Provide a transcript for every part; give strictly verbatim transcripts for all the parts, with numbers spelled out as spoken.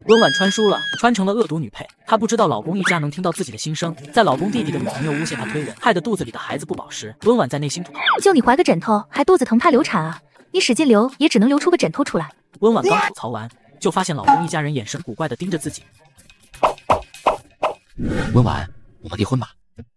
温婉穿书了，穿成了恶毒女配。她不知道老公一家能听到自己的心声，在老公弟弟的女朋友诬陷她推人，害得肚子里的孩子不保时，温婉在内心吐槽： 就你怀个枕头，还肚子疼怕流产啊？你使劲流，也只能流出个枕头出来。 温婉刚吐槽完，就发现老公一家人眼神古怪的盯着自己。 温婉，我们离婚吧。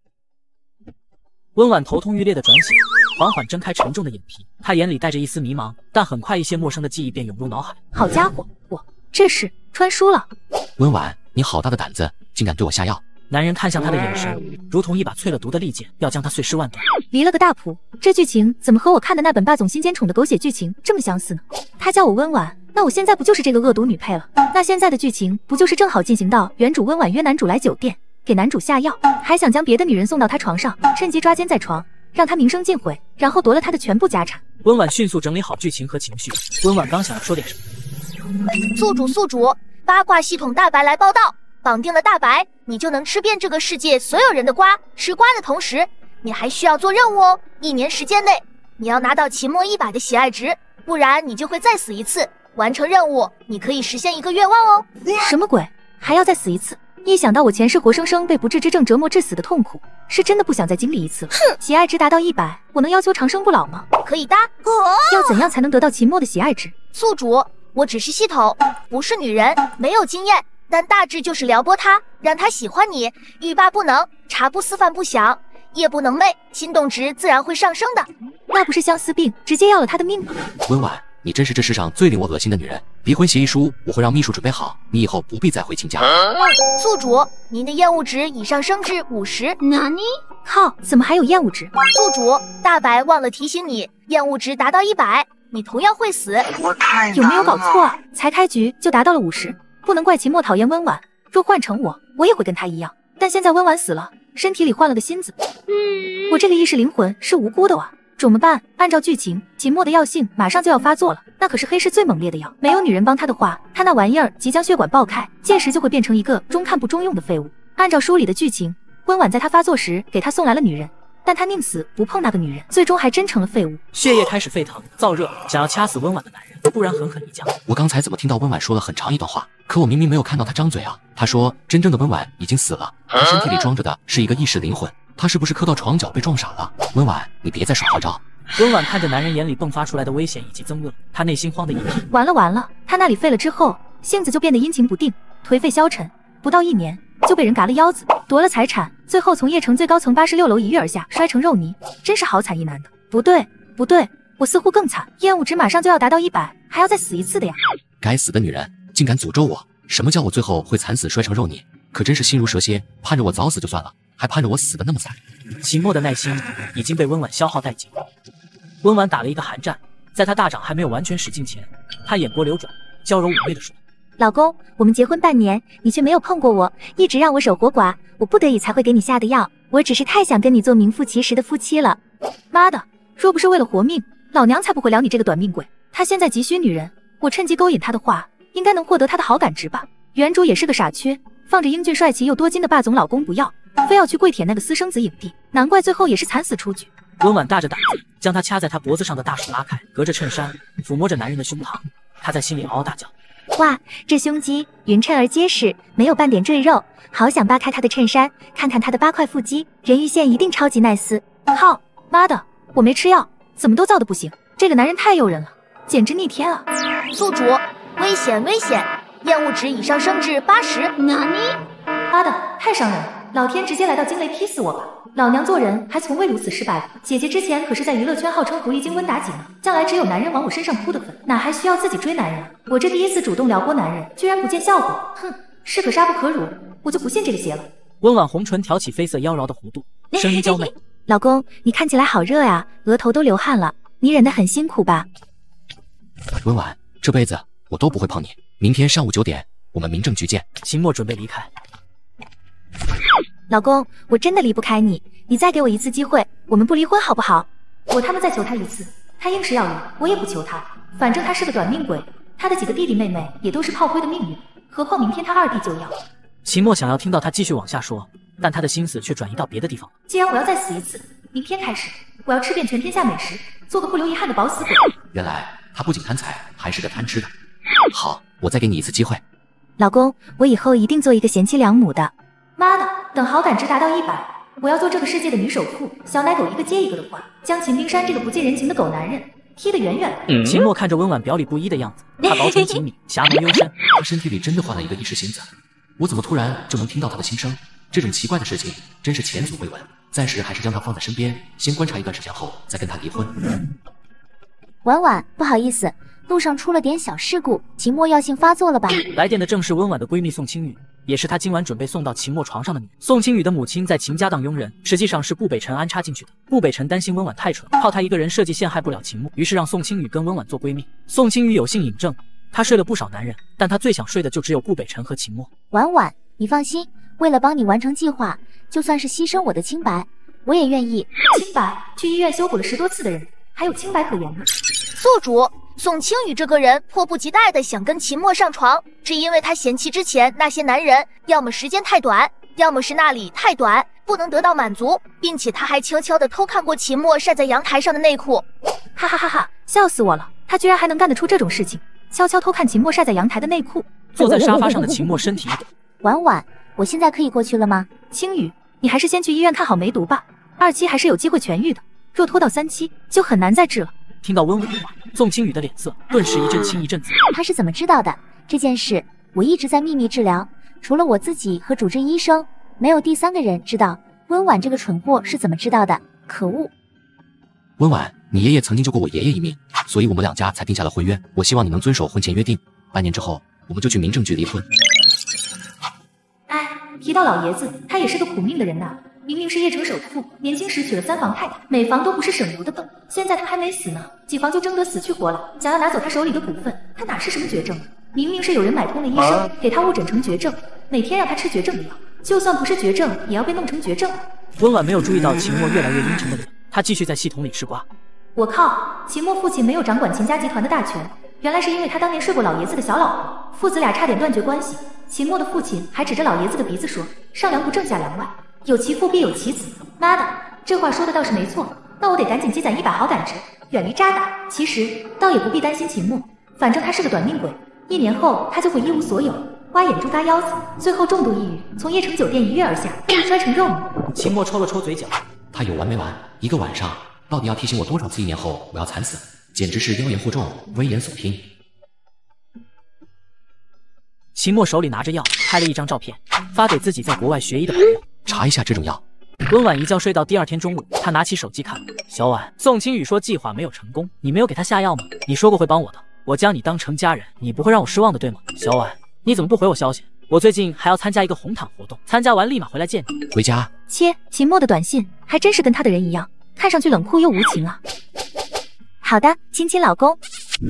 温婉头痛欲裂的转醒，缓缓睁开沉重的眼皮，她眼里带着一丝迷茫，但很快一些陌生的记忆便涌入脑海。 好家伙，我这是穿书了。 温婉，你好大的胆子，竟敢对我下药！ 男人看向她的眼神，如同一把淬了毒的利剑，要将她碎尸万段。 离了个大谱，这剧情怎么和我看的那本霸总心尖宠的狗血剧情这么相似呢？他叫我温婉，那我现在不就是这个恶毒女配了？那现在的剧情不就是正好进行到原主温婉约男主来酒店，给男主下药，还想将别的女人送到他床上，趁机抓奸在床，让他名声尽毁，然后夺了他的全部家产。 温婉迅速整理好剧情和情绪，温婉刚想要说点什么， 宿主宿主，八卦系统大白来报道，绑定了大白，你就能吃遍这个世界所有人的瓜。吃瓜的同时，你还需要做任务哦。一年时间内，你要拿到期末一百的喜爱值，不然你就会再死一次。完成任务，你可以实现一个愿望哦。 什么鬼？还要再死一次？一想到我前世活生生被不治之症折磨致死的痛苦，是真的不想再经历一次了。哼，喜爱值达到一百，我能要求长生不老吗？ 可以的。 要怎样才能得到期末的喜爱值？ 宿主，我只是系统，不是女人，没有经验，但大致就是撩拨他，让他喜欢你，欲罢不能，茶不思饭不想，夜不能寐，心动值自然会上升的。 那不是相思病，直接要了他的命吗？ 温婉，你真是这世上最令我恶心的女人。离婚协议书我会让秘书准备好，你以后不必再回亲家。 宿主，您的厌恶值已上升至五十。 哪里？靠，怎么还有厌恶值？ 宿主，大白忘了提醒你，厌恶值达到一百，你同样会死。 我太有没有搞错啊？才开局就达到了五十，不能怪期末讨厌温婉。若换成我，我也会跟他一样。但现在温婉死了，身体里换了个心子，我这个意识灵魂是无辜的哇。怎么办？按照剧情，期末的药性马上就要发作了，那可是黑市最猛烈的药，没有女人帮他的话，他那玩意儿即将血管爆开，届时就会变成一个中看不中用的废物。按照书里的剧情，温婉在他发作时给他送来了女人，但他宁死不碰那个女人，最终还真成了废物。 血液开始沸腾燥热，想要掐死温婉的男人突然狠狠一降。 我刚才怎么听到温婉说了很长一段话，可我明明没有看到他张嘴啊。他说真正的温婉已经死了，他身体里装着的是一个意识灵魂，他是不是磕到床角被撞傻了？温婉，你别再耍花招。 温婉看着男人眼里迸发出来的危险以及憎恶，她内心慌得一批。 完了完了，他那里废了之后，性子就变得阴晴不定，颓废消沉，不到一年就被人嘎了腰子，夺了财产，最后从邺城最高层八十六楼一跃而下，摔成肉泥，真是好惨一男的。不对不对，我似乎更惨，厌恶值马上就要达到一百，还要再死一次的呀！ 该死的女人，竟敢诅咒我！什么叫我最后会惨死摔成肉泥？可真是心如蛇蝎，盼着我早死就算了，还盼着我死的那么惨。 期末的耐心已经被温婉消耗殆尽。温婉打了一个寒战，在他大掌还没有完全使尽前，他眼波流转，娇柔妩媚地说： 老公，我们结婚半年，你却没有碰过我，一直让我守活寡，我不得已才会给你下的药，我只是太想跟你做名副其实的夫妻了。妈的，若不是为了活命，老娘才不会撩你这个短命鬼。他现在急需女人，我趁机勾引他的话，应该能获得他的好感值吧。原主也是个傻缺，放着英俊帅气又多金的霸总老公不要，非要去跪舔那个私生子影帝，难怪最后也是惨死出局。 温婉大着胆子将他掐在他脖子上的大手拉开，隔着衬衫抚摸着男人的胸膛，他在心里嗷嗷大叫： 哇，这胸肌匀称而结实，没有半点赘肉，好想扒开他的衬衫，看看他的八块腹肌，人鱼线一定超级耐撕。靠，妈的，我没吃药，怎么都造的不行，这个男人太诱人了，简直逆天啊！ 宿主，危险危险，厌恶值已上升至八十。 哪里？妈的，太伤人了，老天直接来到惊雷劈死我吧！老娘做人还从未如此失败过。姐姐之前可是在娱乐圈号称狐狸精温妲己呢，将来只有男人往我身上扑的份，哪还需要自己追男人啊？我这第一次主动撩拨男人，居然不见效果，哼，士可杀不可辱，我就不信这个邪了。 温婉红唇挑起绯色妖娆的弧度，声音娇媚： 老公，你看起来好热呀，额头都流汗了，你忍得很辛苦吧？ 温婉，这辈子我都不会碰你，明天上午九点我们民政局见。 秦墨准备离开。 老公，我真的离不开你，你再给我一次机会，我们不离婚好不好？我他妈再求他一次，他硬是要离，我也不求他，反正他是个短命鬼，他的几个弟弟妹妹也都是炮灰的命运，何况明天他二弟就要。 秦墨想要听到他继续往下说，但他的心思却转移到别的地方。 既然我要再死一次，明天开始我要吃遍全天下美食，做个不留遗憾的饱死鬼。 原来他不仅贪财，还是个贪吃的。好，我再给你一次机会。 老公，我以后一定做一个贤妻良母的。妈的，等好感值达到一百，我要做这个世界的女首富，小奶狗一个接一个的换，将秦冰山这个不近人情的狗男人踢得远远的。 嗯、秦墨看着温婉表里不一的样子，他薄唇紧抿，侠眸幽深， 他身体里真的换了一个意识心子，我怎么突然就能听到他的心声？这种奇怪的事情真是前所未闻。暂时还是将他放在身边，先观察一段时间后再跟他离婚。 婉婉，不好意思，路上出了点小事故，秦墨药性发作了吧？ 来电的正是温婉的闺蜜宋清雨，也是她今晚准备送到秦墨床上的女人。宋清雨的母亲在秦家当佣人，实际上是顾北辰安插进去的。顾北辰担心温婉太蠢，靠她一个人设计陷害不了秦墨，于是让宋清雨跟温婉做闺蜜。宋清雨有性瘾症，她睡了不少男人，但她最想睡的就只有顾北辰和秦墨。 婉婉，你放心，为了帮你完成计划，就算是牺牲我的清白，我也愿意。 清白？去医院修补了十多次的人，还有清白可言吗？ 宿主，宋清雨这个人迫不及待的想跟秦墨上床，只因为他嫌弃之前那些男人，要么时间太短，要么是那里太短，不能得到满足，并且他还悄悄的偷看过秦墨晒在阳台上的内裤。 哈哈哈哈，笑死我了，他居然还能干得出这种事情，悄悄偷看秦墨晒在阳台的内裤。 坐在沙发上的秦墨身体一抖， 婉婉，我现在可以过去了吗？ 清雨，你还是先去医院看好梅毒吧，二期还是有机会痊愈的，若拖到三期就很难再治了。 听到温婉的话，宋清雨的脸色顿时一阵青一阵紫。 他是怎么知道的？这件事我一直在秘密治疗，除了我自己和主治医生，没有第三个人知道。温婉这个蠢货是怎么知道的？可恶！ 温婉，你爷爷曾经救过我爷爷一命，所以我们两家才定下了婚约。我希望你能遵守婚前约定，半年之后我们就去民政局离婚。 哎，提到老爷子，他也是个苦命的人呐。明明是叶城首富，年轻时娶了三房太太，每房都不是省油的灯。现在他还没死呢，几房就争得死去活来，想要拿走他手里的股份，他哪是什么绝症？明明是有人买通了医生，给他误诊成绝症，每天让他吃绝症的药，就算不是绝症，也要被弄成绝症。 温婉没有注意到秦墨越来越阴沉的脸，他继续在系统里吃瓜。 我靠，秦墨父亲没有掌管秦家集团的大权，原来是因为他当年睡过老爷子的小老婆，父子俩差点断绝关系。秦墨的父亲还指着老爷子的鼻子说：“上梁不正下梁歪。”有其父必有其子，妈的，这话说的倒是没错。那我得赶紧积攒一百好感值，远离渣打。其实倒也不必担心秦墨，反正他是个短命鬼，一年后他就会一无所有，挖眼珠搭腰子，最后重度抑郁，从叶城酒店一跃而下，摔成肉泥。 秦墨抽了抽嘴角， 他有完没完？一个晚上到底要提醒我多少次？一年后我要惨死，简直是妖言惑众，危言耸听。 秦墨手里拿着药，拍了一张照片，发给自己在国外学医的朋友。 查一下这种药。 温婉一觉睡到第二天中午，她拿起手机看，小婉，宋清雨说计划没有成功，你没有给他下药吗？你说过会帮我的，我将你当成家人，你不会让我失望的，对吗？小婉，你怎么不回我消息？我最近还要参加一个红毯活动，参加完立马回来见你。 回家。 切，秦墨的短信还真是跟他的人一样，看上去冷酷又无情啊。好的，亲亲老公。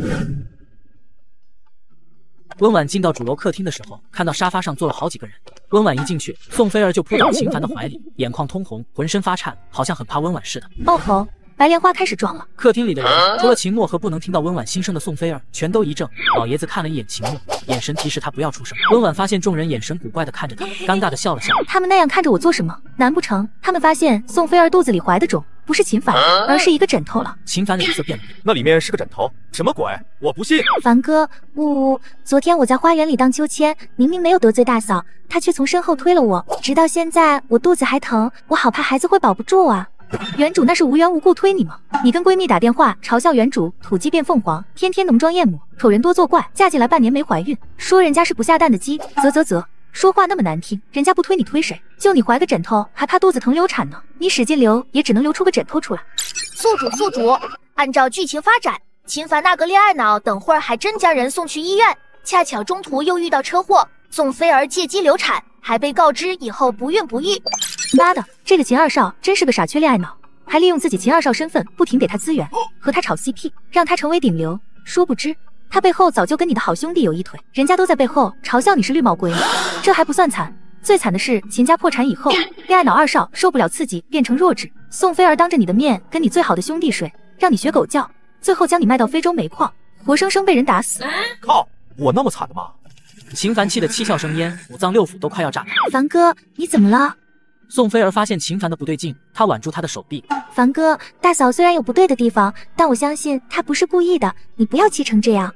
温婉进到主楼客厅的时候，看到沙发上坐了好几个人。温婉一进去，宋菲儿就扑到秦凡的怀里，眼眶通红，浑身发颤，好像很怕温婉似的。 哦吼，白莲花开始撞了。 客厅里的人，除了秦墨和不能听到温婉心声的宋菲儿，全都一怔。老爷子看了一眼秦墨，眼神提示他不要出声。温婉发现众人眼神古怪的看着他，尴尬的笑了笑。 他们那样看着我做什么？难不成他们发现宋菲儿肚子里怀的种不是秦凡，而是一个枕头了？ 秦凡脸色变了， 那里面是个枕头？什么鬼？我不信！ 凡哥，呜呜，昨天我在花园里荡秋千，明明没有得罪大嫂，他却从身后推了我，直到现在我肚子还疼，我好怕孩子会保不住啊！原主那是无缘无故推你吗？你跟闺蜜打电话嘲笑原主土鸡变凤凰，天天浓妆艳抹，丑人多作怪，嫁进来半年没怀孕，说人家是不下蛋的鸡，啧啧啧。说话那么难听，人家不推你推谁？就你怀个枕头，还怕肚子疼流产呢？你使劲流，也只能流出个枕头出来。 宿主宿主，按照剧情发展，秦凡那个恋爱脑等会儿还真将人送去医院，恰巧中途又遇到车祸，宋菲儿借机流产，还被告知以后不孕不育。 妈的，这个秦二少真是个傻缺恋爱脑，还利用自己秦二少身份不停给他资源，和他炒 C P， 让他成为顶流。殊不知他背后早就跟你的好兄弟有一腿，人家都在背后嘲笑你是绿帽闺蜜。这还不算惨，最惨的是秦家破产以后，恋爱脑二少受不了刺激变成弱智，宋菲儿当着你的面跟你最好的兄弟睡，让你学狗叫，最后将你卖到非洲煤矿，活生生被人打死。 靠，我那么惨的吗？ 秦凡气得七窍生烟，五脏六腑都快要炸开。 凡哥，你怎么了？ 宋菲儿发现秦凡的不对劲，她挽住他的手臂。 凡哥，大嫂虽然有不对的地方，但我相信她不是故意的，你不要气成这样。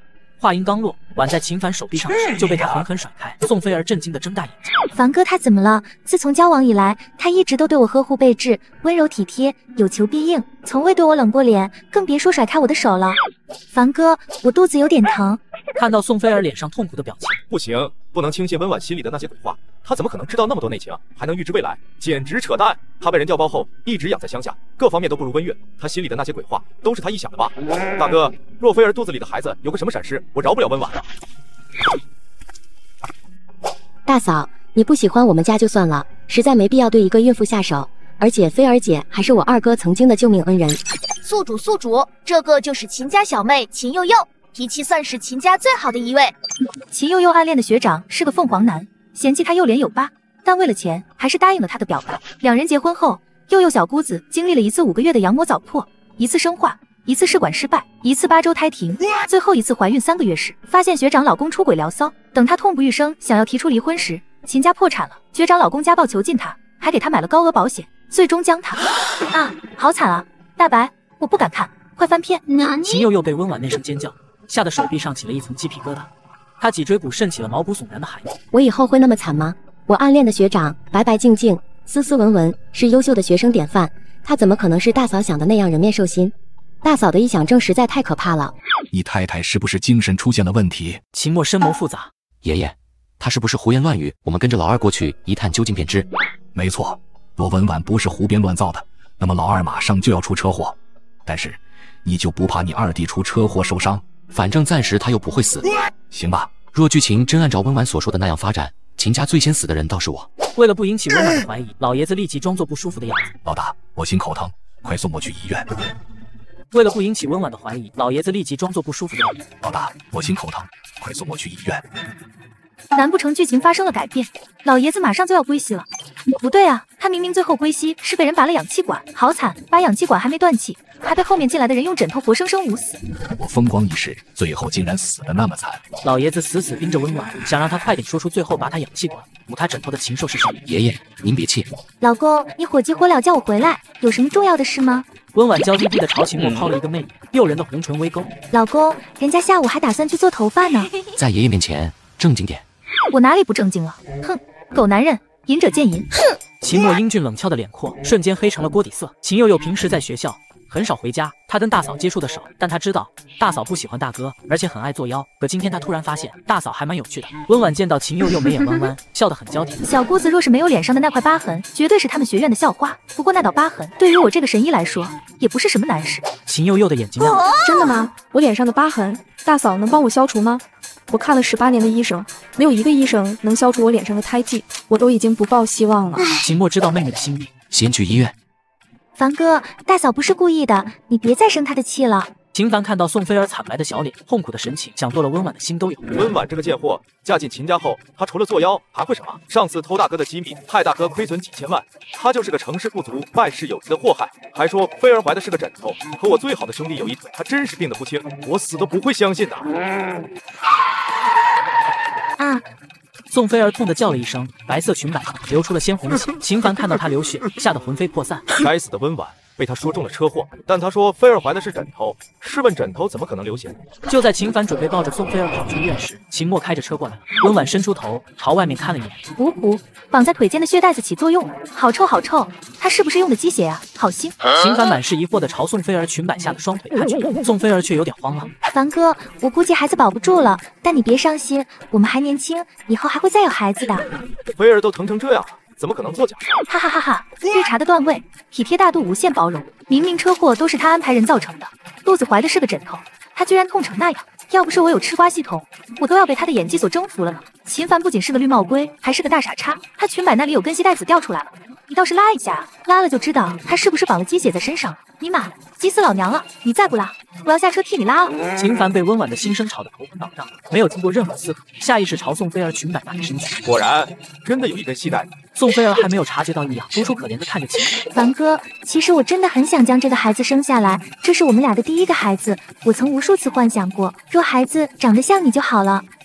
话音刚落，挽在秦凡手臂上时就被他狠狠甩开。宋菲儿震惊的睁大眼睛。 凡哥他怎么了？自从交往以来，他一直都对我呵护备至，温柔体贴，有求必应，从未对我冷过脸，更别说甩开我的手了。凡哥，我肚子有点疼。 看到宋菲儿脸上痛苦的表情， 不行，不能轻信温婉心里的那些鬼话。他怎么可能知道那么多内情，还能预知未来？简直扯淡！他被人调包后，一直养在乡下，各方面都不如温月。他心里的那些鬼话，都是他臆想的吧？大哥，若菲儿肚子里的孩子有个什么闪失，我饶不了温婉。 大嫂，你不喜欢我们家就算了，实在没必要对一个孕妇下手。而且菲儿姐还是我二哥曾经的救命恩人。 宿主，宿主，这个就是秦家小妹秦佑佑，脾气算是秦家最好的一位。 秦佑佑暗恋的学长是个凤凰男，嫌弃他右脸有疤，但为了钱，还是答应了他的表白。两人结婚后，佑佑小姑子经历了一次五个月的羊膜早破，一次生化，一次试管失败，一次八周胎停，最后一次怀孕三个月时，发现学长老公出轨聊骚。等她痛不欲生，想要提出离婚时，秦家破产了，学长老公家暴囚禁她，还给她买了高额保险，最终将她……啊，好惨啊！大白，我不敢看，快翻篇！ 秦佑佑被温婉那声尖叫吓得手臂上起了一层鸡皮疙瘩，他脊椎骨渗起了毛骨悚然的寒意。 我以后会那么惨吗？我暗恋的学长白白净净，斯斯文文，是优秀的学生典范，他怎么可能是大嫂想的那样人面兽心？大嫂的臆想症实在太可怕了。 你太太是不是精神出现了问题？ 秦墨深谋复杂， 爷爷，他是不是胡言乱语？我们跟着老二过去一探究竟便知。 没错，若文婉不是胡编乱造的，那么老二马上就要出车祸。但是你就不怕你二弟出车祸受伤？ 反正暂时他又不会死。 行吧， 若剧情真按照温婉所说的那样发展，秦家最先死的人倒是我。 为了不引起温婉的怀疑，老爷子立即装作不舒服的样子。 老大，我心口疼，快送我去医院。 为了不引起温婉的怀疑，老爷子立即装作不舒服的样子。 老大，我心口疼，快送我去医院。 难不成剧情发生了改变？老爷子马上就要归西了？不对啊，他明明最后归西是被人拔了氧气管，好惨，拔氧气管还没断气，还被后面进来的人用枕头活生生捂死。 我风光一世，最后竟然死得那么惨。 老爷子死死盯着温婉，想让他快点说出最后拔他氧气管、捂他枕头的禽兽是谁。 爷爷，您别气。 老公，你火急火燎叫我回来，有什么重要的事吗？ 温婉娇滴滴的朝秦墨抛了一个媚眼，诱人的红唇微勾。 老公，人家下午还打算去做头发呢。 在爷爷面前正经点。 我哪里不正经了？哼，狗男人，淫者见淫。哼！ 秦墨英俊冷峭的脸廓瞬间黑成了锅底色。秦佑佑平时在学校很少回家，他跟大嫂接触的少，但他知道大嫂不喜欢大哥，而且很爱作妖。可今天他突然发现大嫂还蛮有趣的。温婉见到秦佑佑眉眼弯弯，笑得很娇甜。 小姑子若是没有脸上的那块疤痕，绝对是他们学院的校花。不过那道疤痕对于我这个神医来说，也不是什么难事。 秦佑佑的眼睛亮了。 真的吗？我脸上的疤痕，大嫂能帮我消除吗？我看了十八年的医生，没有一个医生能消除我脸上的胎记，我都已经不抱希望了。 秦墨知道妹妹的心意， 先去医院。 凡哥，大嫂不是故意的，你别再生她的气了。 秦凡看到宋菲儿惨白的小脸，痛苦的神情，想剁了温婉的心都有。 温婉这个贱货，嫁进秦家后，她除了作妖还会什么？上次偷大哥的机密，害大哥亏损几千万，她就是个成事不足败事有余的祸害。还说菲儿怀的是个枕头，和我最好的兄弟有一腿，她真是病得不轻，我死都不会相信的。 啊！ 宋菲儿痛得叫了一声，白色裙摆上流出了鲜红血。秦凡看到她流血，吓得魂飞魄散。 该死的温婉，被他说中了车祸，但他说菲儿怀的是枕头，试问枕头怎么可能流血？ 就在秦凡准备抱着宋菲儿跑出医院时，秦墨开着车过来了。温婉伸出头朝外面看了一眼， 糊糊绑在腿间的血带子起作用了，好臭好臭！他是不是用的鸡血呀？好腥！ 秦凡满是疑惑的朝宋菲儿裙摆下的双腿看去，宋菲儿却有点慌了。 凡哥，我估计孩子保不住了，但你别伤心，我们还年轻，以后还会再有孩子的。 菲儿都疼成这样了，怎么可能作假？ 哈哈哈哈！绿茶的段位，体贴大度，无限包容。明明车祸都是他安排人造成的，肚子怀的是个枕头，他居然痛成那样。要不是我有吃瓜系统，我都要被他的演技所征服了呢。秦凡不仅是个绿帽龟，还是个大傻叉。他裙摆那里有根系带子掉出来了，你倒是拉一下，拉了就知道他是不是绑了鸡血在身上。尼玛，急死老娘了！你再不拉，我要下车替你拉了。 秦凡被温婉的心声吵得头昏脑胀，没有经过任何思考，下意识朝宋菲儿裙摆那里伸去。 果然，真的有一根系带子。 宋菲儿还没有察觉到异样，楚楚可怜的看着秦凡。 凡哥，其实我真的很想将这个孩子生下来，这是我们俩的第一个孩子。我曾无数次幻想过，若孩子长得像你就好了。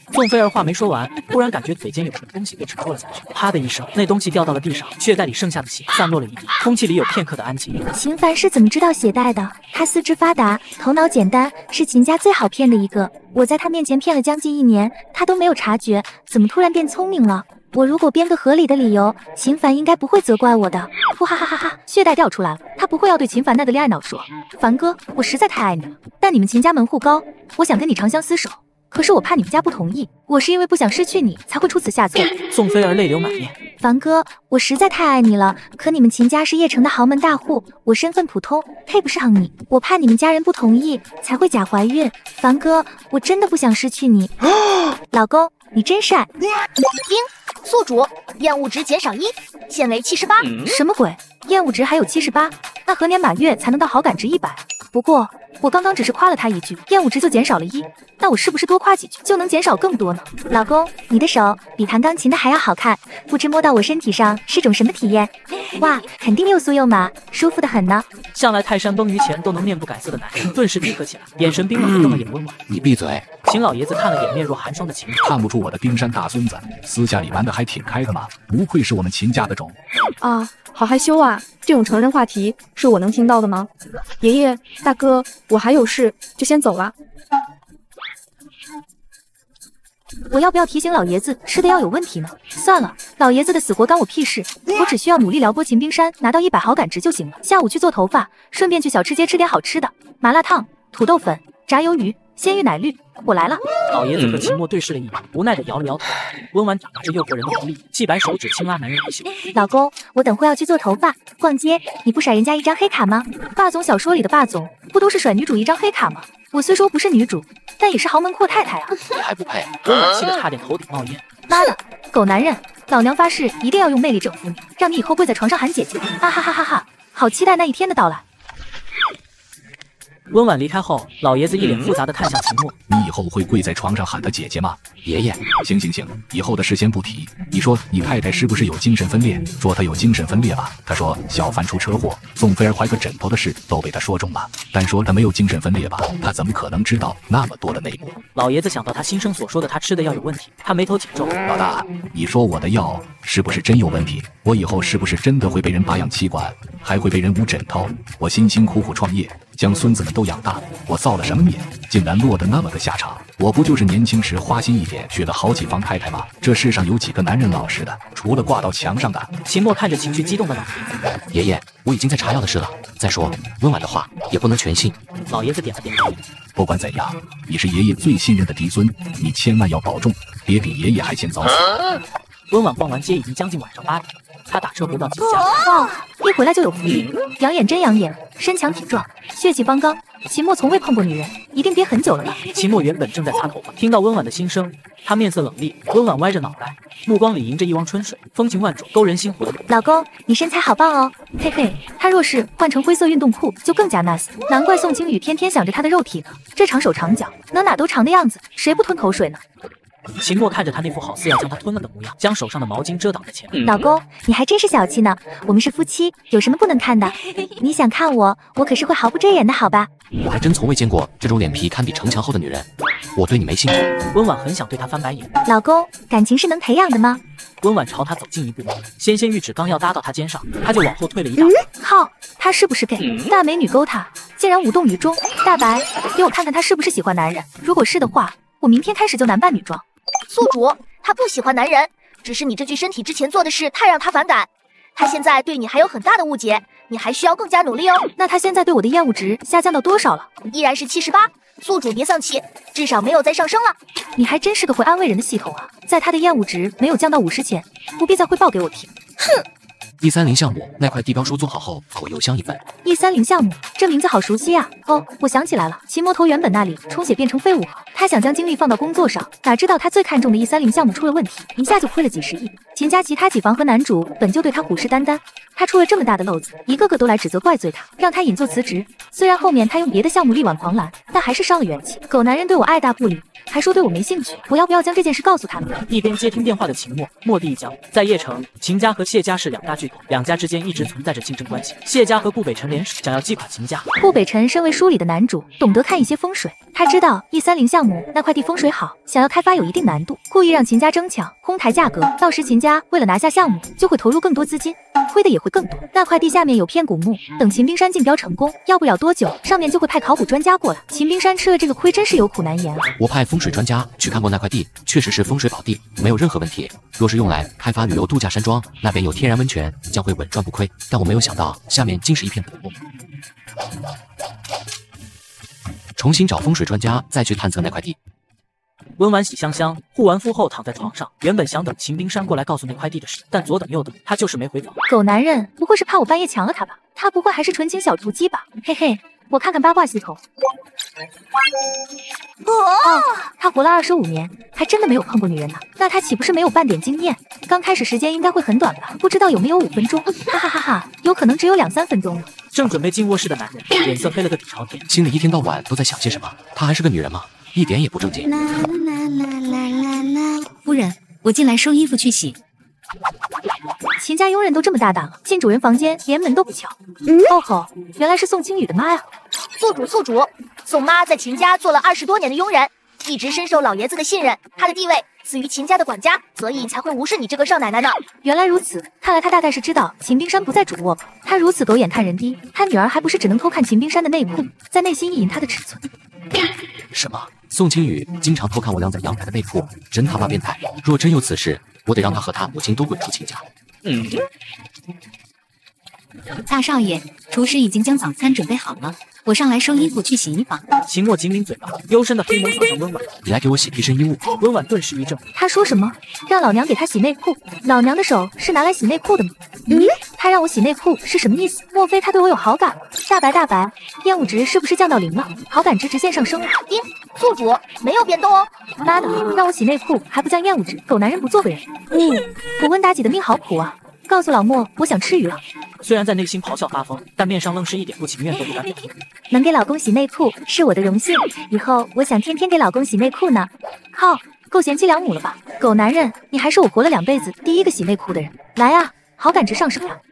宋菲儿话没说完，突然感觉嘴尖有什么东西被扯落了下去，啪的一声，那东西掉到了地上，血袋里剩下的血散落了一地，空气里有片刻的安静。 秦凡是怎么知道血袋的？他四肢发达，头脑简单，是秦家最好骗的一个。我在他面前骗了将近一年，他都没有察觉，怎么突然变聪明了？我如果编个合理的理由，秦凡应该不会责怪我的。呼哈哈哈哈！血袋掉出来了，他不会要对秦凡那个恋爱脑说：“凡哥，我实在太爱你了，但你们秦家门户高，我想跟你长相厮守。可是我怕你们家不同意，我是因为不想失去你才会出此下策。” 宋菲儿泪流满面。 凡哥，我实在太爱你了，可你们秦家是邺城的豪门大户，我身份普通，配不上你。我怕你们家人不同意，才会假怀孕。凡哥，我真的不想失去你。老公，你真帅。 丁，宿主厌恶值减少一，现为七十八。 什么鬼？厌恶值还有七十八？那何年马月才能到好感值一百？不过我刚刚只是夸了他一句，厌恶值就减少了一，那我是不是多夸几句就能减少更多呢？老公，你的手比弹钢琴的还要好看，不知摸到我身体上是种什么体验？哇，肯定又酥又麻，舒服的很呢。 向来泰山崩于前都能面不改色的男人，顿时低喝起来，眼神冰冷地瞪了眼温婉。 你闭嘴！ 秦老爷子看了眼面若寒霜的秦母， 看不出我的冰山大孙子私下里玩的还挺开的嘛，不愧是我们秦家的种。 啊，好害羞啊！这种成人话题是我能听到的吗？爷爷，大哥，我还有事，就先走了。 我要不要提醒老爷子吃的药有问题呢？算了，老爷子的死活干我屁事，我只需要努力撩拨秦冰山，拿到一百好感值就行了。下午去做头发，顺便去小吃街吃点好吃的，麻辣烫、土豆粉、炸鱿鱼、鲜芋奶绿，我来了。 老爷子和秦墨对视了一眼，无奈的摇了摇头。温婉掌握着诱惑人的狐狸，细白手指轻拉男人衣袖。 老公，我等会要去做头发、逛街，你不甩人家一张黑卡吗？霸总小说里的霸总不都是甩女主一张黑卡吗？我虽说不是女主，但也是豪门阔太太啊！ 你还不配！ 温婉气得差点头顶冒烟。 妈的，狗男人！老娘发誓一定要用魅力整服你，让你以后跪在床上喊姐姐！啊哈哈哈哈！好期待那一天的到来。 温婉离开后，老爷子一脸复杂的看向秦墨：“ 你以后会跪在床上喊他姐姐吗？” 爷爷， 行行行，以后的事先不提。你说你太太是不是有精神分裂？说她有精神分裂吧。她说小凡出车祸，宋菲儿怀个枕头的事都被她说中了。但说她没有精神分裂吧，她怎么可能知道那么多的内幕？ 老爷子想到他心声所说的他吃的药有问题，他眉头紧皱。 老大，你说我的药是不是真有问题？我以后是不是真的会被人拔氧气管，还会被人捂枕头？我辛辛苦苦创业，将孙子们都养大，我造了什么孽，竟然落得那么个下场？我不就是年轻时花心一点，娶了好几房太太吗？这世上有几个男人老实的，除了挂到墙上的？ 秦墨看着情绪激动的老爷子， 爷爷，我已经在查药的事了。再说温婉的话也不能全信。 老爷子点了点头。 不管怎样，你是爷爷最信任的嫡孙，你千万要保重，别比爷爷还先早死。 温婉逛完街已经将近晚上八点，他打车回到秦家。 哇，一回来就有福利，养眼真养眼，身强体壮，血气方刚。秦墨从未碰过女人，一定憋很久了吧？ 秦墨原本正在擦头发，听到温婉的心声，他面色冷厉。温婉歪着脑袋，目光里迎着一汪春水，风情万种，勾人心魂。 老公，你身材好棒哦，嘿嘿。他若是换成灰色运动裤，就更加 nice。难怪宋清宇天天想着他的肉体呢，这长手长脚，能哪都长的样子，谁不吞口水呢？ 秦墨看着他那副好似要将他吞了的模样，将手上的毛巾遮挡在前面。 老公，你还真是小气呢。我们是夫妻，有什么不能看的？你想看我，我可是会毫不遮掩的，好吧？ 我还真从未见过这种脸皮堪比城墙后的女人，我对你没兴趣。 温婉很想对他翻白眼。 老公，感情是能培养的吗？ 温婉朝他走近一步，纤纤玉指刚要搭到他肩上，他就往后退了一大步。 靠，他是不是 gay？ 大美女勾他，竟然无动于衷。大白，给我看看他是不是喜欢男人。如果是的话，我明天开始就男扮女装。 宿主，他不喜欢男人，只是你这具身体之前做的事太让他反感。他现在对你还有很大的误解，你还需要更加努力哦。 那他现在对我的厌恶值下降到多少了？ 依然是七十八。宿主别丧气，至少没有再上升了。 你还真是个会安慰人的系统啊！在他的厌恶值没有降到五十前，不必再汇报给我听。 哼。 一三零项目那块地标书做好后，我邮箱一份。 一三零项目，这名字好熟悉啊！哦，我想起来了，秦魔头原本那里充血变成废物后，他想将精力放到工作上，哪知道他最看重的一三零项目出了问题，一下就亏了几十亿。秦家其他几房和男主本就对他虎视眈眈，他出了这么大的漏子，一个个都来指责怪罪他，让他引咎辞职。虽然后面他用别的项目力挽狂澜，但还是伤了元气。狗男人对我爱答不理，还说对我没兴趣，我要不要将这件事告诉他们？ 一边接听电话的秦墨，蓦地一僵，在邺城，秦家和谢家是两大巨系统，两家之间一直存在着竞争关系。谢家和顾北辰联手，想要击垮秦家。 顾北辰身为书里的男主，懂得看一些风水，他知道 E 三零项目那块地风水好，想要开发有一定难度，故意让秦家争抢，哄抬价格。到时秦家为了拿下项目，就会投入更多资金，亏的也会更多。那块地下面有片古墓，等秦冰山竞标成功，要不了多久，上面就会派考古专家过来。秦冰山吃了这个亏，真是有苦难言啊。 我派风水专家去看过那块地，确实是风水宝地，没有任何问题。若是用来开发旅游度假山庄，那边有天然温泉，将会稳赚不亏。但我没有想到，下面竟是一片古墓。重新找风水专家再去探测那块地。 温婉喜香香护完肤后躺在床上，原本想等秦冰山过来告诉那块地的事，但左等右等，他就是没回房。 狗男人不会是怕我半夜强了他吧？他不会还是纯情小雏鸡吧？嘿嘿，我看看八卦系统。哦，他活了二十五年，还真的没有碰过女人呢。那他岂不是没有半点经验？刚开始时间应该会很短吧？不知道有没有五分钟？哈哈哈哈，有可能只有两三分钟了。 正准备进卧室的男人，脸色黑了个底朝天， 心里一天到晚都在想些什么？她还是个女人吗？一点也不正经。 夫人，我进来收衣服去洗。 秦家佣人都这么大胆了，进主人房间连门都不敲。哦吼，原来是宋清雨的妈呀！ 宿主宿主，宋妈在秦家做了二十多年的佣人，一直深受老爷子的信任，她的地位死于秦家的管家，所以才会无视你这个少奶奶呢。 原来如此，看来他大概是知道秦冰山不在主卧吧？他如此狗眼看人低，他女儿还不是只能偷看秦冰山的内裤，在内心意淫他的尺寸。 什么？宋清雨经常偷看我晾在阳台的内裤，真他妈变态！若真有此事，我得让他和他母亲都滚出秦家。嗯。 大少爷，厨师已经将早餐准备好了，我上来收衣服去洗衣房。 秦墨紧抿嘴巴，幽深的黑眸看向温婉。 你来给我洗替身衣物。 温婉顿时一怔， 他说什么？让老娘给他洗内裤？老娘的手是拿来洗内裤的吗？嗯，他让我洗内裤是什么意思？莫非他对我有好感？大白大白，厌恶值是不是降到零了？好感值直线上升了。 咦，宿主没有变动哦。 妈的，让我洗内裤还不降厌恶值？狗男人不做个人。嗯，我温妲己的命好苦啊。告诉老莫，我想吃鱼了。 虽然在内心咆哮发疯，但面上愣是一点不情愿都不敢表现。 能给老公洗内裤是我的荣幸，以后我想天天给老公洗内裤呢。靠，够贤妻良母了吧？狗男人，你还是我活了两辈子第一个洗内裤的人。来啊，好感值上升呀！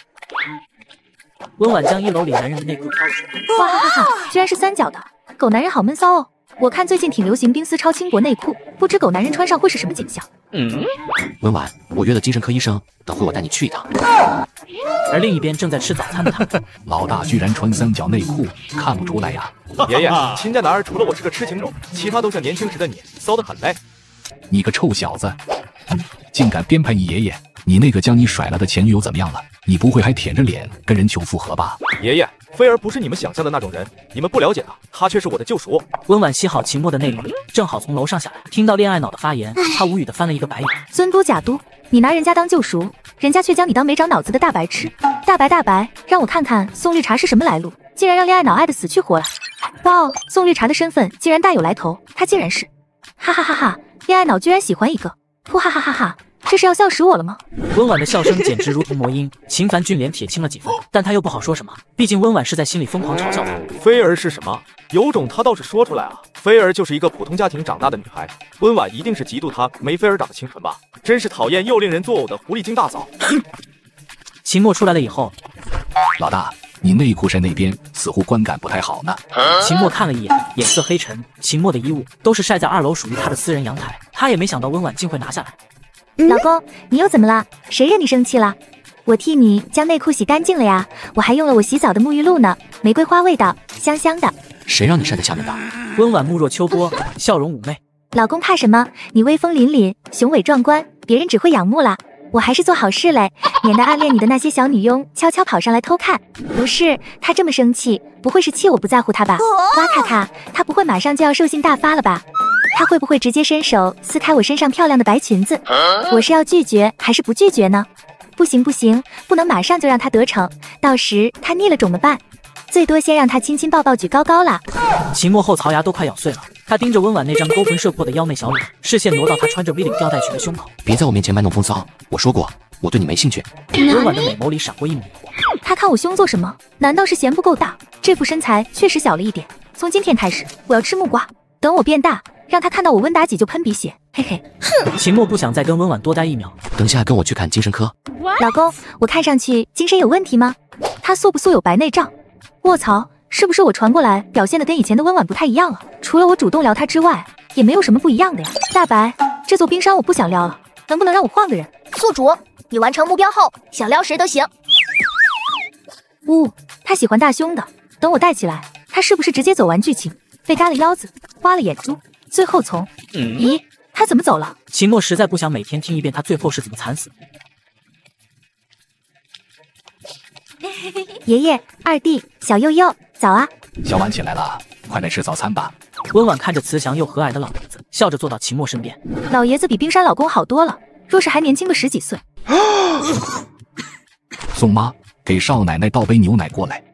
温婉将一楼里男人的内裤挑了出来， 哇哈哈哈，居然是三角的，狗男人好闷骚哦。我看最近挺流行冰丝超轻薄内裤，不知狗男人穿上会是什么景象？ 嗯，温婉，我约了精神科医生，等会我带你去一趟。 而另一边正在吃早餐的他， 老大居然穿三角内裤，看不出来呀！ 爷爷，秦家男儿除了我是个痴情种，其他都像年轻时的你，骚得很嘞。 你个臭小子，嗯，竟敢编排你爷爷！你那个将你甩了的前女友怎么样了？你不会还舔着脸跟人求复合吧？ 爷爷，菲儿不是你们想象的那种人，你们不了解她，她却是我的救赎。 温婉吸好秦墨的内力，正好从楼上下来，听到恋爱脑的发言，他无语的翻了一个白眼。 尊都假都，你拿人家当救赎，人家却将你当没长脑子的大白痴。大白大白，让我看看宋绿茶是什么来路，竟然让恋爱脑爱得死去活来。哇哦，宋绿茶的身份竟然大有来头，她竟然是……哈哈哈哈，恋爱脑居然喜欢一个，噗哈哈哈哈。这是要笑死我了吗？ 温婉的笑声简直如同魔音，秦凡俊脸铁青了几分，但他又不好说什么，毕竟温婉是在心里疯狂嘲笑他。 菲儿是什么？有种他倒是说出来啊！菲儿就是一个普通家庭长大的女孩，温婉一定是嫉妒她没菲儿长得清纯吧？真是讨厌又令人作呕的狐狸精大嫂。 秦墨出来了以后， 老大，你内裤晒那边似乎观感不太好呢。 秦墨看了一眼，眼色黑沉。秦墨的衣物都是晒在二楼属于他的私人阳台，他也没想到温婉竟会拿下来。 老公，你又怎么了？谁惹你生气了？我替你将内裤洗干净了呀，我还用了我洗澡的沐浴露呢，玫瑰花味道，香香的。 谁让你晒在下面的？ 温婉目若秋波，笑容妩媚。 老公怕什么？你威风凛凛，雄伟壮观，别人只会仰慕啦。我还是做好事嘞，免得暗恋你的那些小女佣悄悄跑上来偷看。不是，他这么生气，不会是气我不在乎他吧？哇咔咔，他不会马上就要兽性大发了吧？他会不会直接伸手撕开我身上漂亮的白裙子？我是要拒绝还是不拒绝呢？不行不行，不能马上就让他得逞，到时他腻了怎么办？最多先让他亲亲抱抱举高高啦。 秦墨后槽牙都快咬碎了，他盯着温婉那张勾魂摄魄的妖媚小脸，视线挪到她穿着 V 领吊带裙的胸口。 别在我面前卖弄风骚，我说过我对你没兴趣。 温婉的美眸里闪过一抹。 他看我胸做什么？难道是嫌不够大？这副身材确实小了一点。从今天开始，我要吃木瓜，等我变大， 让他看到我温妲己就喷鼻血，嘿嘿。 哼！秦墨不想再跟温婉多待一秒， 等下跟我去看精神科。 老公，我看上去精神有问题吗？他素不素有白内障？卧槽，是不是我传过来表现的跟以前的温婉不太一样了？除了我主动撩他之外，也没有什么不一样的呀。大白，这座冰山我不想撩了，能不能让我换个人？ 宿主，你完成目标后想撩谁都行。 呜、哦，他喜欢大胸的，等我带起来，他是不是直接走完剧情，被嘎了腰子，挖了眼珠，最后从……嗯、咦，他怎么走了？ 秦墨实在不想每天听一遍他最后是怎么惨死。 爷爷、二弟、小佑佑，早啊！ 小婉起来了，快来吃早餐吧。 温婉看着慈祥又和蔼的老爷子，笑着坐到秦墨身边。 老爷子比冰山老公好多了，若是还年轻个十几岁。 宋妈，给少奶奶倒杯牛奶过来。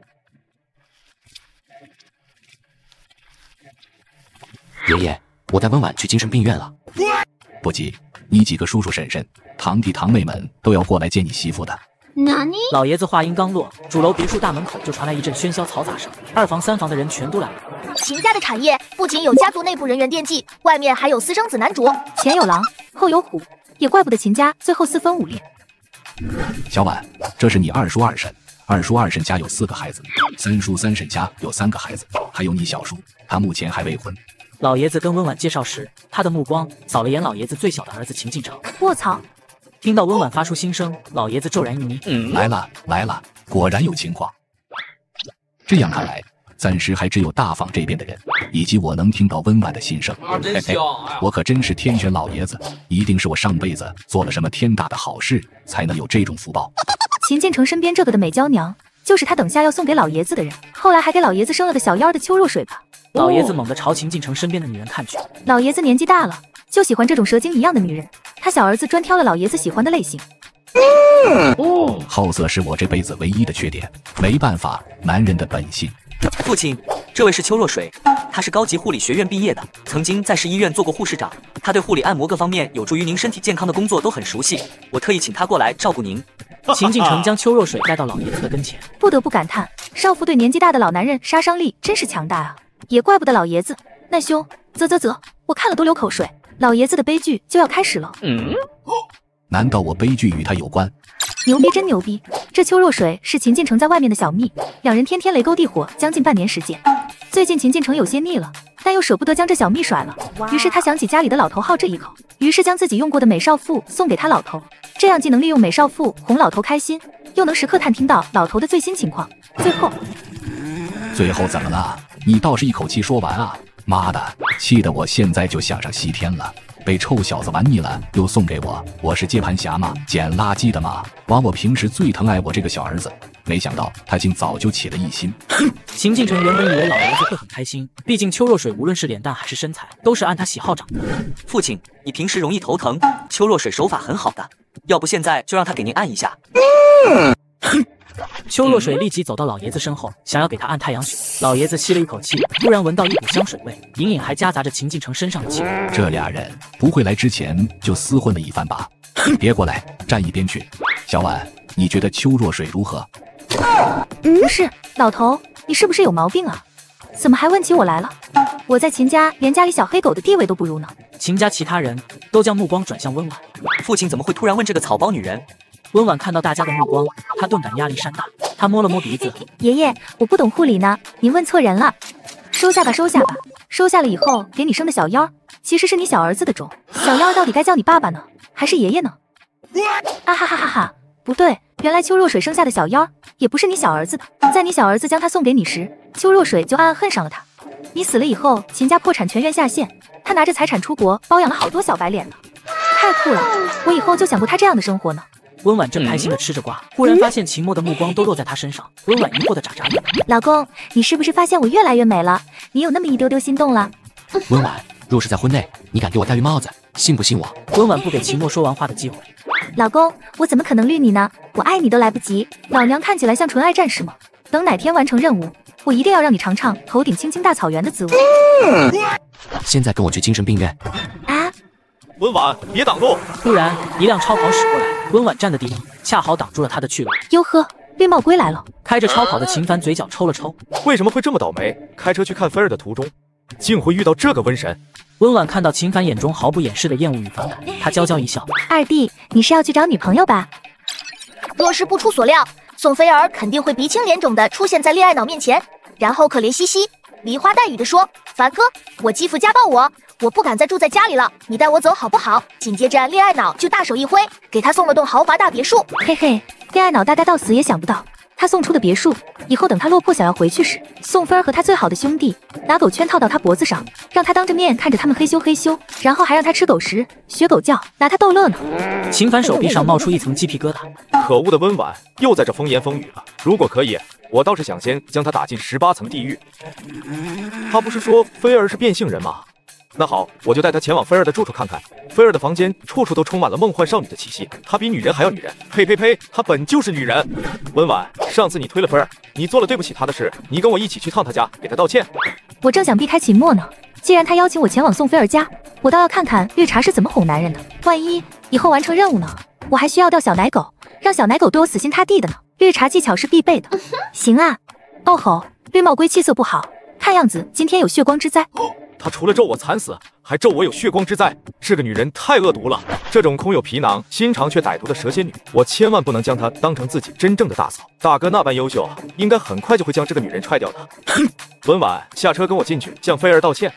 爷爷，我带温婉去精神病院了。 不急，你几个叔叔婶婶、堂弟堂妹们都要过来接你媳妇的。 哪里？ 老爷子话音刚落，主楼别墅大门口就传来一阵喧嚣嘈杂声，二房三房的人全都来了。 秦家的产业不仅有家族内部人员惦记，外面还有私生子男主， 前有狼，后有虎，也怪不得秦家最后四分五裂。 小婉，这是你二叔二婶，二叔二婶家有四个孩子，三叔三婶家有三个孩子，还有你小叔，他目前还未婚。 老爷子跟温婉介绍时，他的目光扫了眼老爷子最小的儿子秦敬城。 卧槽！ 听到温婉发出心声，老爷子骤然一眯， 嗯，来了来了，果然有情况。这样看来，暂时还只有大房这边的人，以及我能听到温婉的心声。嘿嘿，我可真是天选老爷子，一定是我上辈子做了什么天大的好事，才能有这种福报。 秦建成身边这个的美娇娘，就是他等下要送给老爷子的人，后来还给老爷子生了个小妖的邱若水吧。 老爷子猛地朝秦敬城身边的女人看去， 老爷子年纪大了，就喜欢这种蛇精一样的女人。他小儿子专挑了老爷子喜欢的类型。 哦，好色是我这辈子唯一的缺点，没办法，男人的本性。 父亲，这位是邱若水，她是高级护理学院毕业的，曾经在市医院做过护士长，她对护理按摩各方面有助于您身体健康的工作都很熟悉，我特意请她过来照顾您。 秦敬城将邱若水带到老爷子的跟前， 不得不感叹，少妇对年纪大的老男人杀伤力真是强大啊！也怪不得老爷子那凶。啧啧啧，我看了都流口水。老爷子的悲剧就要开始了。嗯， 难道我悲剧与他有关？ 牛逼，真牛逼！这邱若水是秦建成在外面的小蜜，两人天天雷勾地火，将近半年时间。最近秦建成有些腻了，但又舍不得将这小蜜甩了，于是他想起家里的老头好这一口，于是将自己用过的美少妇送给他老头，这样既能利用美少妇哄老头开心，又能时刻探听到老头的最新情况。最后， 最后怎么了？你倒是一口气说完啊！妈的，气得我现在就想上西天了。被臭小子玩腻了，又送给我，我是接盘侠吗？捡垃圾的吗？枉我平时最疼爱我这个小儿子，没想到他竟早就起了异心。 秦敬城原本以为老爷子会很开心，毕竟邱若水无论是脸蛋还是身材，都是按他喜好长的。 父亲，你平时容易头疼，邱若水手法很好的，要不现在就让他给您按一下。 邱若水立即走到老爷子身后，想要给他按太阳穴。老爷子吸了一口气，突然闻到一股香水味，隐隐还夹杂着秦敬城身上的气味。 这俩人不会来之前就厮混了一番吧？别过来，站一边去。小婉，你觉得邱若水如何？ 不是，老头，你是不是有毛病啊？怎么还问起我来了？我在秦家连家里小黑狗的地位都不如呢。 秦家其他人都将目光转向温婉。 父亲怎么会突然问这个草包女人？ 温婉看到大家的目光，她顿感压力山大。她摸了摸鼻子， 爷爷，我不懂护理呢，您问错人了。收下吧，收下吧，收下了以后给你生的小妖，其实是你小儿子的种。小妖到底该叫你爸爸呢，还是爷爷呢？啊哈哈哈哈！不对，原来邱若水生下的小妖也不是你小儿子的。在你小儿子将他送给你时，邱若水就暗暗恨上了他。你死了以后，秦家破产全员下线，他拿着财产出国包养了好多小白脸呢，太酷了！我以后就想过他这样的生活呢。 温婉正开心的吃着瓜，忽然发现秦墨的目光都落在她身上。温婉疑惑的眨眨眼， 老公，你是不是发现我越来越美了？你有那么一丢丢心动了？ 温婉，若是在婚内，你敢给我戴绿帽子，信不信我？ 温婉不给秦墨说完话的机会。 老公，我怎么可能绿你呢？我爱你都来不及。老娘看起来像纯爱战士吗？等哪天完成任务，我一定要让你尝尝头顶青青大草原的滋味。 现在跟我去精神病院。 啊！ 温婉，别挡路！ 突然，一辆超跑驶过来，温婉站的地方恰好挡住了他的去路。 哟呵，绿帽归来了！ 开着超跑的秦凡嘴角抽了抽， 为什么会这么倒霉？开车去看菲儿的途中， 竟会遇到这个瘟神。 温婉看到秦凡眼中毫不掩饰的厌恶与反感，她娇娇一笑：“ 二弟，你是要去找女朋友吧？” 若是不出所料，宋菲儿肯定会鼻青脸肿的出现在恋爱脑面前，然后可怜兮兮、梨花带雨的说：“凡哥，我继父家暴我，我不敢再住在家里了，你带我走好不好？”紧接着，恋爱脑就大手一挥，给他送了栋豪华大别墅。 嘿嘿，恋爱脑大概到死也想不到，他送出的别墅，以后等他落魄想要回去时，宋菲儿和他最好的兄弟拿狗圈套到他脖子上，让他当着面看着他们嘿咻嘿咻，然后还让他吃狗食、学狗叫，拿他逗乐呢。 秦凡手臂上冒出一层鸡皮疙瘩， 可恶的温婉又在这风言风语了。如果可以，我倒是想先将他打进十八层地狱。他不是说菲儿是变性人吗？那好，我就带他前往菲儿的住处看看。菲儿的房间处处都充满了梦幻少女的气息，她比女人还要女人。呸呸呸，她本就是女人。温婉，上次你推了菲儿，你做了对不起她的事，你跟我一起去趟她家，给她道歉。 我正想避开秦墨呢，既然他邀请我前往宋菲儿家，我倒要看看绿茶是怎么哄男人的。万一以后完成任务呢，我还需要钓小奶狗，让小奶狗对我死心塌地的呢。绿茶技巧是必备的。行啊。哦吼，绿帽龟气色不好，看样子今天有血光之灾。 她除了咒我惨死，还咒我有血光之灾。这个女人太恶毒了，这种空有皮囊、心肠却歹毒的蛇蝎女，我千万不能将她当成自己真正的大嫂。大哥那般优秀，应该很快就会将这个女人踹掉的。温婉，下车跟我进去，向菲儿道歉。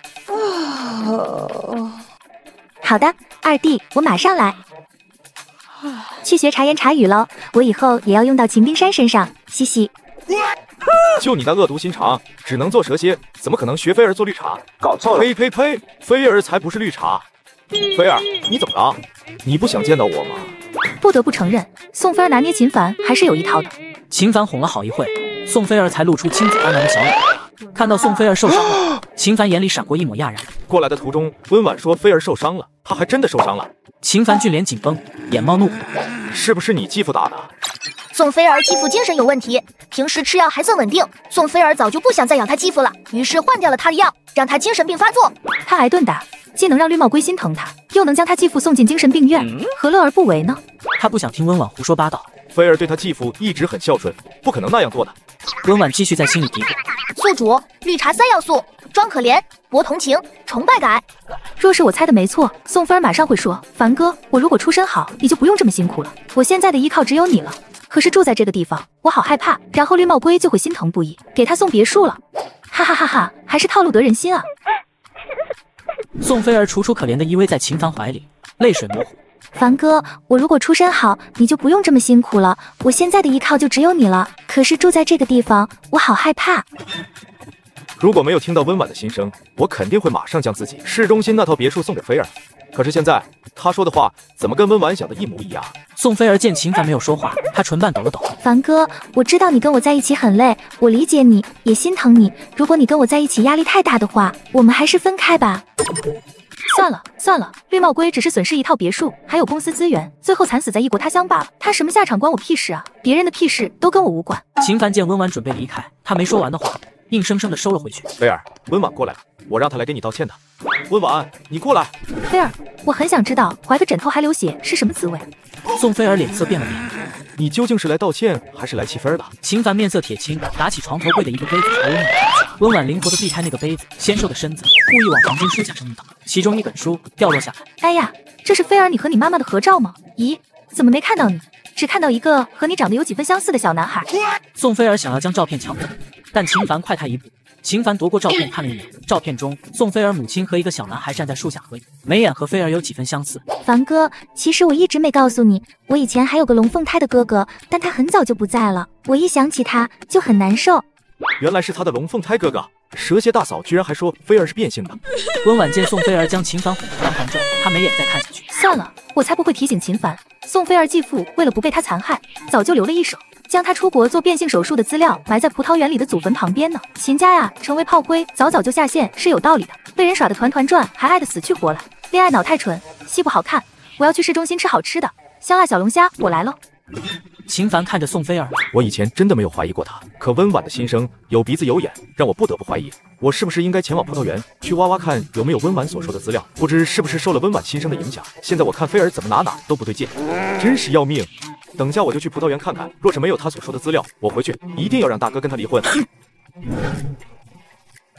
好的，二弟，我马上来。去学茶言茶语喽，我以后也要用到秦冰山身上，嘻嘻。 就你那恶毒心肠，只能做蛇蝎，怎么可能学菲儿做绿茶？搞错了！呸呸呸，菲儿才不是绿茶。菲儿，你怎么了？你不想见到我吗？ 不得不承认，宋菲儿拿捏秦凡还是有一套的。 秦凡哄了好一会，宋菲儿才露出亲子安然的小脸。看到宋菲儿受伤了，秦凡眼里闪过一抹讶然。 过来的途中，温婉说菲儿受伤了，她还真的受伤了。 秦凡俊脸紧绷，眼冒怒火， 是不是你继父打的？ 宋菲儿继父精神有问题，平时吃药还算稳定。宋菲儿早就不想再养他继父了，于是换掉了他的药，让他精神病发作。 他挨顿打，既能让绿帽龟心疼他，又能将他继父送进精神病院，何乐而不为呢？ 他不想听温婉胡说八道。 菲儿对他继父一直很孝顺，不可能那样做的。 温婉继续在心里嘀咕： 宿主绿茶三要素：装可怜、博同情、崇拜感。 若是我猜的没错，宋菲儿马上会说：凡哥，我如果出身好，你就不用这么辛苦了。我现在的依靠只有你了。可是住在这个地方，我好害怕。然后绿帽龟就会心疼不已，给他送别墅了。哈哈哈哈，还是套路得人心啊！ 宋菲儿楚楚可怜的依偎在秦凡怀里，泪水模糊。 凡哥，我如果出身好，你就不用这么辛苦了。我现在的依靠就只有你了。可是住在这个地方，我好害怕。 如果没有听到温婉的心声，我肯定会马上将自己市中心那套别墅送给菲儿。可是现在他说的话怎么跟温婉想的一模一样？ 宋菲儿见秦凡没有说话，她唇瓣抖了抖。 凡哥，我知道你跟我在一起很累，我理解你，也心疼你。如果你跟我在一起压力太大的话，我们还是分开吧。算了算了，绿帽龟只是损失一套别墅，还有公司资源，最后惨死在异国他乡罢了。他什么下场关我屁事啊？别人的屁事都跟我无关。 秦凡见温婉准备离开，他没说完的话，硬生生的收了回去。 菲儿，温婉过来了，我让他来给你道歉的。温婉，你过来。 菲儿，我很想知道怀个枕头还流血是什么滋味。 宋菲儿脸色变了变， 你究竟是来道歉还是来气分的？ 秦凡面色铁青，拿起床头柜的一个杯子朝温婉砸去。温婉灵活地避开那个杯子，纤瘦的身子故意往房间书架上一倒，其中一本书掉落下来。 哎呀，这是菲儿你和你妈妈的合照吗？咦，怎么没看到你？只看到一个和你长得有几分相似的小男孩。 宋菲儿想要将照片抢走，但秦凡快他一步。秦凡夺过照片看了一眼，照片中宋菲儿母亲和一个小男孩站在树下合影，眉眼和菲儿有几分相似。 凡哥，其实我一直没告诉你，我以前还有个龙凤胎的哥哥，但他很早就不在了，我一想起他就很难受。 原来是他的龙凤胎哥哥，蛇蝎大嫂居然还说菲儿是变性的。 温婉见宋菲儿将秦凡哄得团团转，她没眼再看下去。 算了，我才不会提醒秦凡。宋菲儿继父为了不被他残害，早就留了一手，将他出国做变性手术的资料埋在葡萄园里的祖坟旁边呢。秦家呀，成为炮灰，早早就下线是有道理的。被人耍得团团转，还爱得死去活来，恋爱脑太蠢，戏不好看。我要去市中心吃好吃的，香辣小龙虾，我来了。 秦凡看着宋菲儿， 我以前真的没有怀疑过她，可温婉的心声有鼻子有眼，让我不得不怀疑，我是不是应该前往葡萄园去挖挖看有没有温婉所说的资料？不知是不是受了温婉心声的影响，现在我看菲儿怎么哪哪都不对劲，真是要命！等下我就去葡萄园看看，若是没有他所说的资料，我回去一定要让大哥跟他离婚。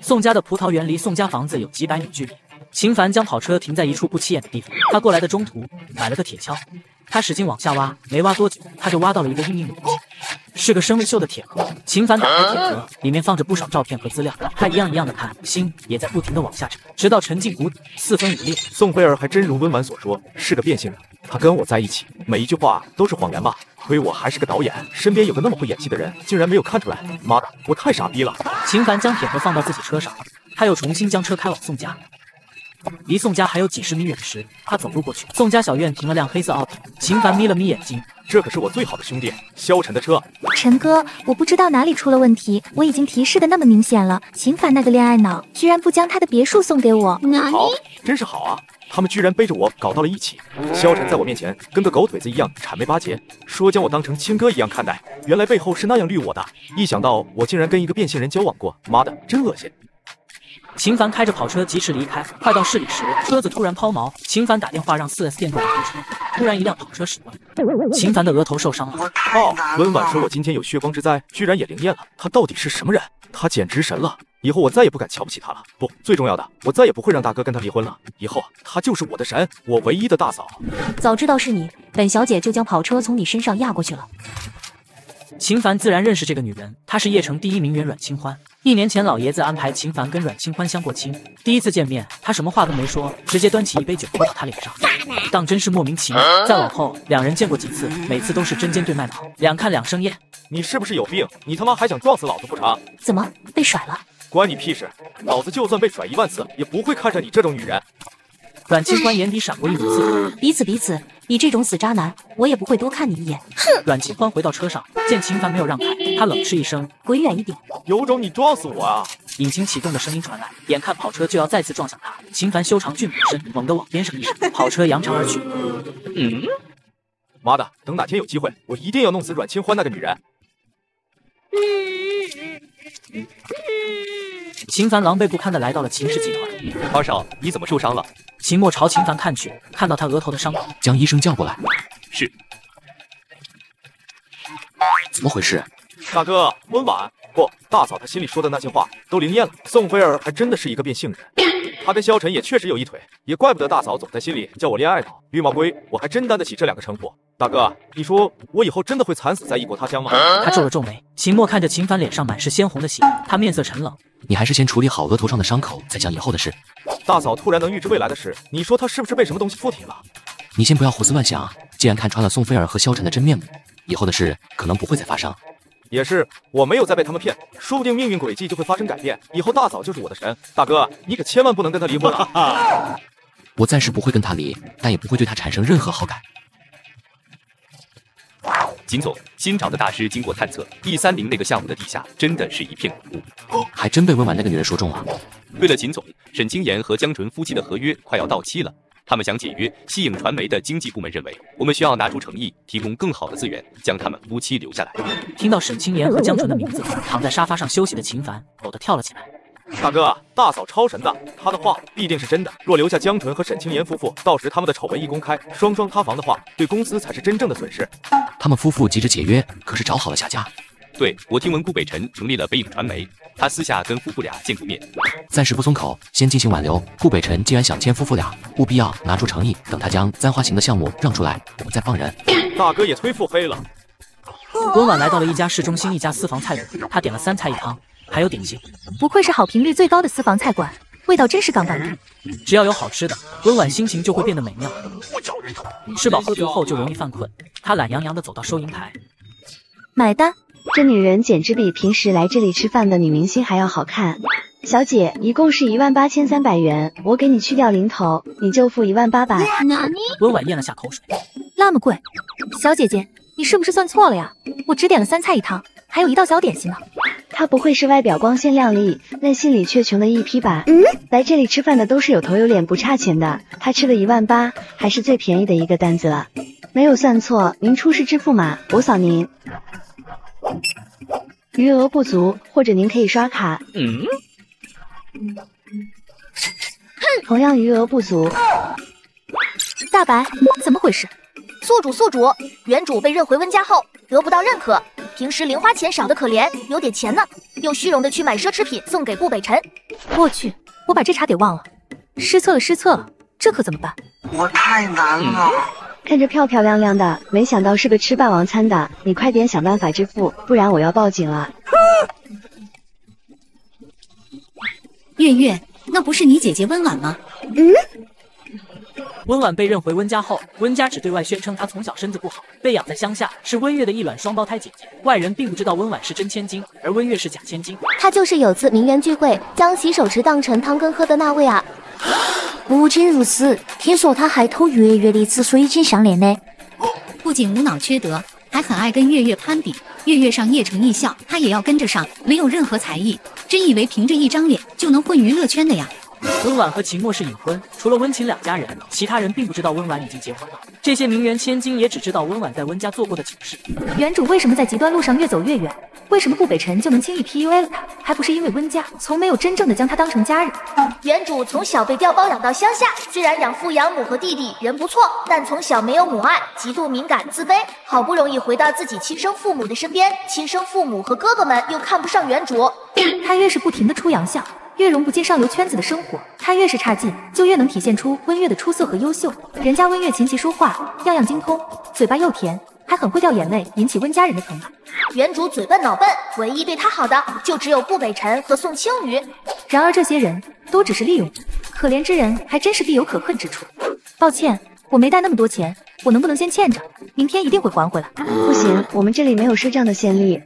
宋家的葡萄园离宋家房子有几百米距离。秦凡将跑车停在一处不起眼的地方，他过来的中途买了个铁锹，他使劲往下挖，没挖多久，他就挖到了一个硬硬的东西，是个生日锈的铁盒。秦凡打开铁盒，里面放着不少照片和资料，他一样一样的看，心也在不停的往下沉，直到沉进谷底，四分五裂。 宋菲儿还真如温婉所说，是个变性人。她跟我在一起，每一句话都是谎言吧？亏我还是个导演，身边有个那么会演戏的人，竟然没有看出来。妈的，我太傻逼了！ 秦凡将铁盒放到自己车上，他又重新将车开往宋家。离宋家还有几十米远时，他走路过去，宋家小院停了辆黑色奥迪。秦凡眯了眯眼睛， 这可是我最好的兄弟萧晨的车。 陈哥，我不知道哪里出了问题，我已经提示的那么明显了，秦凡那个恋爱脑居然不将他的别墅送给我。 好，真是好啊！他们居然背着我搞到了一起。萧晨在我面前跟个狗腿子一样谄媚巴结，说将我当成亲哥一样看待，原来背后是那样绿我的。一想到我竟然跟一个变性人交往过，妈的，真恶心！ 秦凡开着跑车疾驰离开，快到市里时，车子突然抛锚。秦凡打电话让 四 S 店给我推车，突然一辆跑车驶过来，秦凡的额头受伤了。 哦，温婉说我今天有血光之灾，居然也灵验了。他到底是什么人？他简直神了！以后我再也不敢瞧不起他了。不，最重要的，我再也不会让大哥跟他离婚了。以后他就是我的神，我唯一的大嫂。 早知道是你，本小姐就将跑车从你身上压过去了。 秦凡自然认识这个女人，她是邺城第一名媛阮清欢。一年前，老爷子安排秦凡跟阮清欢相过亲。第一次见面，他什么话都没说，直接端起一杯酒泼到他脸上，当真是莫名其妙。再往后，两人见过几次，每次都是针尖对麦芒，两看两生厌。 你是不是有病？你他妈还想撞死老子不成？ 怎么被甩了？ 关你屁事！老子就算被甩一万次，也不会看上你这种女人。 阮清欢眼底闪过一抹刺痛， 彼此彼此，你这种死渣男，我也不会多看你一眼。 哼！阮清欢回到车上，见秦凡没有让开，他冷嗤一声：“ 滚远一点！ 有种你撞死我啊！” 引擎启动的声音传来，眼看跑车就要再次撞向他，秦凡修长俊美的身猛地往边上一闪，跑车扬长而去。 嗯，妈的，等哪天有机会，我一定要弄死阮清欢那个女人。 秦凡狼狈不堪地来到了秦氏集团。 二少，你怎么受伤了？ 秦墨朝秦凡看去，看到他额头的伤口， 将医生叫过来。 是。 怎么回事？ 大哥，温婉不，大嫂她心里说的那些话都灵验了。宋菲儿还真的是一个变性人，她跟萧晨也确实有一腿，也怪不得大嫂总在心里叫我恋爱脑。绿帽龟，我还真担得起这两个称呼。大哥，你说我以后真的会惨死在异国他乡吗？ 他皱了皱眉。秦墨看着秦凡脸上满是鲜红的血，他面色沉冷。 你还是先处理好额头上的伤口，再讲以后的事。 大嫂突然能预知未来的事，你说她是不是被什么东西附体了？ 你先不要胡思乱想，既然看穿了宋菲儿和萧晨的真面目，以后的事可能不会再发生。 也是，我没有再被他们骗，说不定命运轨迹就会发生改变，以后大嫂就是我的神。大哥，你可千万不能跟他离婚啊！ 我暂时不会跟他离，但也不会对他产生任何好感。 秦总，新找的大师经过探测，一三零那个项目的地下真的是一片古墓， 还真被温婉那个女人说中了。 对了，秦总，沈清言和江纯夫妻的合约快要到期了，他们想解约。西影传媒的经纪部门认为，我们需要拿出诚意，提供更好的资源，将他们夫妻留下来。 听到沈清言和江纯的名字，躺在沙发上休息的秦凡呕地跳了起来。 大哥，大嫂超神的，她的话必定是真的。若留下江纯和沈清言夫妇，到时他们的丑闻一公开，双双塌房的话，对公司才是真正的损失。 他们夫妇急着解约，可是找好了下家。 对，我听闻顾北辰成立了北影传媒，他私下跟夫妇俩见过面。 暂时不松口，先进行挽留。顾北辰既然想签夫妇俩，务必要拿出诚意，等他将簪花型的项目让出来，我们再放人。 大哥也忒腹黑了。 温婉来到了一家市中心一家私房菜馆，他点了三菜一汤，还有点心。 不愧是好评率最高的私房菜馆，味道真是杠杠的。 只要有好吃的，温婉心情就会变得美妙。吃饱喝足后就容易犯困，他懒洋洋地走到收银台， 买单。 这女人简直比平时来这里吃饭的女明星还要好看。小姐，一共是一万八千三百元，我给你去掉零头，你就付一万八百。 温婉咽了下口水， 那么贵？小姐姐，你是不是算错了呀？我只点了三菜一汤，还有一道小点心呢。 她不会是外表光鲜亮丽，内心里却穷的一批吧？嗯，来这里吃饭的都是有头有脸不差钱的，她吃了一万八，还是最便宜的一个单子了。没有算错，您出示支付码，我扫您。余额不足，或者您可以刷卡。 嗯， 同样余额不足。 大白，怎么回事？ 宿主宿主，原主被认回温家后得不到认可， 平时零花钱少的可怜，有点钱呢，又虚荣的去买奢侈品送给顾北辰。 我去，我把这茬给忘了，失策了失策了，这可怎么办？ 我太难了。 看着漂漂亮亮的，没想到是个吃霸王餐的，你快点想办法支付，不然我要报警了。 月月，那不是你姐姐温婉吗？ 嗯。 温婉被认回温家后，温家只对外宣称她从小身子不好，被养在乡下，是温月的一卵双胞胎姐姐。外人并不知道温婉是真千金，而温月是假千金。 她就是有次名媛聚会，将洗手池当成汤羹喝的那位啊。不仅如此，听说她还偷月月的一次水晶项链呢。 不仅无脑缺德，还很爱跟月月攀比。月月上夜城艺校，她也要跟着上，没有任何才艺，真以为凭着一张脸就能混娱乐圈的呀？ 温婉和秦墨是隐婚，除了温秦两家人，其他人并不知道温婉已经结婚了。这些名媛千金也只知道温婉在温家做过的糗事。 原主为什么在极端路上越走越远？为什么顾北辰就能轻易 P U A 了他？还不是因为温家从没有真正的将他当成家人。 原主从小被调包养到乡下，虽然养父养母和弟弟人不错，但从小没有母爱，极度敏感自卑。好不容易回到自己亲生父母的身边，亲生父母和哥哥们又看不上原主。 他越是不停的出洋相，越融不进上流圈子的生活，他越是差劲，就越能体现出温月的出色和优秀。人家温月琴棋书画样样精通，嘴巴又甜，还很会掉眼泪，引起温家人的疼爱。 原主嘴笨脑笨，唯一对他好的就只有顾北辰和宋青雨。 然而这些人都只是利用你，可怜之人还真是必有可恨之处。抱歉，我没带那么多钱，我能不能先欠着？明天一定会还回来。 不行，我们这里没有赊账的先例。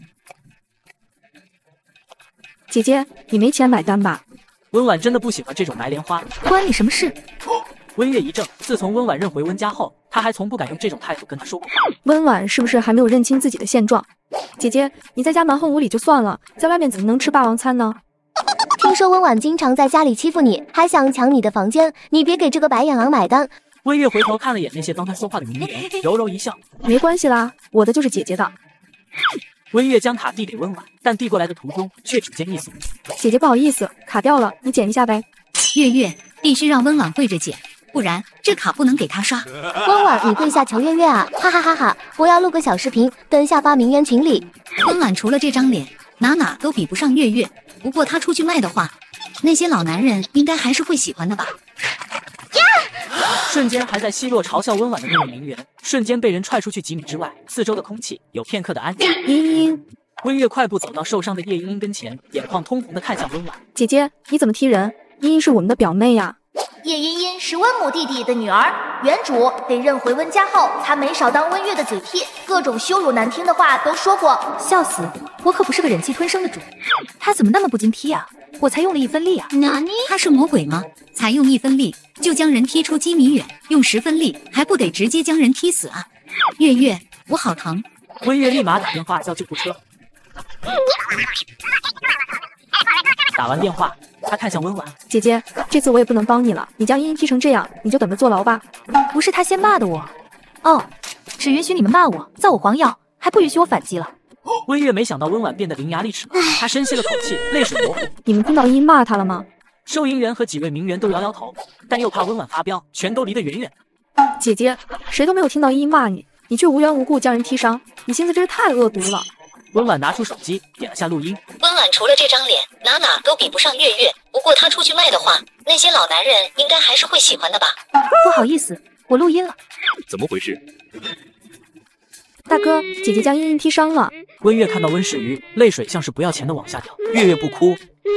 姐姐，你没钱买单吧？ 温婉真的不喜欢这种白莲花， 关你什么事？ 温月一怔，自从温婉认回温家后，她还从不敢用这种态度跟她说过话。 温婉是不是还没有认清自己的现状？姐姐，你在家蛮横无理就算了，在外面怎么能吃霸王餐呢？ 听说温婉经常在家里欺负你，还想抢你的房间，你别给这个白眼狼买单。 温月回头看了眼那些帮她说话的名媛，柔柔一笑， 没关系啦，我的就是姐姐的。 温月将卡递给温婉，但递过来的途中却只见一锁。 姐姐不好意思，卡掉了，你捡一下呗。 月月必须让温婉跪着捡，不然这卡不能给她刷。 温婉，你跪下求月月啊！哈哈哈哈！我要录个小视频，等下发名媛群里。 温婉除了这张脸，哪哪都比不上月月。不过她出去卖的话，那些老男人应该还是会喜欢的吧。 瞬间还在奚落嘲笑温婉的那位名媛，瞬间被人踹出去几米之外，四周的空气有片刻的安静。 茵茵， 温月快步走到受伤的叶茵茵跟前，眼眶通红的看向温婉。 姐姐，你怎么踢人？茵茵是我们的表妹呀。 叶茵茵是温母弟弟的女儿，原主被认回温家后，她没少当温月的嘴替，各种羞辱难听的话都说过。 笑死，我可不是个忍气吞声的主，他怎么那么不经踢啊？我才用了一分力啊！ 哪里？他是魔鬼吗？才用一分力就将人踢出几米远，用十分力还不得直接将人踢死啊？月月，我好疼！ 温月立马打电话叫救护车。打完电话，他看向温婉， 姐姐，这次我也不能帮你了，你将茵茵踢成这样，你就等着坐牢吧。 不是他先骂的我，哦，只允许你们骂我，造我黄谣，还不允许我反击了。 温月没想到温婉变得伶牙俐齿了，她深吸了口气，泪水模糊。 你们听到茵茵骂他了吗？ 收银员和几位名媛都摇摇头，但又怕温婉发飙，全都离得远远的。 姐姐，谁都没有听到茵茵骂你，你却无缘无故将人踢伤，你心思真是太恶毒了。 温婉拿出手机，点了下录音。 温婉除了这张脸，哪哪都比不上月月。不过她出去卖的话，那些老男人应该还是会喜欢的吧？ 不好意思，我录音了。 怎么回事？ 大哥，姐姐将茵茵踢伤了。 温月看到温世瑜，泪水像是不要钱的往下掉。月月不哭。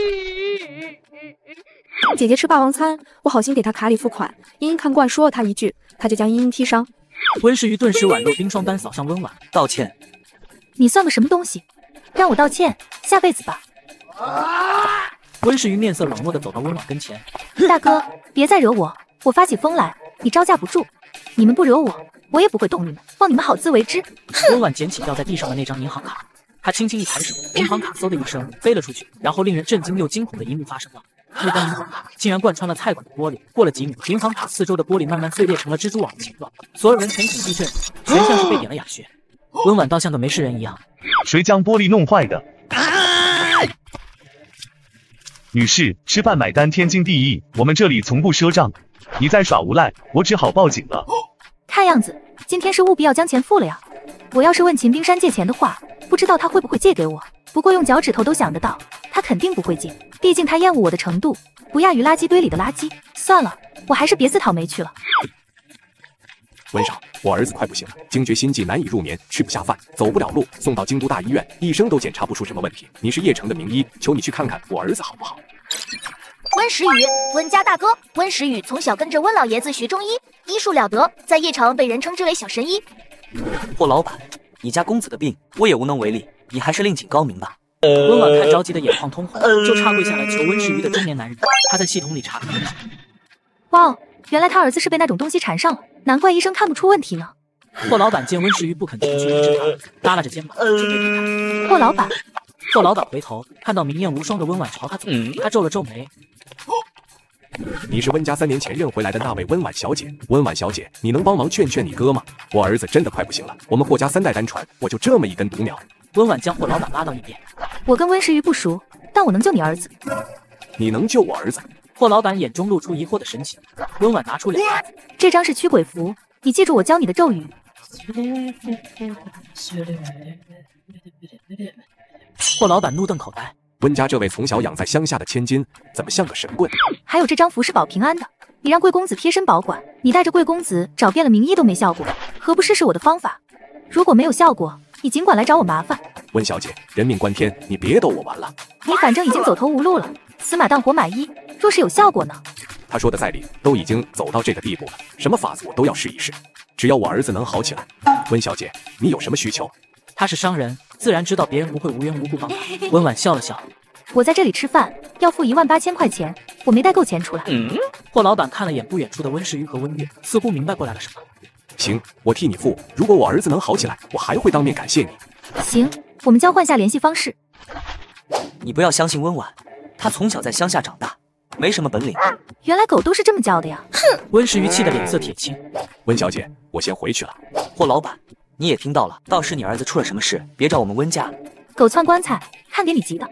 姐姐吃霸王餐，我好心给她卡里付款，茵茵看惯说了她一句，她就将茵茵踢伤。 温世瑜顿时宛若冰霜般扫向温婉，道歉。 你算个什么东西？让我道歉，下辈子吧。 温世瑜面色冷漠地走到温婉跟前， 大哥，别再惹我，我发起疯来，你招架不住。你们不惹我，我也不会动你们，望你们好自为之。 温婉捡起掉在地上的那张银行卡，她轻轻一抬手，银行卡嗖的一声飞了出去，然后令人震惊又惊恐的一幕发生了。那张银行卡竟然贯穿了菜馆的玻璃，过了几秒，银行卡四周的玻璃慢慢碎裂成了蜘蛛网的形状，所有人全体地震，全像是被点了哑穴。温婉倒像个没事人一样。 谁将玻璃弄坏的？女士，吃饭买单天经地义，我们这里从不赊账。你再耍无赖，我只好报警了。 看样子今天是务必要将钱付了呀。我要是问秦冰山借钱的话，不知道他会不会借给我。不过用脚趾头都想得到，他肯定不会借，毕竟他厌恶我的程度不亚于垃圾堆里的垃圾。算了，我还是别自讨没趣了。 温少，我儿子快不行了，惊厥心悸，难以入眠，吃不下饭，走不了路，送到京都大医院，医生都检查不出什么问题。你是邺城的名医，求你去看看我儿子好不好？ 温时雨，温家大哥。温时雨从小跟着温老爷子学中医，医术了得，在邺城被人称之为小神医。 霍老板，你家公子的病我也无能为力，你还是另请高明吧。 温婉看着急的眼眶通红，就差跪下来求温时雨的中年男人。他在系统里查看了一下， 哇哦，原来他儿子是被那种东西缠上了，难怪医生看不出问题呢。 霍老板见温时雨不肯前去医治他，耷拉着肩膀准备离开。 霍老板， 霍老板回头看到明艳无双的温婉朝他走，他皱了皱眉。 你是温家三年前认回来的那位温婉小姐，温婉小姐，你能帮忙劝劝你哥吗？我儿子真的快不行了，我们霍家三代单传，我就这么一根独苗。 温婉将霍老板拉到一边。 我跟温时雨不熟，但我能救你儿子。 你能救我儿子？ 霍老板眼中露出疑惑的神情。温婉拿出两张符， 这张是驱鬼符，你记住我教你的咒语。 霍老板怒瞪口呆， 温家这位从小养在乡下的千金，怎么像个神棍？ 还有这张符是保平安的，你让贵公子贴身保管，你带着贵公子找遍了名医都没效果，何不试试我的方法？如果没有效果，你尽管来找我麻烦。 温小姐，人命关天，你别逗我玩了。 你反正已经走投无路了，死马当活马医，若是有效果呢？ 他说的在理，都已经走到这个地步了，什么法子我都要试一试，只要我儿子能好起来。温小姐，你有什么需求？ 他是商人，自然知道别人不会无缘无故帮他。温婉笑了笑， 我在这里吃饭，要付一万八千块钱，我没带够钱出来。 嗯，霍老板看了眼不远处的温时雨和温月，似乎明白过来了什么。 行，我替你付。如果我儿子能好起来，我还会当面感谢你。 行，我们交换下联系方式。 你不要相信温婉，她从小在乡下长大，没什么本领。 原来狗都是这么叫的呀！哼！ 温时雨气得脸色铁青。 温小姐，我先回去了。 霍老板，你也听到了，到时你儿子出了什么事，别找我们温家。 狗窜棺材，看给你急的。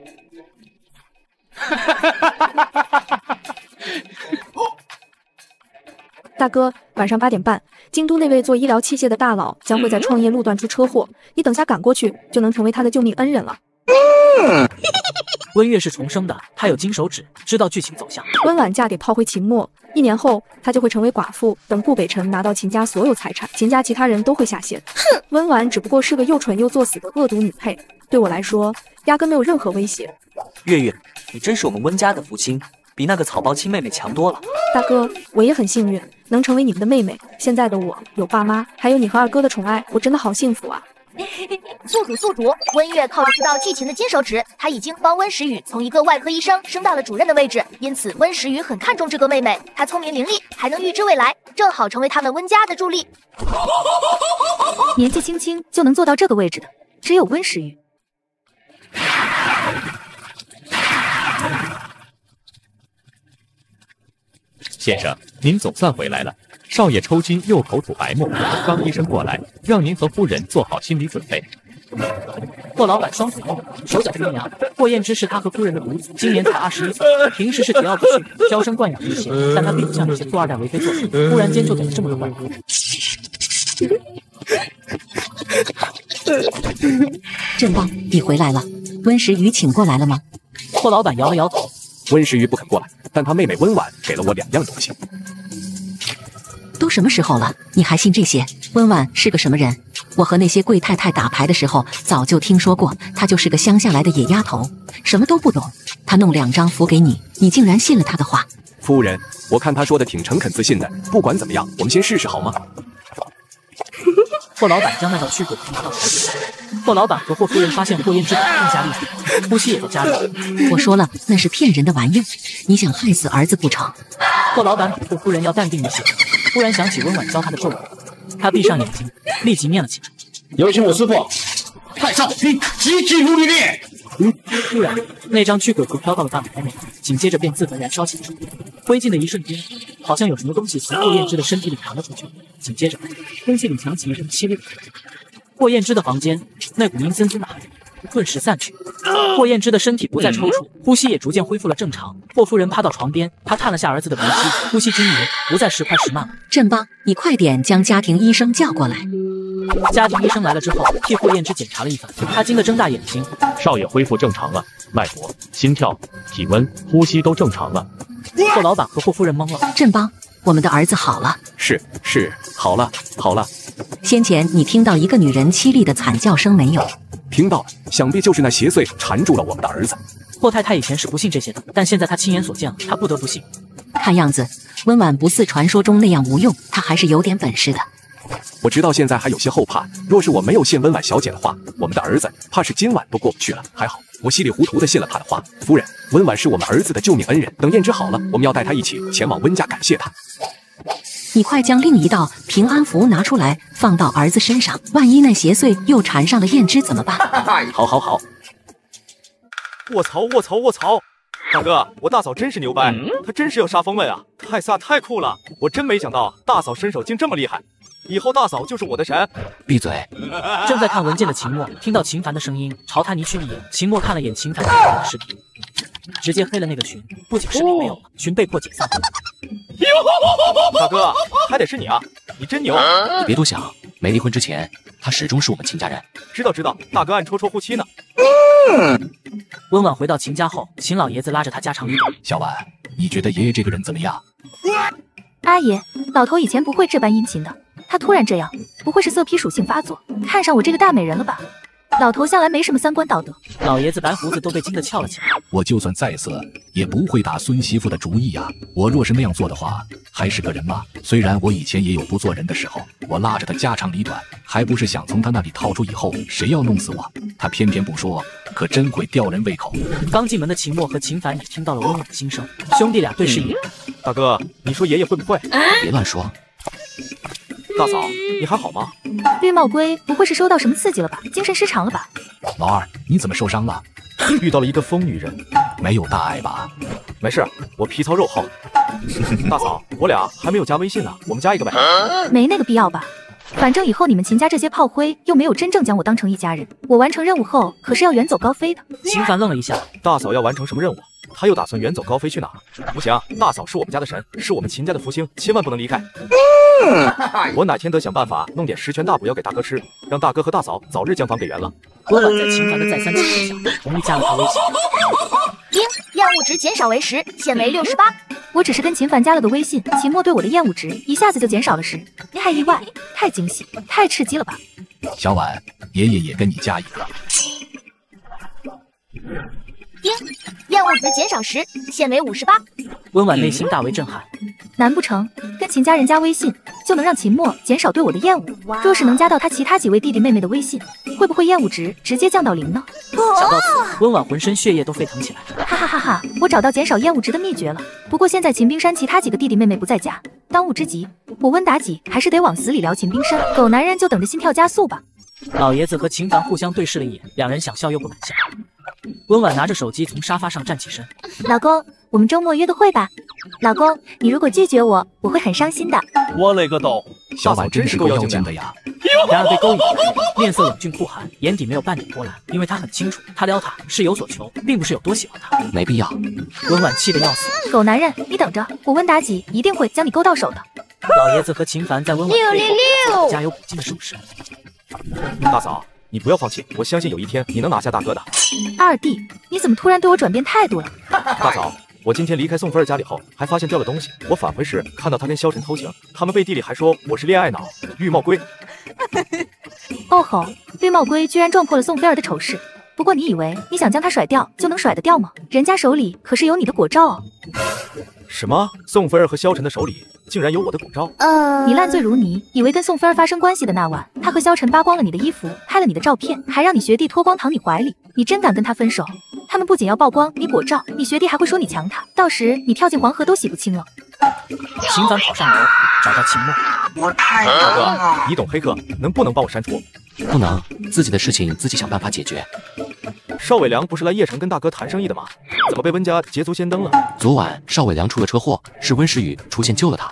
大哥，晚上八点半，京都那位做医疗器械的大佬将会在创业路段出车祸，你等下赶过去，就能成为他的救命恩人了。 温月是重生的，她有金手指，知道剧情走向。 温婉嫁给炮灰秦墨，一年后她就会成为寡妇，等顾北辰拿到秦家所有财产，秦家其他人都会下线。哼，温婉只不过是个又蠢又作死的恶毒女配，对我来说压根没有任何威胁。 月月，你真是我们温家的福星，比那个草包亲妹妹强多了。 大哥，我也很幸运能成为你们的妹妹。现在的我有爸妈，还有你和二哥的宠爱，我真的好幸福啊！ 宿主宿主，温月靠着知道剧情的金手指，他已经帮温时雨从一个外科医生升到了主任的位置，因此温时雨很看重这个妹妹。她聪明伶俐，还能预知未来，正好成为他们温家的助力。 年纪轻轻就能做到这个位置的，只有温时雨。 先生，您总算回来了。少爷抽筋又口吐白沫，刚医生过来，让您和夫人做好心理准备。 霍老板双腿后手脚冰凉。霍燕之是他和夫人的独子，今年才二十一岁，平时是桀骜不驯、娇生惯养一些，但他并不像那些富二代为非作歹，忽然间就给了这么个惯夫。 正邦，你回来了，温时雨请过来了吗？ 霍老板摇了摇头， 温时雨不肯过来，但他妹妹温婉给了我两样东西。 都什么时候了，你还信这些？温婉是个什么人？我和那些贵太太打牌的时候，早就听说过，她就是个乡下来的野丫头，什么都不懂。她弄两张符给你，你竟然信了她的话。 夫人，我看她说的挺诚恳自信的，不管怎么样，我们先试试好吗？ 霍老板将那道驱鬼符拿到手里。霍老板和霍夫人发现霍燕之更加厉害，呼吸也在加热。 我说了，那是骗人的玩意儿，你想害死儿子不成？ 霍老板比霍夫人要淡定一些，忽然想起温婉教他的咒语，他闭上眼睛，立即念了起来。 有请我师父，太上兵，急急如律令。 突然，那张驱鬼符飘到了大门内，紧接着便自焚燃烧起来。灰烬的一瞬间，好像有什么东西从霍燕之的身体里传了出去，紧接着，空气里响起一阵凄厉的咳嗽。霍燕之的房间，那股阴森森的寒意顿时散去。霍彦之的身体不再抽搐，呼吸也逐渐恢复了正常。霍夫人趴到床边，她看了下儿子的鼻息，呼吸均匀，不再时快时慢了。 振邦，你快点将家庭医生叫过来。 家庭医生来了之后，替霍彦之检查了一番，他惊得睁大眼睛。 少爷恢复正常了，脉搏、心跳、体温、呼吸都正常了。 霍老板和霍夫人懵了。 振邦，我们的儿子好了。 是是，好了好了。 先前你听到一个女人凄厉的惨叫声没有？ 听到了，想必就是那邪祟缠住了我们的儿子。 霍太太以前是不信这些的，但现在她亲眼所见了，她不得不信。 看样子温婉不似传说中那样无用，她还是有点本事的。 我直到现在还有些后怕，若是我没有信温婉小姐的话，我们的儿子怕是今晚都过不去了。还好我稀里糊涂的信了她的话。夫人，温婉是我们儿子的救命恩人，等燕之好了，我们要带她一起前往温家感谢她。 你快将另一道平安符拿出来，放到儿子身上，万一那邪祟又缠上了燕之怎么办？ 好好好。 卧槽卧槽卧槽！大哥，我大嫂真是牛掰，她真是有杀风味啊！太飒太酷了，我真没想到大嫂身手竟这么厉害，以后大嫂就是我的神。 闭嘴！ 正在看文件的秦墨听到秦凡的声音，朝他睨去一眼。秦墨看了眼秦凡点开的视频，直接黑了那个群，不仅视频没有了，群被迫解散。 大哥，还得是你啊，你真牛！ 你别多想，没离婚之前，他始终是我们秦家人。 知道知道，大哥暗戳戳护妻呢。 温婉回到秦家后，秦老爷子拉着他家长里短。 小婉，你觉得爷爷这个人怎么样？ 阿爷，老头以前不会这般殷勤的，他突然这样，不会是色批属性发作，看上我这个大美人了吧？老头向来没什么三观道德。 老爷子白胡子都被惊得翘了起来。 我就算再色，也不会打孙媳妇的主意呀、啊。我若是那样做的话，还是个人吗？虽然我以前也有不做人的时候，我拉着他家长里短，还不是想从他那里套出以后谁要弄死我，他偏偏不说，可真会吊人胃口。 刚进门的秦墨和秦凡也听到了温婉的心声，兄弟俩对视一眼。 大哥，你说爷爷会不会？ 别乱说。 大嫂，你还好吗？ 绿帽龟不会是受到什么刺激了吧？精神失常了吧？ 老二，你怎么受伤了？ 遇到了一个疯女人， 没有大碍吧？ 没事，我皮糙肉厚。大嫂，我俩还没有加微信呢，我们加一个呗。 没那个必要吧？反正以后你们秦家这些炮灰又没有真正将我当成一家人，我完成任务后可是要远走高飞的。 秦凡愣了一下， 大嫂要完成什么任务？他又打算远走高飞去哪？不行，大嫂是我们家的神，是我们秦家的福星，千万不能离开。我哪天得想办法弄点十全大补药给大哥吃，让大哥和大嫂早日将房给圆了。 温婉在秦凡的再三请求下，同意加了他微信。 应厌恶值减少为十，现为六十八。 我只是跟秦凡加了个微信，秦墨对我的厌恶值一下子就减少了十，太意外，太惊喜，太刺激了吧！ 小婉，爷爷也跟你加一个。 应厌恶值减少十，现为五十八。 温婉内心大为震撼， 难不成跟秦家人加微信就能让秦墨减少对我的厌恶？若是能加到他其他几位弟弟妹妹的微信，会不会厌恶值直接降到零呢？ 想到此，温婉浑身血液都沸腾起来。 哈哈哈哈！我找到减少厌恶值的秘诀了。不过现在秦冰山其他几个弟弟妹妹不在家，当务之急，我温妲己还是得往死里聊秦冰山。狗男人就等着心跳加速吧。 老爷子和秦凡互相对视了一眼，两人想笑又不敢笑。温婉拿着手机从沙发上站起身， 老公，我们周末约个会吧。老公，你如果拒绝我，我会很伤心的。 我勒个豆， 小婉真是够妖精的呀！ 然而被勾引的人面色冷峻酷寒，眼底没有半点波澜，因为他很清楚，他撩他是有所求，并不是有多喜欢他。 没必要。 温婉气得要死， 狗男人，你等着，我温妲己一定会将你勾到手的。 老爷子和秦凡在温婉背后加油鼓劲的手势。 大嫂，你不要放弃，我相信有一天你能拿下大哥的。 二弟，你怎么突然对我转变态度了？ 大嫂，我今天离开宋菲儿家里后，还发现掉了东西。我返回时看到他跟萧晨偷情，他们背地里还说我是恋爱脑。绿帽龟。 哦吼，绿帽龟居然撞破了宋菲儿的丑事。不过你以为你想将他甩掉就能甩得掉吗？人家手里可是有你的果照哦。 什么？宋菲儿和萧晨的手里竟然有我的果照？ 呃，你烂醉如泥，以为跟宋菲儿发生关系的那晚，他和萧晨扒光了你的衣服，拍了你的照片，还让你学弟脱光躺你怀里，你真敢跟他分手？他们不仅要曝光你果照，你学弟还会说你强他，到时你跳进黄河都洗不清了。 秦凡跑上楼，找到秦墨。 我太难大了。 哥，你懂黑客，能不能帮我删除？ 不能，自己的事情自己想办法解决。 邵伟良不是来邺城跟大哥谈生意的吗？怎么被温家捷足先登了？ 昨晚邵伟良出了车祸，是温时雨出现救了他。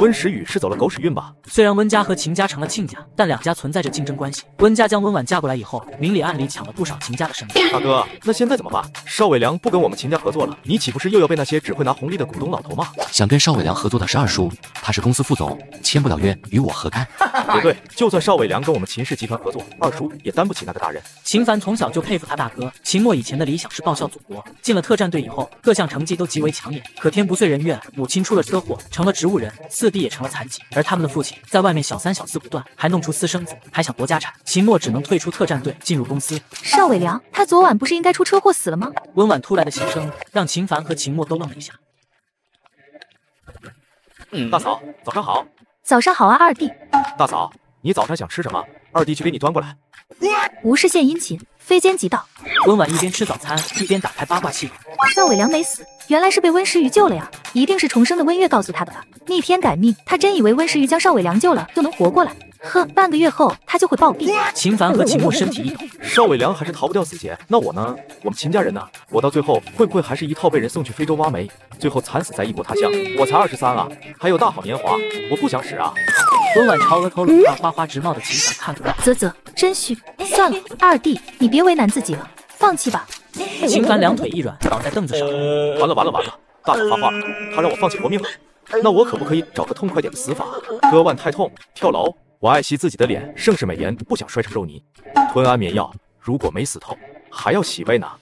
温时雨是走了狗屎运吧？ 虽然温家和秦家成了亲家，但两家存在着竞争关系。温家将温婉嫁过来以后，明里暗里抢了不少秦家的生意。 大哥，那现在怎么办？邵伟良不跟我们秦家合作了，你岂不是又要被那些只会拿红利的股东老头骂？ 想跟邵伟良合作的是二叔，他是公司副总，签不了约，与我何干？ 不对，就算邵伟良跟我们秦氏集团合作，二叔也担不起那个大任。 秦凡从小就佩服他大哥。秦墨以前的理想是报效祖国，进了特战队以后，各项成绩都极为抢眼。可天不遂人愿，母亲出了车祸，成了植物人，四弟也成了残疾，而他们的父亲在外面小三小四不断，还弄出私生子，还想夺家产。秦墨只能退出特战队，进入公司。 邵伟良，他昨晚不是应该出车祸死了吗？ 温婉突来的心声让秦凡和秦墨都愣了一下。 大嫂，早上好。 早上好啊，二弟。 大嫂，你早上想吃什么？二弟去给你端过来。 无事献殷勤，非奸即盗。 温婉一边吃早餐一边打开八卦系统。 邵伟良没死，原来是被温时雨救了呀！一定是重生的温月告诉他的吧？逆天改命，他真以为温时雨将邵伟良救了就能活过来？呵，半个月后他就会暴毙。 秦凡和秦墨身体一抖， 邵伟良还是逃不掉死劫。那我呢？我们秦家人呢？我到最后会不会还是一套被人送去非洲挖煤，最后惨死在异国他乡？我才二十三啊，还有大好年华，我不想死啊！ 温婉朝额头冷汗哗哗直冒的秦凡看过来， 啧啧，真虚。算了，二弟，你别为难自己了，放弃吧。 秦凡两腿一软，倒在凳子上。 完了完了完了，大嫂发话了，他让我放弃活命了。那我可不可以找个痛快点的死法？割腕太痛，跳楼。我爱惜自己的脸，盛世美颜，不想摔成肉泥。吞安眠药，如果没死透，还要洗胃呢。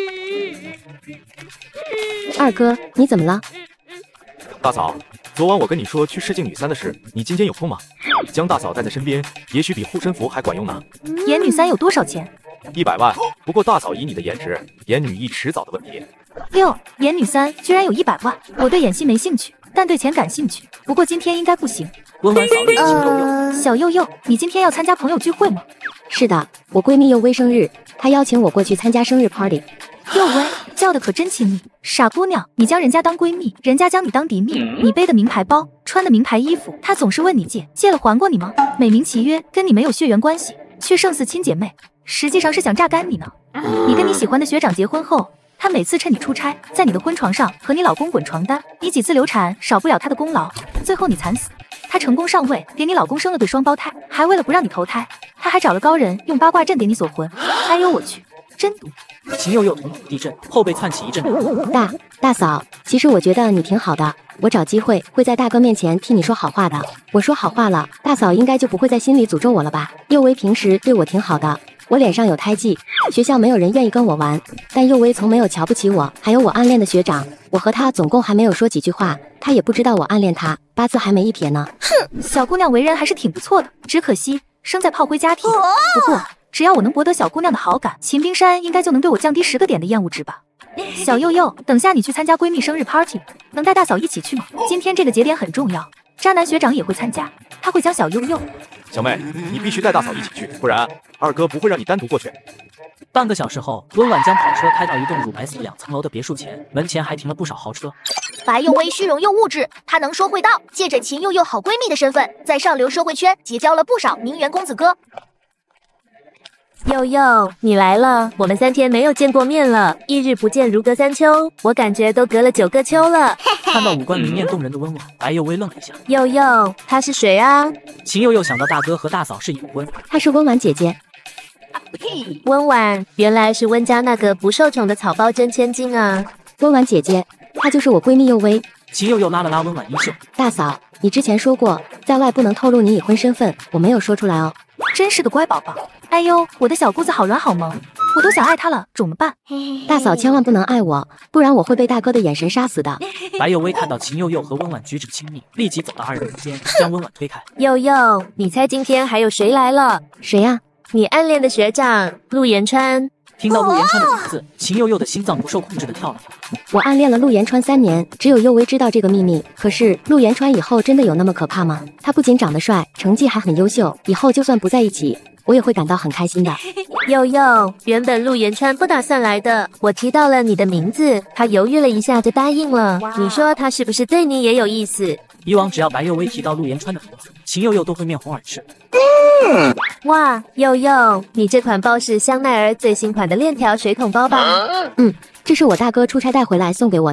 二哥，你怎么了？ 大嫂，昨晚我跟你说去试镜女三的事，你今天有空吗？将大嫂带在身边，也许比护身符还管用呢。 演女三有多少钱？ 一百万。不过大嫂以你的颜值，演女一迟早的问题。 哟，演女三居然有一百万！我对演戏没兴趣，但对钱感兴趣。不过今天应该不行。 温婉扫了一清悠悠，小悠悠，你今天要参加朋友聚会吗？ 是的，我闺蜜佑薇生日，她邀请我过去参加生日 party。 佑薇叫的可真亲密，傻姑娘，你将人家当闺蜜，人家将你当嫡蜜。你背的名牌包，穿的名牌衣服，她总是问你借，借了还过你吗？美名其曰跟你没有血缘关系，却胜似亲姐妹，实际上是想榨干你呢。你跟你喜欢的学长结婚后，他每次趁你出差，在你的婚床上和你老公滚床单，你几次流产少不了他的功劳，最后你惨死。他成功上位，给你老公生了对双胞胎，还为了不让你投胎，他还找了高人用八卦阵给你锁魂。哎呦我去，真毒！ 秦佑佑瞳孔地震，后背窜起一阵凉。 大大嫂，其实我觉得你挺好的，我找机会会在大哥面前替你说好话的。我说好话了，大嫂应该就不会在心里诅咒我了吧？佑薇平时对我挺好的，我脸上有胎记，学校没有人愿意跟我玩，但佑薇从没有瞧不起我。还有我暗恋的学长，我和他总共还没有说几句话，他也不知道我暗恋他，八字还没一撇呢。 哼，小姑娘为人还是挺不错的，只可惜生在炮灰家庭。不过只要我能博得小姑娘的好感，秦冰山应该就能对我降低十个点的厌恶值吧。小佑佑，等下你去参加闺蜜生日 party， 能带大嫂一起去吗？今天这个节点很重要，渣男学长也会参加，他会将小佑佑。 小妹，你必须带大嫂一起去，不然二哥不会让你单独过去。 半个小时后，温婉将跑车开到一栋乳白色两层楼的别墅前，门前还停了不少豪车。 白幼薇虚荣又物质，她能说会道，借着秦佑佑好闺蜜的身份，在上流社会圈结交了不少名媛公子哥。 佑佑，你来了，我们三天没有见过面了，一日不见如隔三秋，我感觉都隔了九个秋了。 看到五官明艳动人的温婉，白幼薇愣了一下。 佑佑，他是谁啊？ 秦佑佑想到大哥和大嫂是已婚， 她是温婉姐姐。 温婉，原来是温家那个不受宠的草包真千金啊！ 温婉姐姐，她就是我闺蜜佑薇。 秦佑佑拉了拉温婉衣袖， 大嫂，你之前说过在外不能透露你已婚身份，我没有说出来哦。 真是个乖宝宝。哎呦，我的小姑子好软好萌，我都想爱她了，怎么办？ 大嫂千万不能爱我，不然我会被大哥的眼神杀死的。 白幼薇看到秦佑佑和温婉举止亲密，立即走到二人之间，将温婉推开。 佑佑，你猜今天还有谁来了？ 谁呀、啊？ 你暗恋的学长陆延川。 听到陆延川的名字，秦佑佑的心脏不受控制的跳了跳。 我暗恋了陆延川三年，只有佑薇知道这个秘密。可是陆延川以后真的有那么可怕吗？他不仅长得帅，成绩还很优秀，以后就算不在一起，我也会感到很开心的。 佑佑，原本陆延川不打算来的，我提到了你的名字，他犹豫了一下就答应了。你说他是不是对你也有意思？ 以往只要白幼薇提到陆延川的名字，秦佑佑都会面红耳赤。 哇，佑佑，你这款包是香奈儿最新款的链条水桶包吧？ 嗯，这是我大哥出差带回来送给我的。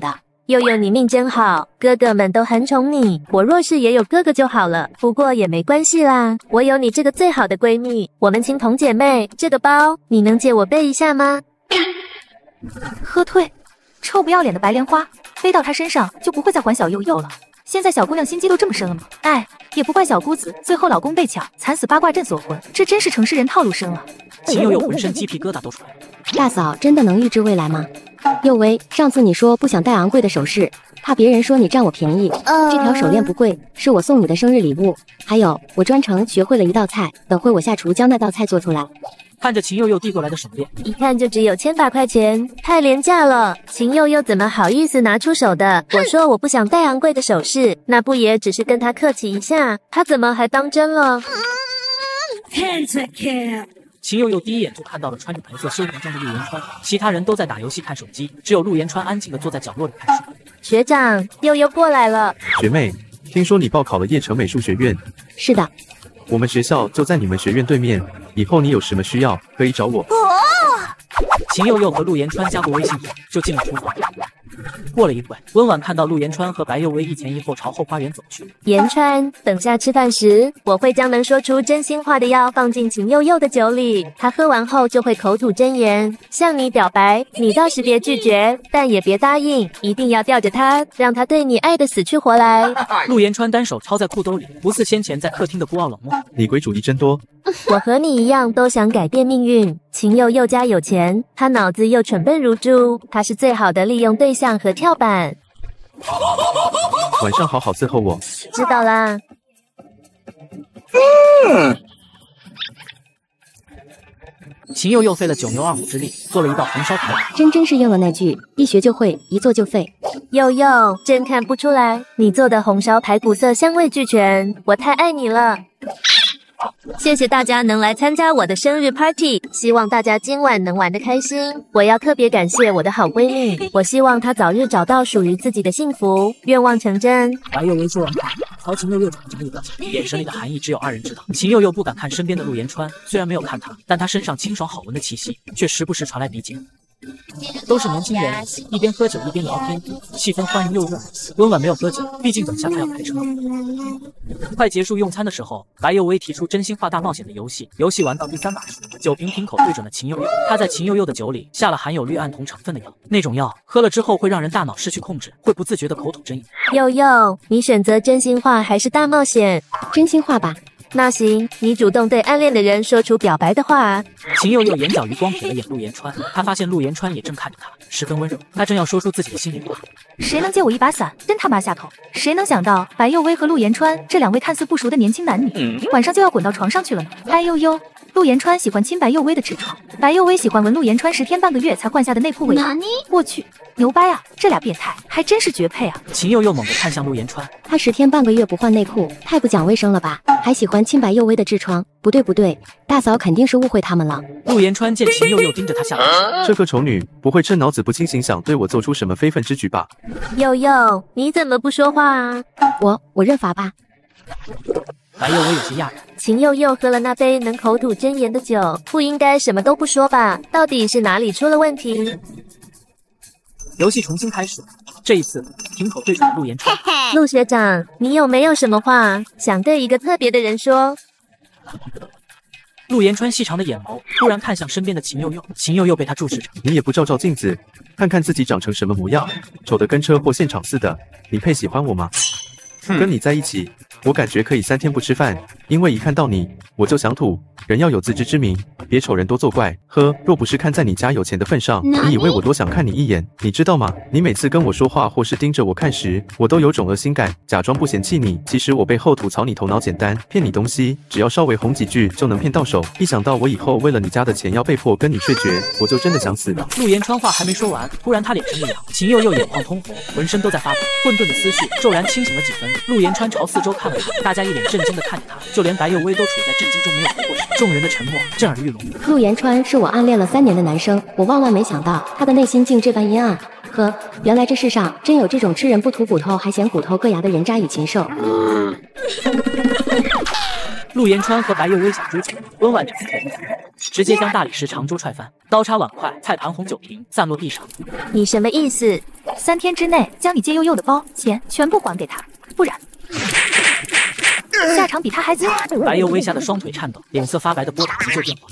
佑佑，你命真好，哥哥们都很宠你。我若是也有哥哥就好了，不过也没关系啦，我有你这个最好的闺蜜，我们情同姐妹。这个包你能借我背一下吗？ 喝退，臭不要脸的白莲花，背到她身上就不会再还小佑佑了。现在小姑娘心机都这么深了吗？哎，也不怪小姑子，最后老公被抢，惨死八卦阵锁魂，这真是城市人套路深了。 秦佑佑浑身鸡皮疙瘩都出来了。 大嫂真的能预知未来吗？佑薇，上次你说不想戴昂贵的首饰，怕别人说你占我便宜。 呃、 这条手链不贵，是我送你的生日礼物。还有，我专程学会了一道菜，等会我下厨将那道菜做出来。 看着秦佑佑递过来的手链， 一看就只有千把块钱，太廉价了。秦佑佑怎么好意思拿出手的？我说我不想戴昂贵的首饰，那不也只是跟他客气一下，他怎么还当真了？ 秦佑佑第一眼就看到了穿着白色休闲装的陆延川，其他人都在打游戏看手机，只有陆延川安静地坐在角落里看书。 学长，佑佑过来了。 学妹，听说你报考了叶城美术学院？ 是的， 我们学校就在你们学院对面，以后你有什么需要可以找我。 秦佑佑和陆延川加过微信后，就进了厨房。过了一会，温婉看到陆延川和白幼薇一前一后朝后花园走去。 延川，等下吃饭时，我会将能说出真心话的药放进秦佑佑的酒里，他喝完后就会口吐真言，向你表白。你倒是别拒绝，但也别答应，一定要吊着他，让他对你爱得死去活来。 陆延川单手抄在裤兜里，不似先前在客厅的孤傲冷漠。 你鬼主意真多。 我和你一样都想改变命运。秦佑佑家有钱，他脑子又蠢笨如猪，他是最好的利用对象和跳板。 晚上好好伺候我。 知道啦。 嗯。秦佑佑费了九牛二虎之力，做了一道红烧排骨。 真真是应了那句一学就会，一做就废。 佑佑，真看不出来，你做的红烧排骨色香味俱全，我太爱你了。谢谢大家能来参加我的生日 party， 希望大家今晚能玩得开心。我要特别感谢我的好闺蜜，我希望她早日找到属于自己的幸福，愿望成真。 白幼薇说完话，朝秦佑佑长这么一表情，眼神里的含义只有二人知道。秦佑佑不敢看身边的陆延川，虽然没有看他，但他身上清爽好闻的气息却时不时传来鼻尖。都是年轻人，一边喝酒一边聊天，气氛欢愉又热。温婉没有喝酒，毕竟等下他要开车。快结束用餐的时候，白幼薇提出真心话大冒险的游戏。游戏玩到第三把时，酒瓶瓶口对准了秦佑佑，他在秦佑佑的酒里下了含有氯胺酮成分的药，那种药喝了之后会让人大脑失去控制，会不自觉的口吐真言。 佑佑，你选择真心话还是大冒险？ 真心话吧。 那行，你主动对暗恋的人说出表白的话。 秦佑佑眼角余光瞥了眼陆延川，他发现陆延川也正看着他，十分温柔。他正要说出自己的心里话， 谁能借我一把伞？真他妈下头！谁能想到白幼薇和陆延川这两位看似不熟的年轻男女，嗯、晚上就要滚到床上去了呢？哎呦呦！陆延川喜欢亲白幼薇的痔疮，白幼薇喜欢闻陆延川十天半个月才换下的内裤味道。我去，牛掰啊！这俩变态还真是绝配啊！ 秦佑佑猛地看向陆延川， 他十天半个月不换内裤，太不讲卫生了吧？还喜欢亲白幼薇的痔疮？不对不对，大嫂肯定是误会他们了。 陆延川见秦佑佑盯着他下来， 这个丑女不会趁脑子不清醒想对我做出什么非分之举吧？ 佑佑，你怎么不说话啊？ 我我认罚吧。 白幼薇有些讶然， 秦佑佑喝了那杯能口吐真言的酒，不应该什么都不说吧？到底是哪里出了问题？ 游戏重新开始，这一次瓶口对准陆延川。 陆学长，你有没有什么话想对一个特别的人说？ 陆延川细长的眼眸突然看向身边的秦佑佑，秦佑佑被他注视着。 你也不照照镜子，看看自己长成什么模样，丑得跟车祸现场似的，你配喜欢我吗？嗯、跟你在一起，我感觉可以三天不吃饭，因为一看到你我就想吐。人要有自知之明，别丑人多作怪。呵，若不是看在你家有钱的份上，你以为我多想看你一眼？你知道吗？你每次跟我说话或是盯着我看时，我都有种恶心感，假装不嫌弃你，其实我背后吐槽你头脑简单，骗你东西，只要稍微哄几句就能骗到手。一想到我以后为了你家的钱要被迫跟你睡觉，我就真的想死了。 陆延川话还没说完，突然他脸上一凉，秦佑佑眼眶通红，浑身都在发抖，混沌的思绪骤然清醒了几分。陆延川朝四周看了看，大家一脸震惊的看着他，就连白幼薇都处在震惊中没有回过神。众人的沉默震耳欲聋。 陆延川是我暗恋了三年的男生，我万万没想到他的内心竟这般阴暗。呵，原来这世上真有这种吃人不吐骨头还嫌骨头硌牙的人渣与禽兽。嗯、 陆延川和白幼薇想追求，温婉着直接将大理石长桌踹翻，刀叉碗筷、菜盘红酒瓶散落地上。 你什么意思？ 三天之内将你借悠悠的包钱全部还给他，不然下场比他还惨。 白幽微吓得双腿颤抖，脸色发白的拨打急救电话。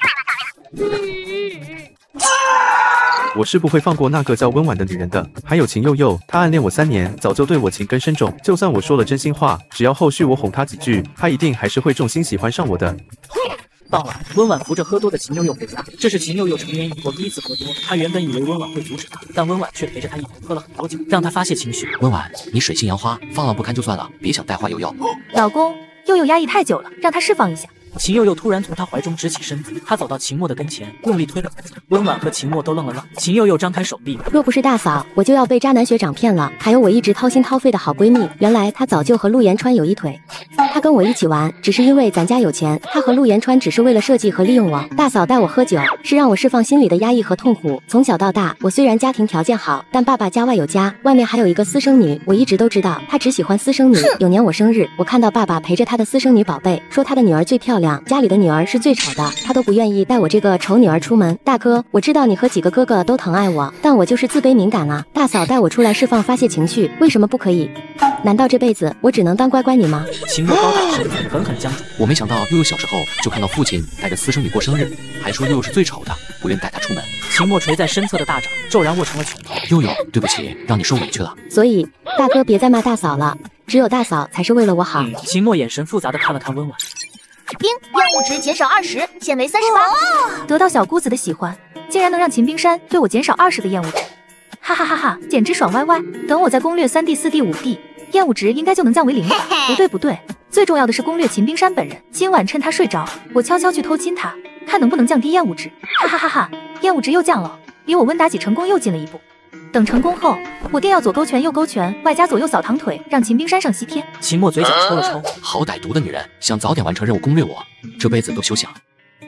我是不会放过那个叫温婉的女人的。还有秦佑佑，她暗恋我三年，早就对我情根深重。就算我说了真心话，只要后续我哄她几句，她一定还是会重新喜欢上我的。 傍晚，温婉扶着喝多的秦佑佑回家，这是秦佑佑成年以后第一次喝多。他原本以为温婉会阻止他，但温婉却陪着他一起喝了很多酒，让他发泄情绪。 温婉，你水性杨花，放浪不堪就算了，别想带坏佑佑。 老公，佑佑压抑太久了，让他释放一下。 秦佑佑突然从他怀中直起身子，他走到秦墨的跟前，用力推了他。温婉和秦墨都愣了愣。秦佑佑张开手臂， 若不是大嫂，我就要被渣男学长骗了。还有我一直掏心掏肺的好闺蜜，原来她早就和陆延川有一腿。她跟我一起玩，只是因为咱家有钱。她和陆延川只是为了设计和利用我。大嫂带我喝酒，是让我释放心里的压抑和痛苦。从小到大，我虽然家庭条件好，但爸爸家外有家，外面还有一个私生女。我一直都知道，他只喜欢私生女。有年我生日，我看到爸爸陪着他的私生女宝贝，说他的女儿最漂亮，家里的女儿是最丑的，他都不愿意带我这个丑女儿出门。大哥，我知道你和几个哥哥都疼爱我，但我就是自卑敏感啊。大嫂带我出来释放发泄情绪，为什么不可以？难道这辈子我只能当乖乖女吗？ 秦墨高大身子狠狠僵住。 我没想到佑佑小时候就看到父亲带着私生女过生日，还说佑佑是最丑的，不愿带她出门。 秦墨垂在身侧的大掌骤然握成了拳头。 佑佑，对不起，让你受委屈了。 所以大哥别再骂大嫂了，只有大嫂才是为了我好。 嗯、秦墨眼神复杂的看了看温婉。 冰厌恶值减少二十，现为三十八。 得到小姑子的喜欢，竟然能让秦冰山对我减少二十个厌恶值，哈哈哈哈，简直爽歪歪！等我再攻略三 D、四 D、五 D， 厌恶值应该就能降为零了吧？不对不对，最重要的是攻略秦冰山本人。今晚趁他睡着，我悄悄去偷亲他，看能不能降低厌恶值。哈哈哈哈，厌恶值又降了，离我温妲己成功又近了一步。等成功后，我定要左勾拳右勾拳，外加左右扫堂腿，让秦冰山上西天。 秦墨嘴角抽了抽， 好歹毒的女人，想早点完成任务攻略我，这辈子都休想。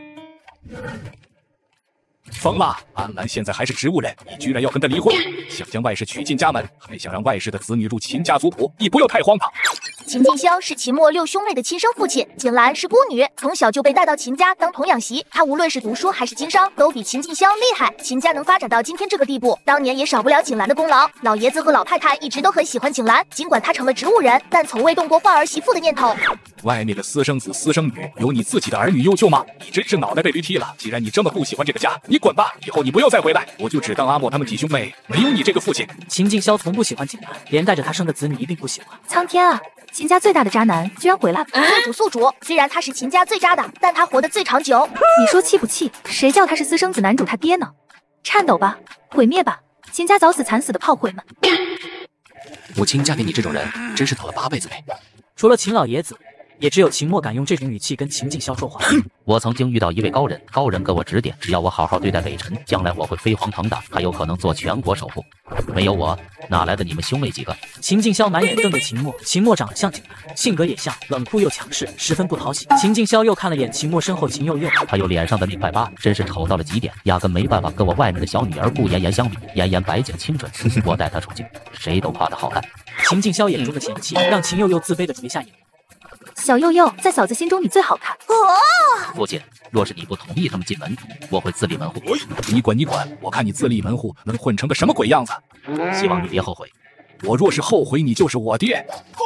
疯了！安澜现在还是植物人，你居然要跟他离婚，想将外室娶进家门，还想让外室的子女入秦家族谱，你不要太荒唐。 秦晋霄是秦墨六兄妹的亲生父亲，景兰是孤女，从小就被带到秦家当童养媳。她无论是读书还是经商，都比秦晋霄厉害。秦家能发展到今天这个地步，当年也少不了景兰的功劳。老爷子和老太太一直都很喜欢景兰，尽管她成了植物人，但从未动过换儿媳妇的念头。 外面的私生子私生女，有你自己的儿女优秀吗？你真是脑袋被驴踢了！既然你这么不喜欢这个家，你滚吧，以后你不要再回来，我就只当阿莫他们几兄妹没有你这个父亲。 秦晋霄从不喜欢景兰，连带着他生的子女一定不喜欢。 苍天啊！秦家最大的渣男居然回来了！ 宿主宿主，虽然他是秦家最渣的，但他活得最长久。 你说气不气？谁叫他是私生子男主他爹呢？颤抖吧，毁灭吧，秦家早死惨死的炮灰们！ 母亲嫁给你这种人，真是讨了八辈子呗。 除了秦老爷子，也只有秦墨敢用这种语气跟秦晋霄说话。 我曾经遇到一位高人，高人给我指点，只要我好好对待北辰，将来我会飞黄腾达，还有可能做全国首富。没有我，哪来的你们兄妹几个？ 秦晋霄满眼瞪着秦墨，秦墨长得像景兰，性格也像，冷酷又强势，十分不讨喜。秦晋霄又看了眼秦墨身后秦佑佑， 还有脸上的那块疤，真是丑到了极点，压根没办法跟我外面的小女儿顾妍妍相比。妍妍白净清纯，我带她出镜，谁都夸她好看。 秦晋霄眼中的嫌弃，让秦佑佑自卑的垂下眼。 小佑佑，在嫂子心中你最好看。 哦，父亲，若是你不同意他们进门，我会自立门户。 你管你管，我看你自立门户能混成个什么鬼样子！ 希望你别后悔。 我若是后悔，你就是我爹。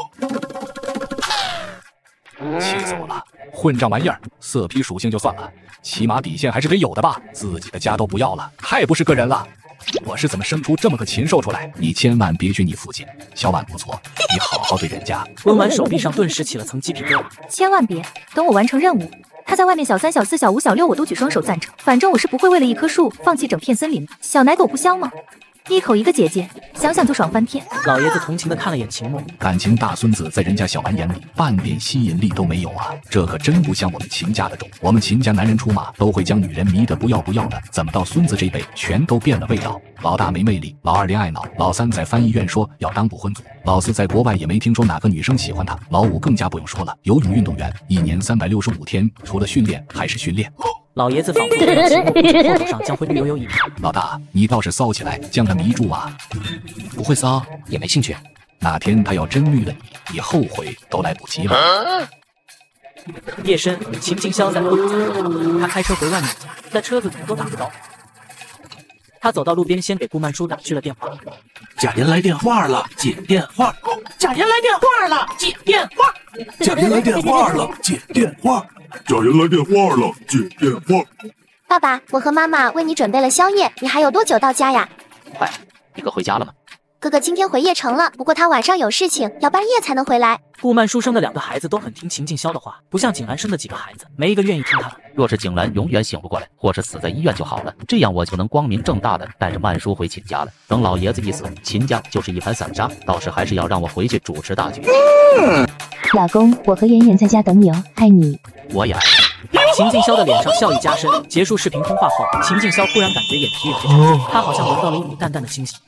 气死我了！混账玩意儿，色批属性就算了，起码底线还是得有的吧？自己的家都不要了，太不是个人了。我是怎么生出这么个禽兽出来？ 你千万别学你父亲，小婉不错，你好好对人家。 温婉手臂上顿时起了层鸡皮疙瘩。 千万别，等我完成任务，他在外面小三小四小五小六我都举双手赞成。反正我是不会为了一棵树放弃整片森林的。小奶狗不香吗？一口一个姐姐，想想就爽翻天。 老爷子同情的看了眼秦墨， 感情大孙子在人家小婉眼里半点吸引力都没有啊，这可真不像我们秦家的种。我们秦家男人出马都会将女人迷得不要不要的，怎么到孙子这辈全都变了味道？老大没魅力，老二恋爱脑，老三在翻译院说要当不婚族，老四在国外也没听说哪个女生喜欢他，老五更加不用说了，游泳运动员，一年三百六十五天，除了训练还是训练。 老爷子仿佛让秦墨不知后头上将会绿油油一片。 老大，你倒是骚起来，将他迷住啊！ 不会骚，也没兴趣。 哪天他要真绿了你，你后悔都来不及了。 夜深，秦晋霄在路上，他开车回外面家，但车子怎么都打不着。他走到路边，先给顾曼舒打去了电话。 家人来电话了，接电话。 家人来电话了，接电话。 家人来电话了，接电话。 家人来电话了，接电话。 爸爸，我和妈妈为你准备了宵夜，你还有多久到家呀？ 快，你哥回家了吗？ 哥哥今天回邺城了，不过他晚上有事情，要半夜才能回来。 顾曼书生的两个孩子都很听秦静霄的话，不像景兰生的几个孩子，没一个愿意听他的。 若是景兰永远醒不过来，或是死在医院就好了，这样我就能光明正大的带着曼叔回秦家了。等老爷子一死，秦家就是一盘散沙，倒是还是要让我回去主持大局。 嗯、老公，我和妍妍在家等你哦，爱你。 我也爱你。 秦静霄的脸上笑意加深。结束视频通话后，秦静霄忽然感觉眼皮有些长，他好像闻到了一股淡淡的清醒。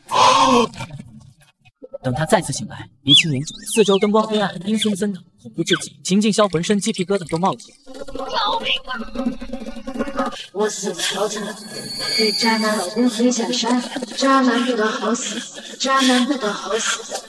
等他再次醒来，鼻青眼肿，四周灯光黑暗，阴森森的，恐怖至极。秦静霄浑身鸡皮疙瘩都冒了起来。 救命啊！我死朝着被渣男老公推下山，渣男不得好死，渣男不得好死。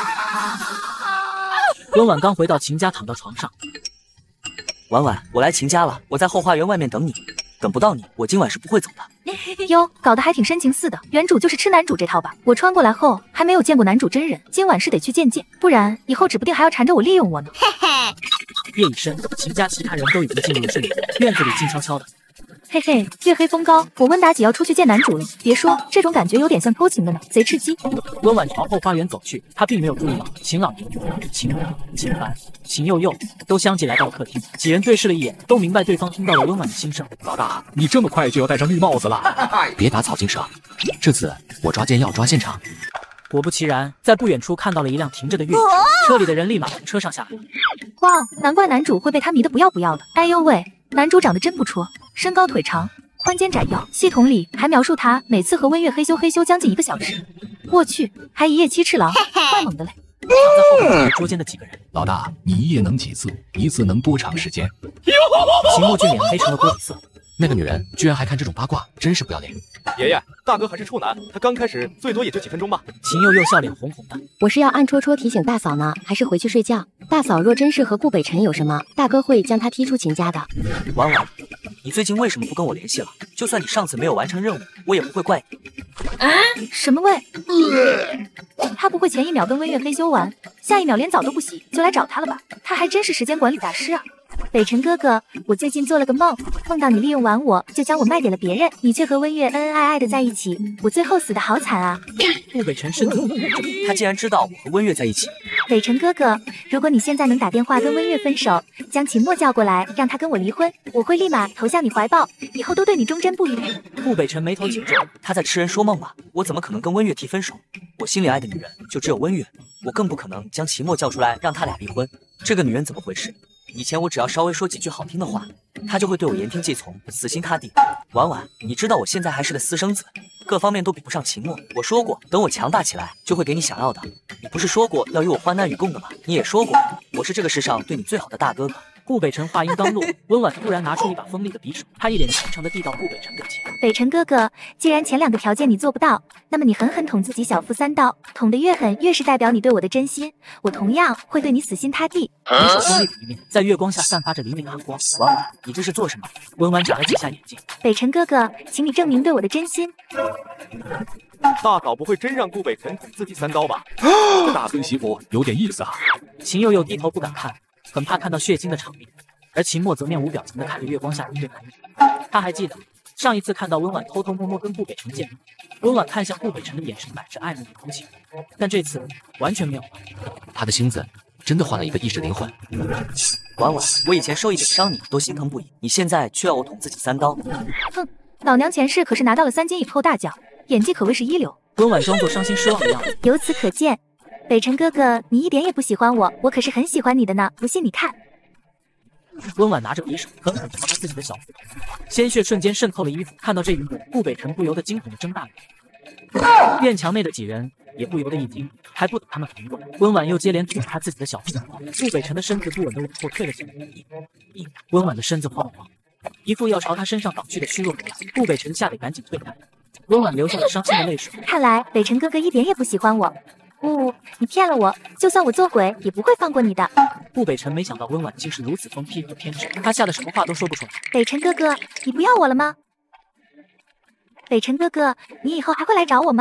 温婉刚回到秦家，躺到床上。 婉婉，我来秦家了，我在后花园外面等你。等不到你，我今晚是不会走的。 哟，搞得还挺深情似的。原主就是吃男主这套吧？我穿过来后还没有见过男主真人，今晚是得去见见，不然以后指不定还要缠着我利用我呢。嘿嘿。 夜已深，秦家其他人都已经进入了睡眠，院子里静悄悄的。 嘿嘿，月黑风高，我温妲己要出去见男主了。别说，这种感觉有点像偷情的呢，贼刺激。 温婉朝后花园走去，她并没有注意到秦朗宁、秦牧、秦凡、秦佑佑都相继来到了客厅。几人对视了一眼，都明白对方听到了温婉的心声。 老大，你这么快就要戴上绿帽子了？ 别打草惊蛇，这次我抓奸要抓现场。 果不其然，在不远处看到了一辆停着的越野车，车里的人立马从车上下来。 哇，难怪男主会被他迷得不要不要的。哎呦喂，男主长得真不错，身高腿长，宽肩窄腰。系统里还描述他每次和温月嘿咻嘿咻将近一个小时。我去，还一夜七次郎，怪猛的嘞。 躺在后面捉奸的几个人， 老大，你一夜能几次？一次能多长时间？ 秦墨俊脸黑成了锅底色。 那个女人居然还看这种八卦，真是不要脸。 爷爷，大哥还是处男，他刚开始最多也就几分钟吧。 秦佑佑笑脸红红的。 我是要暗戳戳提醒大嫂呢，还是回去睡觉？大嫂若真是和顾北辰有什么，大哥会将他踢出秦家的。 婉婉，你最近为什么不跟我联系了？就算你上次没有完成任务，我也不会怪你。 啊？什么喂？他不会前一秒跟温月嘿咻完，下一秒连澡都不洗就来找他了吧？他还真是时间管理大师啊！北辰哥哥，我最近做了个梦，梦到你利用完我就将我卖给了别人，你却和温月恩恩爱爱的在一起，我最后死的好惨啊！ 顾北辰身子， 他竟然知道我和温月在一起。 北辰哥哥，如果你现在能打电话跟温月分手，将秦墨叫过来，让他跟我离婚，我会立马投向你怀抱，以后都对你忠贞不渝。 顾北辰眉头紧皱， 他在痴人说梦吧？我怎么可能跟温月提分手？我心里爱的女人就只有温月，我更不可能将秦墨叫出来让他俩离婚。这个女人怎么回事？以前我只要稍微说几句好听的话，她就会对我言听计从，死心塌地。婉婉，你知道我现在还是个私生子，各方面都比不上秦墨。我说过，等我强大起来，就会给你想要的。你不是说过要与我患难与共的吗？你也说过，我是这个世上对你最好的大哥哥。 顾北辰话音刚落，温婉突然拿出一把锋利的匕首，他一脸虔诚地递到顾北辰跟前。 北辰哥哥，既然前两个条件你做不到，那么你狠狠捅自己小腹三刀，捅得越狠，越是代表你对我的真心。我同样会对你死心塌地。 匕首锋利的一面在月光下散发着黎明寒光。婉婉，你这是做什么？温婉眨了几下眼睛。 北辰哥哥，请你证明对我的真心。 大嫂不会真让顾北辰捅自己三刀吧？ 这大孙媳妇有点意思啊！ 秦佑佑低头不敢看，很怕看到血腥的场面，而秦墨则面无表情地看着月光下一对男女。他还记得上一次看到温婉偷偷摸摸跟顾北辰见面，温婉看向顾北辰的眼神满是爱慕与同情，但这次完全没有。 他的心子真的换了一个意识灵魂。 婉婉，我以前受一点伤你都心疼不已，你现在却要我捅自己三刀。 哼，老娘前世可是拿到了三金影后大奖，演技可谓是一流。 温婉装作伤心失望的样子。 由此可见，北辰哥哥，你一点也不喜欢我，我可是很喜欢你的呢，不信你看。 温婉拿着匕首狠狠砸自己的小腹，鲜血瞬间渗透了衣服。看到这一幕，顾北辰不由得惊恐地睁大眼。院墙内的几人也不由得一惊，还不等他们反应过来，温婉又接连捅他自己的小腹。顾北辰的身子不稳地往后退了几步，一温婉的身子晃了晃，一副要朝他身上倒去的虚弱模样。顾北辰吓得赶紧退开，温婉流下了伤心的泪水。 看来北辰哥哥一点也不喜欢我。呜、嗯，你骗了我，就算我做鬼也不会放过你的。 顾北辰没想到温婉竟是如此疯批和偏执，他吓得什么话都说不出来。 北辰哥哥，你不要我了吗？北辰哥哥，你以后还会来找我吗？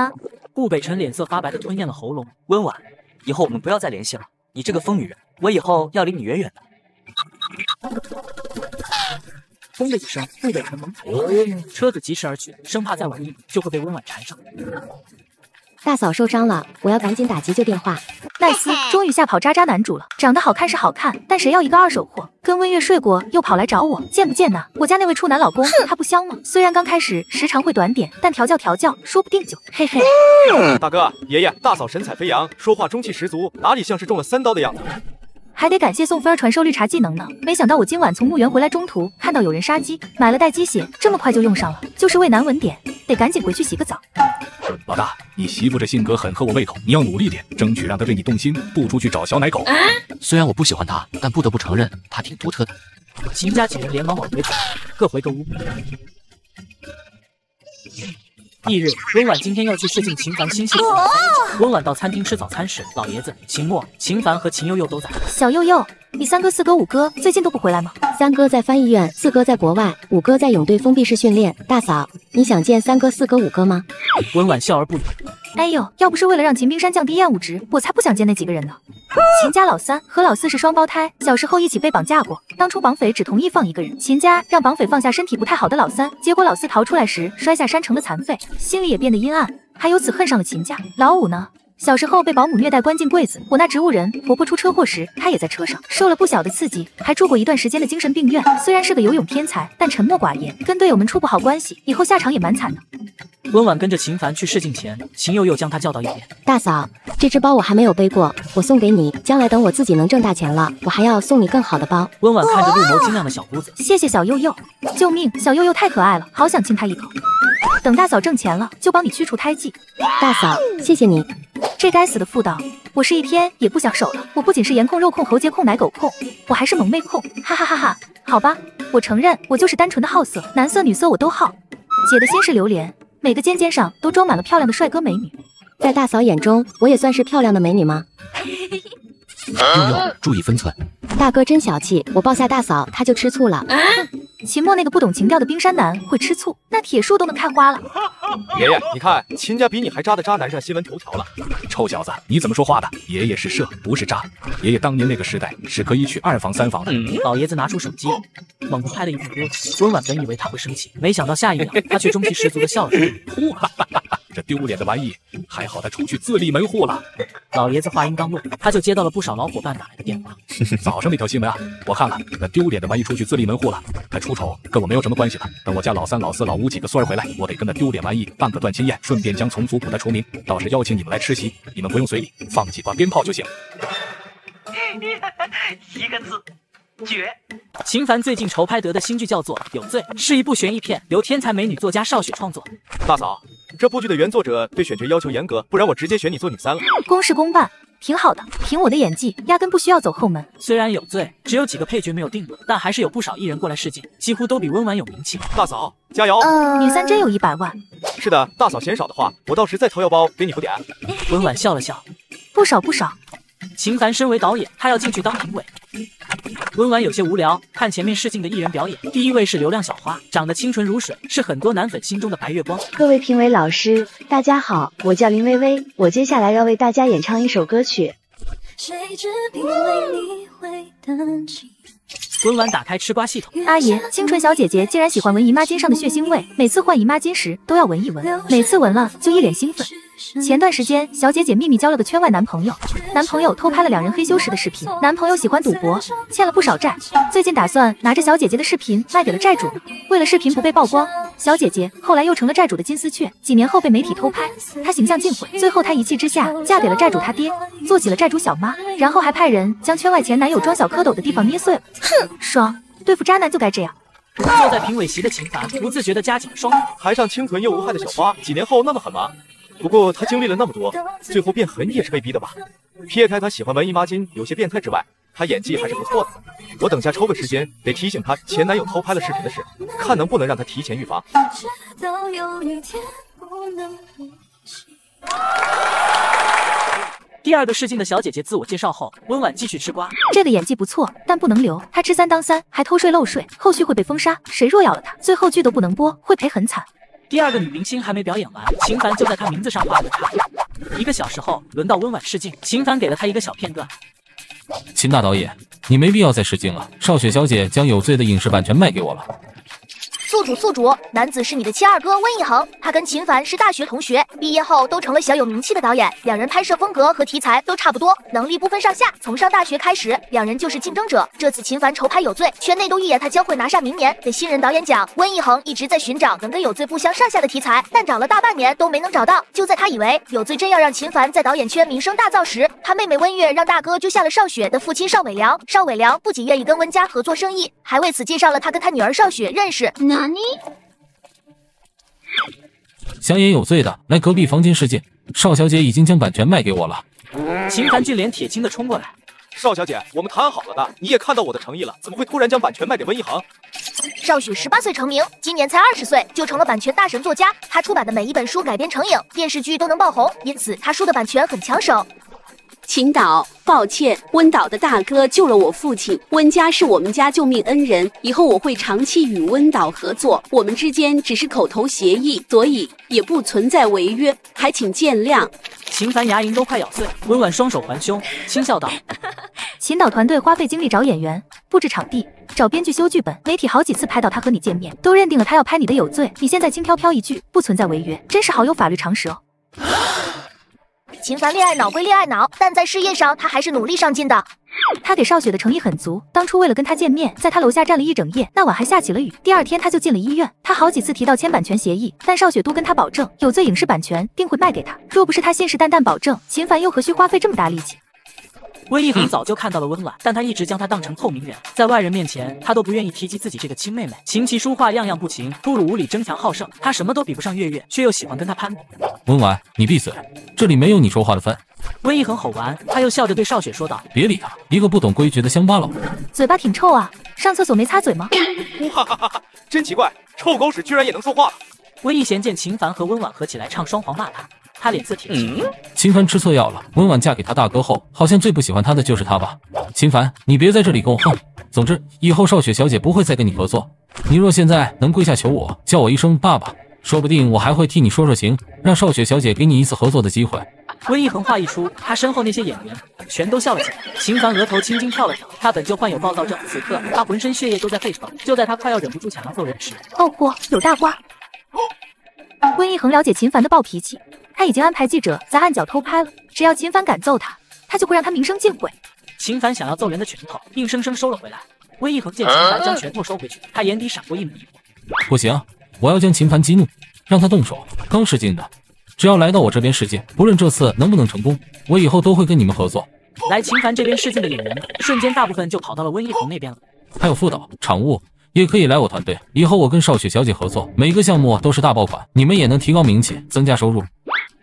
顾北辰脸色发白的吞咽了喉咙。 温婉，以后我们不要再联系了。你这个疯女人，我以后要离你远远的。 轰的一声，顾北辰猛踩车子疾驰而去，生怕再晚一步就会被温婉缠上。 大嫂受伤了，我要赶紧打急救电话。 奈斯终于吓跑渣渣男主了，长得好看是好看，但谁要一个二手货？跟温月睡过又跑来找我，贱不贱呐？我家那位处男老公他不香吗？虽然刚开始时长会短点，但调教调教，说不定就嘿嘿。 大哥、爷爷，大嫂神采飞扬，说话中气十足，哪里像是中了三刀的样子？ 还得感谢宋菲儿传授绿茶技能呢。没想到我今晚从墓园回来，中途看到有人杀鸡，买了待鸡血，这么快就用上了，就是为难文点，得赶紧回去洗个澡。 老大，你媳妇这性格很合我胃口，你要努力点，争取让她对你动心，不出去找小奶狗。 啊、虽然我不喜欢她，但不得不承认她挺独特的。 秦家几人连忙往回跑，各回各屋。翌日，温婉今天要去试镜秦凡新戏。温婉到餐厅吃早餐时，老爷子、秦墨、秦凡和秦佑佑都在。 小佑佑，你三哥、四哥、五哥最近都不回来吗？ 三哥在翻译院，四哥在国外，五哥在泳队封闭式训练。大嫂，你想见三哥、四哥、五哥吗？ 温婉笑而不语。 哎呦，要不是为了让秦冰山降低厌恶值，我才不想见那几个人呢。秦家老三和老四是双胞胎，小时候一起被绑架过。当初绑匪只同意放一个人，秦家让绑匪放下身体不太好的老三，结果老四逃出来时摔下山成了残废，心里也变得阴暗，还由此恨上了秦家。老五呢？小时候被保姆虐待关进柜子，我那植物人婆婆出车祸时，他也在车上，受了不小的刺激，还住过一段时间的精神病院。虽然是个游泳天才，但沉默寡言，跟队友们处不好关系，以后下场也蛮惨的。 温婉跟着秦凡去试镜前，秦佑佑将他叫到一边。 大嫂，这只包我还没有背过，我送给你，将来等我自己能挣大钱了，我还要送你更好的包。 温婉看着绿眸晶亮的小姑子， 谢谢小佑佑，救命！小佑佑太可爱了，好想亲他一口。等大嫂挣钱了，就帮你驱除胎记。 大嫂，谢谢你。 这该死的妇道，我是一天也不想守了。我不仅是颜控、肉控、喉结控、奶狗控，我还是萌妹控，哈哈哈哈！好吧，我承认，我就是单纯的好色，男色女色我都好。姐的心是榴莲，每个尖尖上都装满了漂亮的帅哥美女。 在大嫂眼中，我也算是漂亮的美女吗？ 佑佑，注意分寸。 大哥真小气，我抱下大嫂，他就吃醋了。 啊、秦墨那个不懂情调的冰山男会吃醋，那铁树都能开花了。 爷爷，你看秦家比你还渣的渣男上新闻头条了。 臭小子，你怎么说话的？爷爷是色，不是渣。爷爷当年那个时代是可以娶二房三房的。 嗯、老爷子拿出手机，猛地拍了一部歌。温婉本以为他会生气，没想到下一秒他却中气十足的笑了出来。 哈哈哈哈！这丢脸的玩意，还好他出去自立门户了。 老爷子话音刚落，他就接到了不少老伙伴打来的电话。 早上那条新闻啊，我看了，那丢脸的玩意出去自立门户了，他出丑跟我没有什么关系了。等我家老三、老四、老五几个孙儿回来，我得跟那丢脸玩意办个断亲宴，顺便将从族谱的除名。到时邀请你们来吃席，你们不用随礼，放几挂鞭炮就行。 一个字。绝！ 秦凡最近筹拍得的新剧叫做《有罪》，是一部悬疑片，由天才美女作家邵雪创作。 大嫂，这部剧的原作者对选角要求严格，不然我直接选你做女三了。 公事公办，挺好的。凭我的演技，压根不需要走后门。 虽然有罪只有几个配角没有定了，但还是有不少艺人过来试镜，几乎都比温婉有名气。 大嫂加油！ 呃、女三真有一百万。 是的，大嫂嫌少的话，我到时再掏腰包给你付点。 温婉笑了笑， 不少不少。 秦凡身为导演，他要进去当评委。温婉有些无聊，看前面试镜的艺人表演。第一位是流量小花，长得清纯如水，是很多男粉心中的白月光。 各位评委老师，大家好，我叫林薇薇，我接下来要为大家演唱一首歌曲。 谁知因为你会担心。 温婉打开吃瓜系统， 阿爷，清纯小姐姐竟然喜欢闻姨妈巾上的血腥味，每次换姨妈巾时都要闻一闻，每次闻了就一脸兴奋。前段时间，小姐姐秘密交了个圈外男朋友，男朋友偷拍了两人嘿咻时的视频。男朋友喜欢赌博，欠了不少债，最近打算拿着小姐姐的视频卖给了债主呢。为了视频不被曝光，小姐姐后来又成了债主的金丝雀。几年后被媒体偷拍，她形象尽毁，最后她一气之下嫁给了债主他爹，做起了债主小妈，然后还派人将圈外前男友装小蝌蚪的地方捏碎了。哼，爽！对付渣男就该这样。 坐在评委席的秦凡不自觉地夹紧了双腿。 台上清纯又无害的小花，几年后那么狠吗？不过他经历了那么多，最后变狠也是被逼的吧。撇开他喜欢闻姨妈巾有些变态之外，他演技还是不错的。我等下抽个时间得提醒他前男友偷拍了视频的事，看能不能让他提前预防。 第二个试镜的小姐姐自我介绍后，温婉继续吃瓜。 这个演技不错，但不能留。她吃三当三，还偷税漏税，后续会被封杀。谁若要了她，最后剧都不能播，会赔很惨。 第二个女明星还没表演完，秦凡就在她名字上画了个叉。一个小时后，轮到温婉试镜，秦凡给了她一个小片段。 秦大导演，你没必要再试镜了，少雪小姐将有罪的影视版权卖给我了。 宿主宿主，男子是你的亲二哥温一恒，他跟秦凡是大学同学，毕业后都成了小有名气的导演，两人拍摄风格和题材都差不多，能力不分上下。从上大学开始，两人就是竞争者。这次秦凡筹拍有罪，圈内都预言他将会拿下明年的新人导演奖。温一恒一直在寻找能跟有罪不相上下的题材，但找了大半年都没能找到。就在他以为有罪真要让秦凡在导演圈名声大噪时，他妹妹温月让大哥揪下了少雪的父亲邵伟良。邵伟良不仅愿意跟温家合作生意，还为此介绍了他跟他女儿邵雪认识。 哪里？ 想演有罪的，来隔壁房间试镜。邵小姐已经将版权卖给我了。 秦凡俊脸铁青的冲过来， 邵小姐，我们谈好了的，你也看到我的诚意了，怎么会突然将版权卖给温一恒？ 邵雪十八岁成名，今年才二十岁就成了版权大神作家，他出版的每一本书改编成影、电视剧都能爆红，因此他书的版权很抢手。 秦导，抱歉，温导的大哥救了我父亲，温家是我们家救命恩人，以后我会长期与温导合作，我们之间只是口头协议，所以也不存在违约，还请见谅。 秦凡牙龈都快咬碎，温婉双手环胸，轻笑道：“ 秦导团队花费精力找演员、布置场地、找编剧修剧本，媒体好几次拍到他和你见面，都认定了他要拍你的有罪。你现在轻飘飘一句不存在违约，真是好有法律常识哦。” 秦凡恋爱脑归恋爱脑，但在事业上他还是努力上进的。 他给邵雪的诚意很足，当初为了跟他见面，在他楼下站了一整夜，那晚还下起了雨。第二天他就进了医院。他好几次提到签版权协议，但邵雪都跟他保证，有罪影视版权定会卖给他。若不是他信誓旦旦保证，秦凡又何须花费这么大力气？ 温一恒早就看到了温婉，但他一直将她当成透明人，在外人面前，他都不愿意提及自己这个亲妹妹。琴棋书画样样不行，突兀无礼，争强好胜，他什么都比不上月月，却又喜欢跟他攀比。 温婉，你闭嘴，这里没有你说话的份。 温一恒吼完，他又笑着对邵雪说道：“ 别理他，一个不懂规矩的乡巴佬。” 嘴巴挺臭啊，上厕所没擦嘴吗？ 哈哈哈哈！真奇怪，臭狗屎居然也能说话了。 温一贤见秦凡和温婉合起来唱双簧骂他。他脸色铁青、嗯， 秦凡吃错药了。温婉嫁给他大哥后，好像最不喜欢他的就是他吧？秦凡，你别在这里跟我横。总之，以后邵雪小姐不会再跟你合作。你若现在能跪下求我，叫我一声爸爸，说不定我还会替你说说情，让邵雪小姐给你一次合作的机会。 温一恒话一出，他身后那些演员全都笑了起来。秦凡额头青筋跳了跳，他本就患有暴躁症，此刻他浑身血液都在沸腾。就在他快要忍不住想要揍人时， 哦不，有大瓜！温一恒了解秦凡的暴脾气。他已经安排记者在暗角偷拍了，只要秦凡敢揍他，他就会让他名声尽毁。 秦凡想要揍人的拳头，硬生生收了回来。温一恒见秦凡将拳头收回去，他眼底闪过一抹疑惑。 不行，我要将秦凡激怒，让他动手。刚试镜的，只要来到我这边试镜，不论这次能不能成功，我以后都会跟你们合作。 来秦凡这边试镜的演员，瞬间大部分就跑到了温一恒那边了。 还有副导、场务。也可以来我团队，以后我跟邵雪小姐合作，每个项目都是大爆款，你们也能提高名气，增加收入。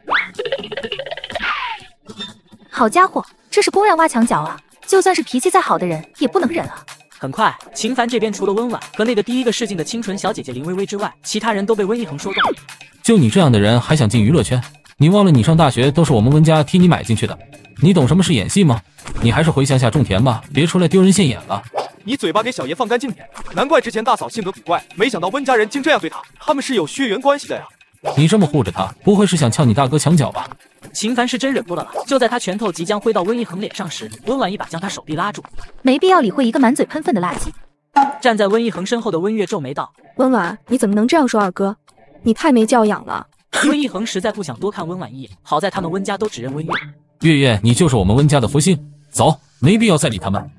好家伙，这是公然挖墙脚啊！就算是脾气再好的人，也不能忍啊！ 很快，秦凡这边除了温婉和那个第一个试镜的清纯小姐姐林薇薇之外，其他人都被温一恒说动。 就你这样的人还想进娱乐圈？你忘了你上大学都是我们温家替你买进去的，你懂什么是演戏吗？你还是回乡下种田吧，别出来丢人现眼了。 你嘴巴给小爷放干净点，难怪之前大嫂性格古怪，没想到温家人竟这样对她，他们是有血缘关系的呀。 你这么护着他，不会是想撬你大哥墙角吧？ 秦凡是真忍不了了，就在他拳头即将挥到温一恒脸上时，温婉一把将他手臂拉住。 没必要理会一个满嘴喷粪的垃圾。 站在温一恒身后的温月皱眉道：“ 温婉，你怎么能这样说二哥？你太没教养了。” 温一恒实在不想多看温婉一眼，好在他们温家都只认温月。 月月，你就是我们温家的福星，走，没必要再理他们。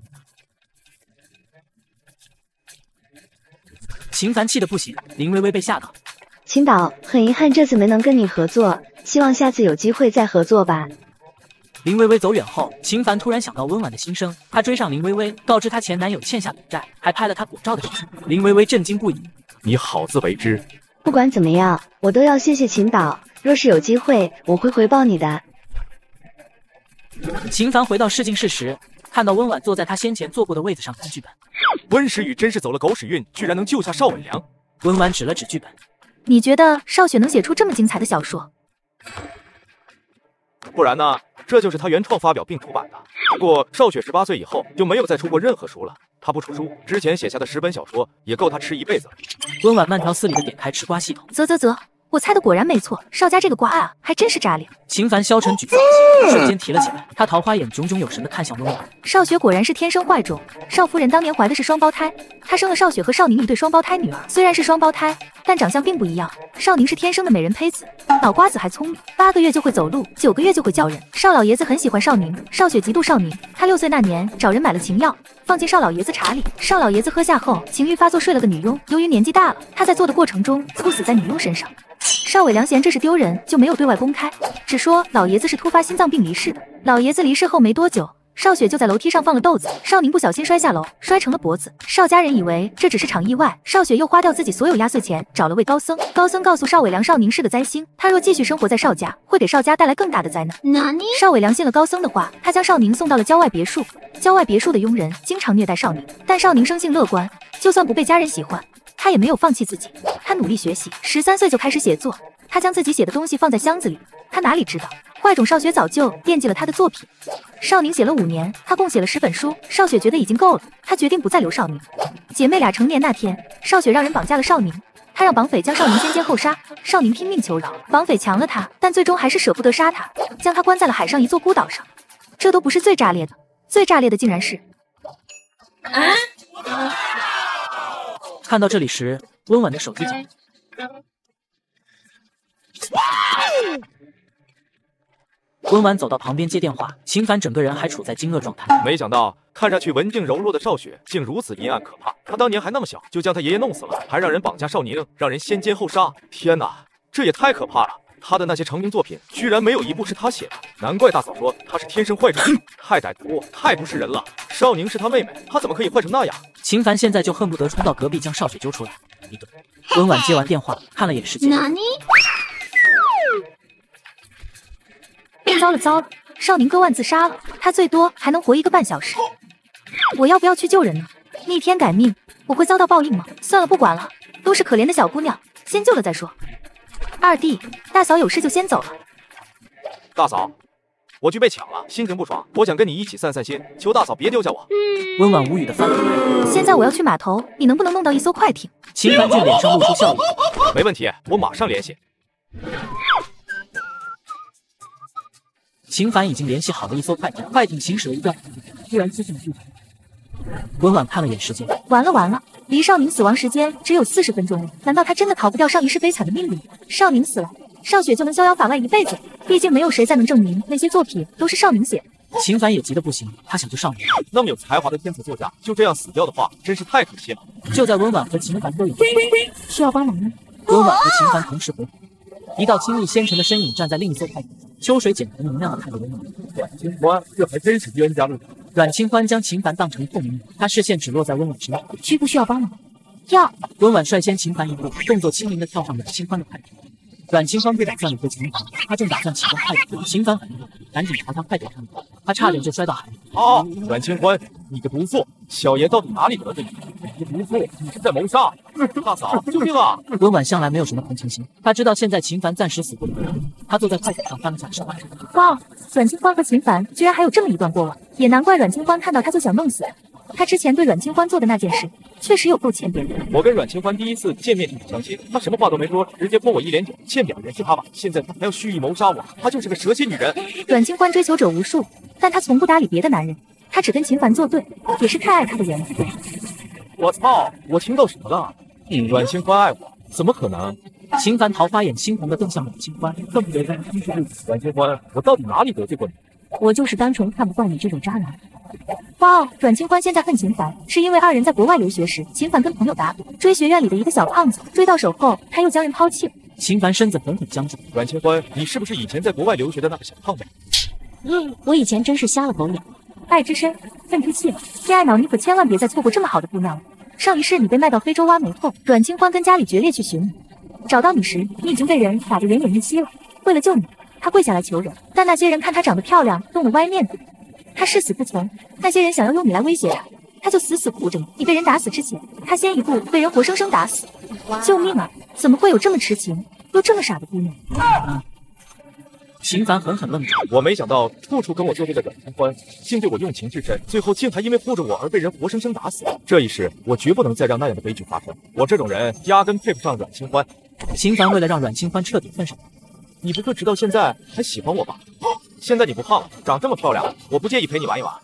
秦凡气得不行，林薇薇被吓到。 秦导，很遗憾这次没能跟你合作，希望下次有机会再合作吧。 林薇薇走远后，秦凡突然想到温婉的心声，他追上林薇薇，告知她前男友欠下赌债，还拍了她裸照的事情。林薇薇震惊不已。 你好自为之。 不管怎么样，我都要谢谢秦导，若是有机会，我会回报你的。 秦凡回到试镜室时，看到温婉坐在他先前坐过的位子上看剧本。 温时雨真是走了狗屎运，居然能救下邵伟良。 温婉指了指剧本。 你觉得邵雪能写出这么精彩的小说？ 不然呢？这就是他原创发表并出版的。不过邵雪十八岁以后就没有再出过任何书了。他不出书，之前写下的十本小说也够他吃一辈子了。 温婉慢条斯理的点开吃瓜系统， 啧啧啧， 我猜的果然没错，邵家这个瓜啊，还真是炸裂。 秦凡消沉沮丧，瞬间提了起来，他桃花眼炯炯有神的看向温婉。 邵雪果然是天生坏种，邵夫人当年怀的是双胞胎，她生了邵雪和邵宁一对双胞胎女儿，虽然是双胞胎，但长相并不一样。邵宁是天生的美人胚子，脑瓜子还聪明，八个月就会走路，九个月就会叫人。邵老爷子很喜欢邵宁，邵雪嫉妒邵宁，他六岁那年找人买了情药，放进邵老爷子茶里，邵老爷子喝下后情欲发作，睡了个女佣。由于年纪大了，他在做的过程中猝死在女佣身上。邵伟良嫌这事丢人，就没有对外公开，只说老爷子是突发心脏病离世的。老爷子离世后没多久，邵雪就在楼梯上放了豆子，邵宁不小心摔下楼，摔成了脖子。邵家人以为这只是场意外，邵雪又花掉自己所有压岁钱，找了位高僧。高僧告诉邵伟良，邵宁是个灾星，他若继续生活在邵家，会给邵家带来更大的灾难。 哪里？ 邵伟良信了高僧的话，他将邵宁送到了郊外别墅。郊外别墅的佣人经常虐待邵宁，但邵宁生性乐观，就算不被家人喜欢，他也没有放弃自己。他努力学习，十三岁就开始写作。他将自己写的东西放在箱子里，他哪里知道坏种邵雪早就惦记了他的作品。邵宁写了五年，他共写了十本书，邵雪觉得已经够了，他决定不再留邵宁。姐妹俩成年那天，邵雪让人绑架了邵宁，他让绑匪将邵宁先奸后杀，邵宁拼命求饶，绑匪强了他，但最终还是舍不得杀他，将他关在了海上一座孤岛上。这都不是最炸裂的，最炸裂的竟然是…… 啊！看到这里时，温婉的手机响。温婉走到旁边接电话，秦凡整个人还处在惊愕状态。 没想到看上去文静柔弱的邵雪竟如此阴暗可怕。她当年还那么小，就将她爷爷弄死了，还让人绑架邵宁，让人先奸后杀。天哪，这也太可怕了！她的那些成名作品居然没有一部是她写的，难怪大嫂说她是天生坏种，太歹毒，太不是人了。邵宁是她妹妹，她怎么可以坏成那样？ 秦凡现在就恨不得冲到隔壁将邵雪揪出来一顿。温婉接完电话，看了眼时间。 哪里？ 糟了糟了，邵宁割腕自杀了，他最多还能活一个半小时。我要不要去救人呢？逆天改命，我会遭到报应吗？算了，不管了，都是可怜的小姑娘，先救了再说。二弟，大嫂有事就先走了。 大嫂，我剧被抢了，心情不爽，我想跟你一起散散心，求大嫂别丢下我。 温婉无语的翻了过来。 现在我要去码头，你能不能弄到一艘快艇？ 秦凡俊脸上露出笑意。 没问题，我马上联系。 秦凡已经联系好了一艘快艇，快艇行驶了一段，突然出现了地图。温婉看了眼时间， 完了完了，离少宁死亡时间只有四十分钟了。难道他真的逃不掉上一世悲惨的命运？少宁死了，邵雪就能逍遥法外一辈子？毕竟没有谁再能证明那些作品都是少宁写的。 秦凡也急得不行，他想救少宁。 那么有才华的天才作家就这样死掉的话，真是太可惜了。 就在温婉和秦凡都有需要帮忙吗？ 温婉和秦凡同时回复，一道清丽纤沉的身影站在另一艘快艇上。秋水简纯明亮的看着温婉， 阮清欢，这还真是冤家路。 阮清欢将秦凡当成透明人，他视线只落在温婉身上。 需不需要帮忙？要。 温婉率先秦凡一步，动作轻灵的跳上阮清欢的快艇。阮清欢不打算理会秦凡，他正打算启动快艇，秦凡很热，赶紧朝他快艇上跑，他差点就摔到海里。 啊！阮清欢，你个毒妇，小爷到底哪里得罪你？你个毒妇，你是在谋杀！大嫂，救命啊！ 温婉向来没有什么同情心，他知道现在秦凡暂时死不了，他坐在快艇上翻了下身。 哇，阮清欢和秦凡居然还有这么一段过往，也难怪阮清欢看到他就想弄死他。他之前对阮清欢做的那件事，确实有够欠扁的。 我跟阮清欢第一次见面就相亲，他什么话都没说，直接泼我一脸酒，欠扁的人是他吧？现在他还要蓄意谋杀我，他就是个蛇蝎女人。 阮清欢追求者无数，但他从不搭理别的男人，他只跟秦凡作对，也是太爱他的人了。 我操！我听到什么了？嗯，阮清欢爱我，怎么可能？ 秦凡桃花眼猩红的瞪向阮清欢，恨不得让他听出阮清欢，我到底哪里得罪过你？ 我就是单纯看不惯你这种渣男。哇哦，阮清欢现在恨秦凡，是因为二人在国外留学时，秦凡跟朋友打赌，追学院里的一个小胖子，追到手后他又将人抛弃了。 秦凡身子狠狠僵住。 阮清欢，你是不是以前在国外留学的那个小胖子？ 嗯，我以前真是瞎了狗眼。爱之深，恨之切，恋爱脑你可千万别再错过这么好的姑娘了。上一世你被卖到非洲挖煤后，阮清欢跟家里决裂去寻你，找到你时，你已经被人打得奄奄一息了。为了救你，他跪下来求人，但那些人看他长得漂亮，动了歪面子。他誓死不从，那些人想要用你来威胁他，他就死死护着你。你被人打死之前，他先一步被人活生生打死。救命啊！怎么会有这么痴情又这么傻的姑娘？ 啊！秦凡狠狠愣住， 我没想到处处跟我作对的阮清欢，竟对我用情至深，最后竟还因为护着我而被人活生生打死。这一世，我绝不能再让那样的悲剧发生。我这种人压根配不上阮清欢。 秦凡为了让阮清欢彻底分手， 你不会直到现在还喜欢我吧？现在你不胖了，长这么漂亮，我不介意陪你玩一玩。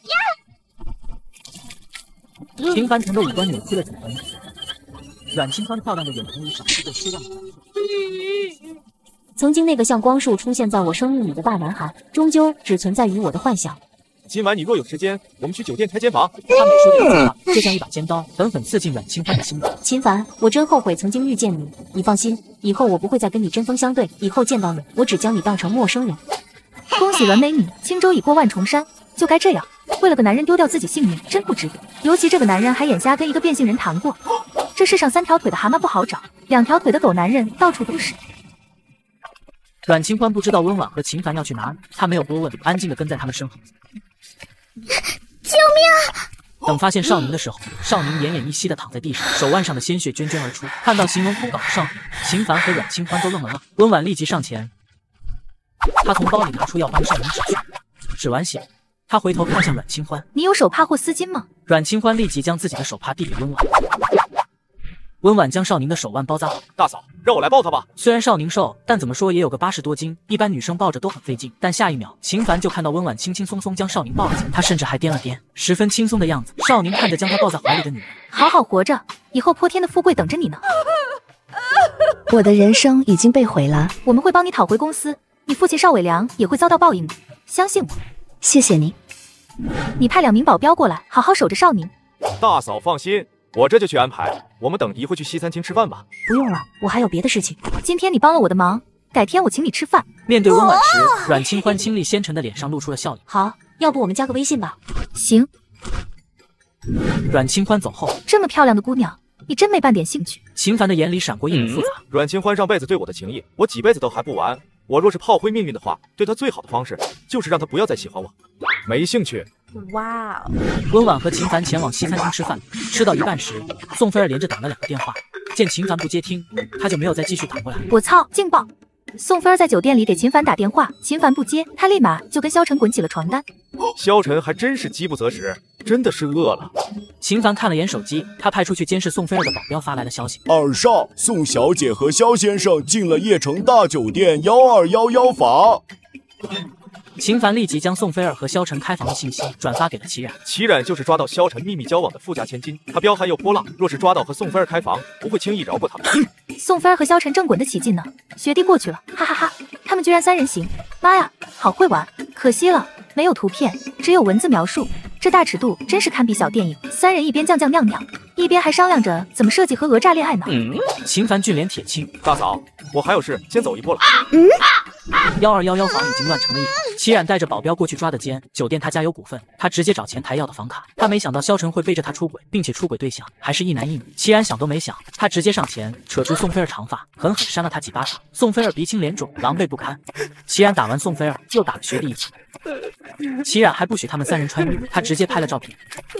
秦凡疼的五官扭曲了几分，阮清欢漂亮的眼睛里闪出着失望的感受。 曾经那个像光束出现在我生命里的大男孩，终究只存在于我的幻想。 今晚你若有时间，我们去酒店开间房。 他每说这句话，就像一把尖刀，狠狠刺进阮清欢的心里。 秦凡，我真后悔曾经遇见你。你放心，以后我不会再跟你针锋相对。以后见到你，我只将你当成陌生人。 恭喜阮美女，轻舟已过万重山，就该这样。为了个男人丢掉自己性命，真不值得。尤其这个男人还眼瞎跟一个变性人谈过。这世上三条腿的蛤蟆不好找，两条腿的狗男人到处都是。 阮清欢不知道温婉和秦凡要去哪里，他没有多问，安静地跟在他们身后。 救命！ 等发现少宁的时候，少宁奄奄一息地躺在地上，手腕上的鲜血涓涓而出。看到形容枯槁的少宁，秦凡和阮清欢都愣了愣。温婉立即上前，他从包里拿出药帮少宁止血，止完血，他回头看向阮清欢：“ 你有手帕或丝巾吗？” 阮清欢立即将自己的手帕递给温婉。温婉将少宁的手腕包扎好。 大嫂，让我来抱他吧。 虽然少宁瘦，但怎么说也有个八十多斤，一般女生抱着都很费劲。但下一秒，秦凡就看到温婉轻轻松松将少宁抱了起来，他甚至还颠了颠，十分轻松的样子。少宁看着将他抱在怀里的女人， 好好活着，以后泼天的富贵等着你呢。 我的人生已经被毁了， 我们会帮你讨回公司，你父亲邵伟良也会遭到报应的，相信我。 谢谢你。 你派两名保镖过来，好好守着少宁。 大嫂放心。我这就去安排，我们等一会去西餐厅吃饭吧。 不用了，我还有别的事情。 今天你帮了我的忙，改天我请你吃饭。 面对温婉时，阮清欢清丽纤尘的脸上露出了笑意。 好，要不我们加个微信吧？ 行。 阮清欢走后， 这么漂亮的姑娘，你真没半点兴趣。 秦凡的眼里闪过一抹复杂。 嗯、阮清欢上辈子对我的情谊，我几辈子都还不完。我若是炮灰命运的话，对她最好的方式就是让她不要再喜欢我。没兴趣。 哇哦！ 温婉和秦凡前往西餐厅吃饭，吃到一半时，宋菲儿连着打了两个电话，见秦凡不接听，他就没有再继续打过来。 我操！劲爆！宋菲儿在酒店里给秦凡打电话，秦凡不接，他立马就跟萧晨滚起了床单。 萧晨还真是饥不择食，真的是饿了。 秦凡看了眼手机，他派出去监视宋菲儿的保镖发来的消息： 二少，宋小姐和萧先生进了叶城大酒店幺二幺幺房。 秦凡立即将宋菲儿和萧晨开房的信息转发给了齐冉。 齐冉就是抓到萧晨秘密交往的富家千金，他彪悍又泼辣，若是抓到和宋菲儿开房，不会轻易饶过他们。 宋菲儿和萧晨正滚得起劲呢，学弟过去了，哈哈哈哈！他们居然三人行，妈呀，好会玩！可惜了，没有图片，只有文字描述。这大尺度真是堪比小电影。三人一边酱酱酿酿，一边还商量着怎么设计和讹诈恋爱呢。 嗯、秦凡俊脸铁青， 大嫂，我还有事，先走一步了。 嗯。 幺二幺幺房已经乱成了一团，齐冉带着保镖过去抓的奸。酒店他家有股份，他直接找前台要的房卡。他没想到萧晨会背着他出轨，并且出轨对象还是一男一女。齐冉想都没想，他直接上前扯住宋菲儿长发，狠狠扇了他几巴掌。宋菲儿鼻青脸肿，狼狈不堪。齐冉打完宋菲儿，又打了学弟一拳。齐冉还不许他们三人穿衣，他直接拍了照片。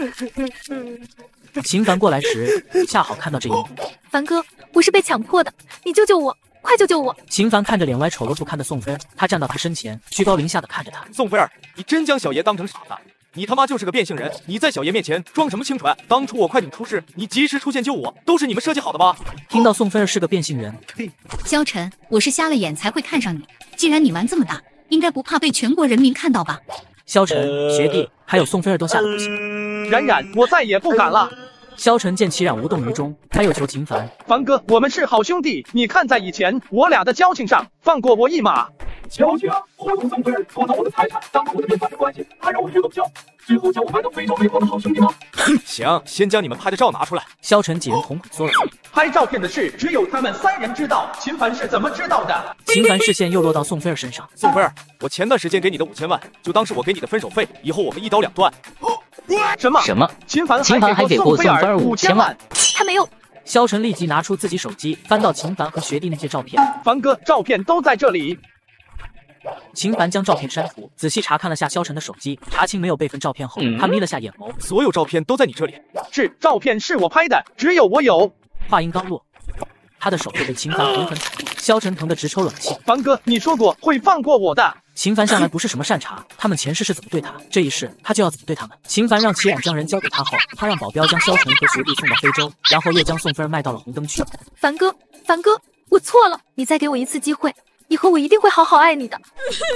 秦凡过来时，恰好看到这一幕。 凡哥，我是被强迫的，你救救我！快救救我！ 秦凡看着脸歪丑陋不堪的宋菲儿，他站到他身前，居高临下的看着他。 宋菲儿，你真将小爷当成傻子？你他妈就是个变性人！你在小爷面前装什么清纯？当初我快艇出事，你及时出现救我，都是你们设计好的吧？ 听到宋菲儿是个变性人， 萧晨，我是瞎了眼才会看上你。既然你玩这么大，应该不怕被全国人民看到吧？ 萧晨、学弟还有宋菲儿都吓得不行。 冉冉，我再也不敢了。 萧晨见齐冉无动于衷，他又求秦凡：“ 凡哥，我们是好兄弟，你看在以前我俩的交情上，放过我一马。” 小姐，我用宋菲儿夺走我的财产，当着我的面发生关系，还让我越搞笑，最后叫我搬到非洲美国的好兄弟吗？ 行，先将你们拍的照拿出来。 萧晨几人瞳孔缩了缩。 拍照片的事只有他们三人知道，秦凡是怎么知道的？ 秦凡视线又落到宋菲儿身上。 宋菲儿，我前段时间给你的五千万，就当是我给你的分手费，以后我们一刀两断。 什么？ 什么？ 秦凡秦凡还给过宋菲儿五千万？ 他没有。 萧晨立即拿出自己手机，翻到秦凡和学弟那些照片。 凡哥，照片都在这里。 秦凡将照片删除，仔细查看了下萧晨的手机，查清没有备份照片后，他眯了下眼眸。 所有照片都在你这里？ 是，照片是我拍的，只有我有。 话音刚落，他的手就被秦凡狠狠踩住，萧晨疼得直抽冷气。 凡哥，你说过会放过我的。 秦凡向来不是什么善茬，他们前世是怎么对他，这一世他就要怎么对他们。秦凡让齐冉将人交给他后，他让保镖将萧晨和学弟送到非洲，然后又将宋菲儿卖到了红灯区。 凡哥，凡哥， 我错了，你再给我一次机会，以后我一定会好好爱你的。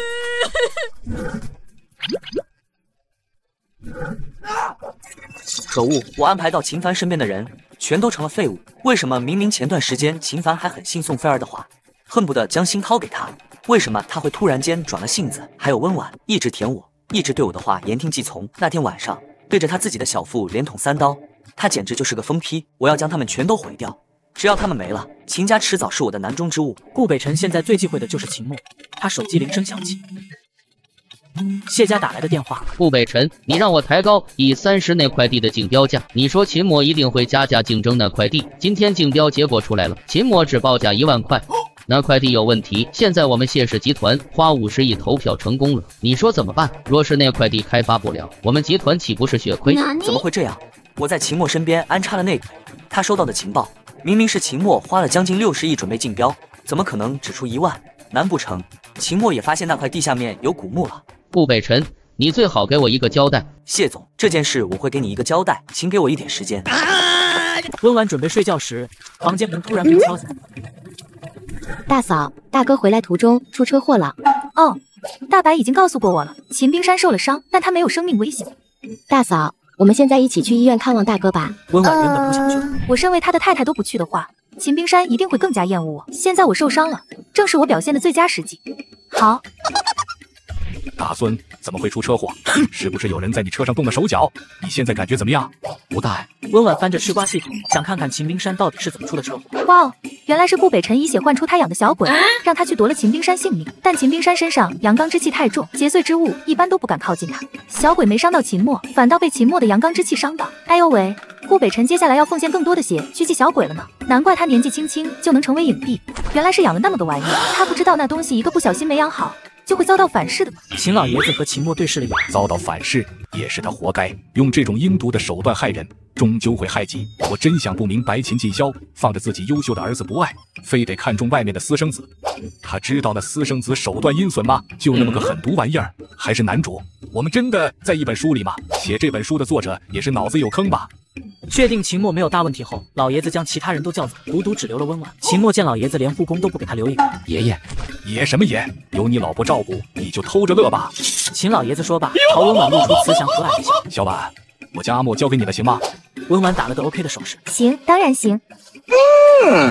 可恶！我安排到秦凡身边的人全都成了废物，为什么明明前段时间秦凡还很信宋菲儿的话，恨不得将心掏给他？为什么他会突然间转了性子？还有温婉，一直舔我，一直对我的话言听计从。那天晚上对着他自己的小腹连捅三刀，他简直就是个疯批！我要将他们全都毁掉，只要他们没了，秦家迟早是我的囊中之物。顾北辰现在最忌讳的就是秦墨，他手机铃声响起。谢家打来的电话， 顾北辰，你让我抬高以三十那块地的竞标价，你说秦墨一定会加价竞争那块地。今天竞标结果出来了，秦墨只报价一万块，那块地有问题。现在我们谢氏集团花五十亿投票成功了，你说怎么办？若是那块地开发不了，我们集团岂不是血亏？ 怎么会这样？我在秦墨身边安插了那个，他收到的情报明明是秦墨花了将近六十亿准备竞标，怎么可能只出一万？难不成秦墨也发现那块地下面有古墓了？ 顾北辰，你最好给我一个交代。 谢总，这件事我会给你一个交代，请给我一点时间。温婉准备睡觉时，房间门突然被敲响。 大嫂，大哥回来途中出车祸了。 哦，大白已经告诉过我了，秦冰山受了伤，但他没有生命危险。 大嫂，我们现在一起去医院看望大哥吧。 温婉原本不想去， 呃、我身为他的太太都不去的话，秦冰山一定会更加厌恶我。现在我受伤了，正是我表现的最佳时机。好。 大孙怎么会出车祸？是不是有人在你车上动了手脚？你现在感觉怎么样？ 不大碍。 温婉翻着吃瓜系统，想看看秦冰山到底是怎么出的车祸。 哇哦，原来是顾北辰以血换出他养的小鬼，让他去夺了秦冰山性命。但秦冰山身上阳刚之气太重，劫祟之物一般都不敢靠近他。小鬼没伤到秦墨，反倒被秦墨的阳刚之气伤到。哎呦喂！顾北辰接下来要奉献更多的血去祭小鬼了呢。难怪他年纪轻轻就能成为影帝，原来是养了那么个玩意儿。他不知道那东西一个不小心没养好，就会遭到反噬的。 秦老爷子和秦墨对视了一眼， 遭到反噬也是他活该。用这种阴毒的手段害人，终究会害己。我真想不明白秦晋霄放着自己优秀的儿子不爱，非得看中外面的私生子。他知道那私生子手段阴损吗？就那么个狠毒玩意儿，还是男主？我们真的在一本书里吗？写这本书的作者也是脑子有坑吧？ 确定秦墨没有大问题后，老爷子将其他人都叫走，独独只留了温婉。秦墨见老爷子连护工都不给他留一个， 爷爷，爷什么爷？有你老婆照顾，你就偷着乐吧。 秦老爷子说罢，朝温婉露出慈祥和蔼的笑。 小婉，我将阿莫交给你了，行吗？ 温婉打了个 OK 的手势。 行，当然行。嗯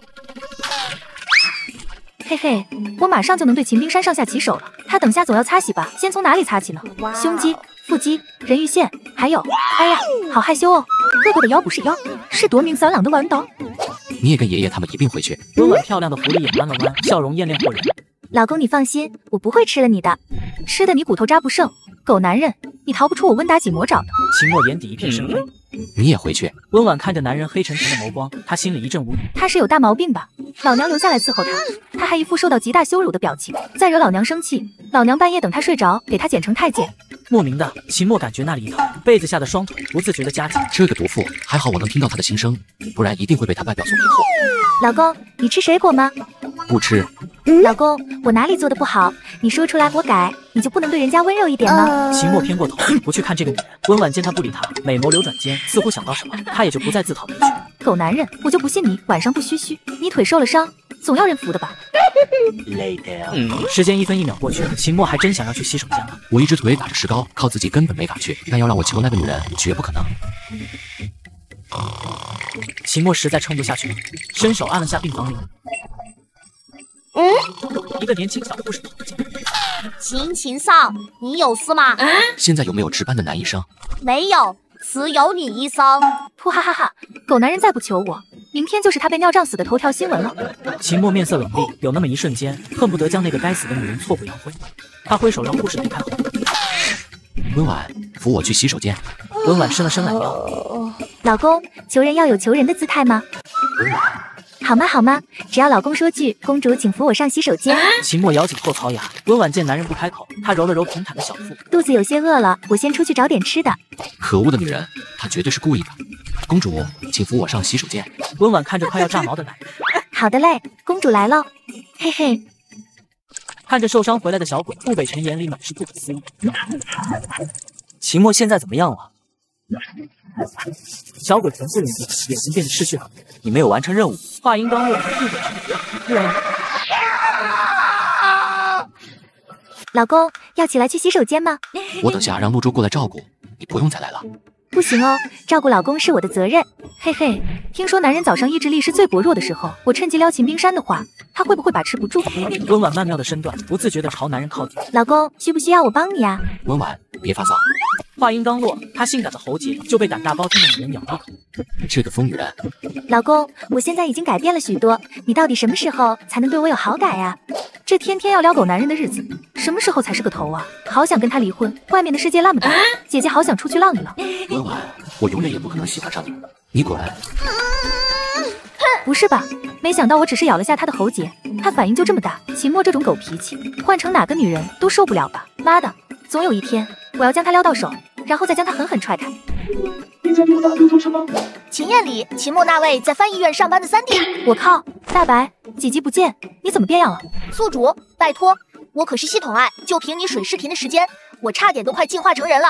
嘿嘿，我马上就能对秦冰山上下其手了。他等下总要擦洗吧？先从哪里擦起呢？胸肌、腹肌、人鱼线，还有……哎呀，好害羞哦！哥哥的腰不是腰，是夺命三郎的弯刀。 你也跟爷爷他们一并回去。 温婉漂亮的狐狸眼弯了弯，笑容艳艳惑人。 老公，你放心，我不会吃了你的，吃的你骨头渣不剩。狗男人，你逃不出我温妲己魔爪的。 秦墨眼底一片深黑。 你也回去。 温婉看着男人黑沉沉的眸光，她心里一阵无语。 他是有大毛病吧？老娘留下来伺候他，他还一副受到极大羞辱的表情。再惹老娘生气，老娘半夜等他睡着，给他剪成太监。 莫名的，秦墨感觉那里一疼，被子下的双腿不自觉的夹紧。 这个毒妇，还好我能听到她的心声，不然一定会被她外表所迷惑。 老公，你吃水果吗？ 不吃。 老公，我哪里做的不好？你说出来我改，你就不能对人家温柔一点吗？ 秦墨偏过头，不去看这个女人。温婉见他不理他，美眸流转间，似乎想到什么，他也就不再自讨没趣。 狗男人，我就不信你晚上不嘘嘘。你腿受了伤，总要人扶的吧？ 嗯、时间一分一秒过去，秦墨还真想要去洗手间了。 我一只腿打着石膏，靠自己根本没法去，但要让我求那个女人，绝不可能。 秦墨实在撑不下去了，伸手按了下病房铃。 嗯， 一个年轻小护士跑进来。 秦秦桑，你有事吗？ 现在有没有值班的男医生？ 没有，只有女医生。 噗哈哈哈！狗男人再不求我，明天就是他被尿胀死的头条新闻了。 秦墨面色冷厉，有那么一瞬间，恨不得将那个该死的女人挫骨扬灰。他挥手让护士离开后， 温婉，扶我去洗手间。 温婉伸了伸懒腰。 老公，求人要有求人的姿态吗？ 温婉。 好吗好吗，只要老公说句公主请扶我上洗手间。 秦墨咬紧后槽牙，温婉见男人不开口，她揉了揉平坦的小腹， 肚子有些饿了，我先出去找点吃的。 可恶的女人，她绝对是故意的。公主，请扶我上洗手间。 温婉看着快要炸毛的男人， 好的嘞，公主来喽，嘿嘿。 看着受伤回来的小鬼，顾北辰眼里满是不可思议。秦墨现在怎么样了？ 小鬼重复了一遍，眼睛变得嗜血了。你没有完成任务。话音刚落，不北辰的突然。 老公，要起来去洗手间吗？ 我等下让露珠过来照顾，你不用再来了。 不行哦，照顾老公是我的责任。嘿嘿，听说男人早上意志力是最薄弱的时候，我趁机撩秦冰山的话，他会不会把持不住？ 温婉曼妙的身段不自觉地朝男人靠近。 老公，需不需要我帮你啊？ 温婉，别发丧。 话音刚落，他性感的喉结就被胆大包天的女人咬了一口。 这个疯女人。 老公，我现在已经改变了许多，你到底什么时候才能对我有好感呀？这天天要撩狗男人的日子，什么时候才是个头啊？好想跟他离婚，外面的世界那么大，姐姐好想出去浪一浪。 温婉，我永远也不可能喜欢上你，你滚！ 不是吧？没想到我只是咬了下他的喉结，他反应就这么大。秦墨这种狗脾气，换成哪个女人都受不了吧？妈的，总有一天我要将他撩到手，然后再将他狠狠踹开。 你在给我大哥做什么？ 秦燕里，秦墨那位在翻译院上班的三弟。 我靠，大白，几集不见，你怎么变样了？ 宿主，拜托，我可是系统爱，就凭你水视频的时间，我差点都快进化成人了。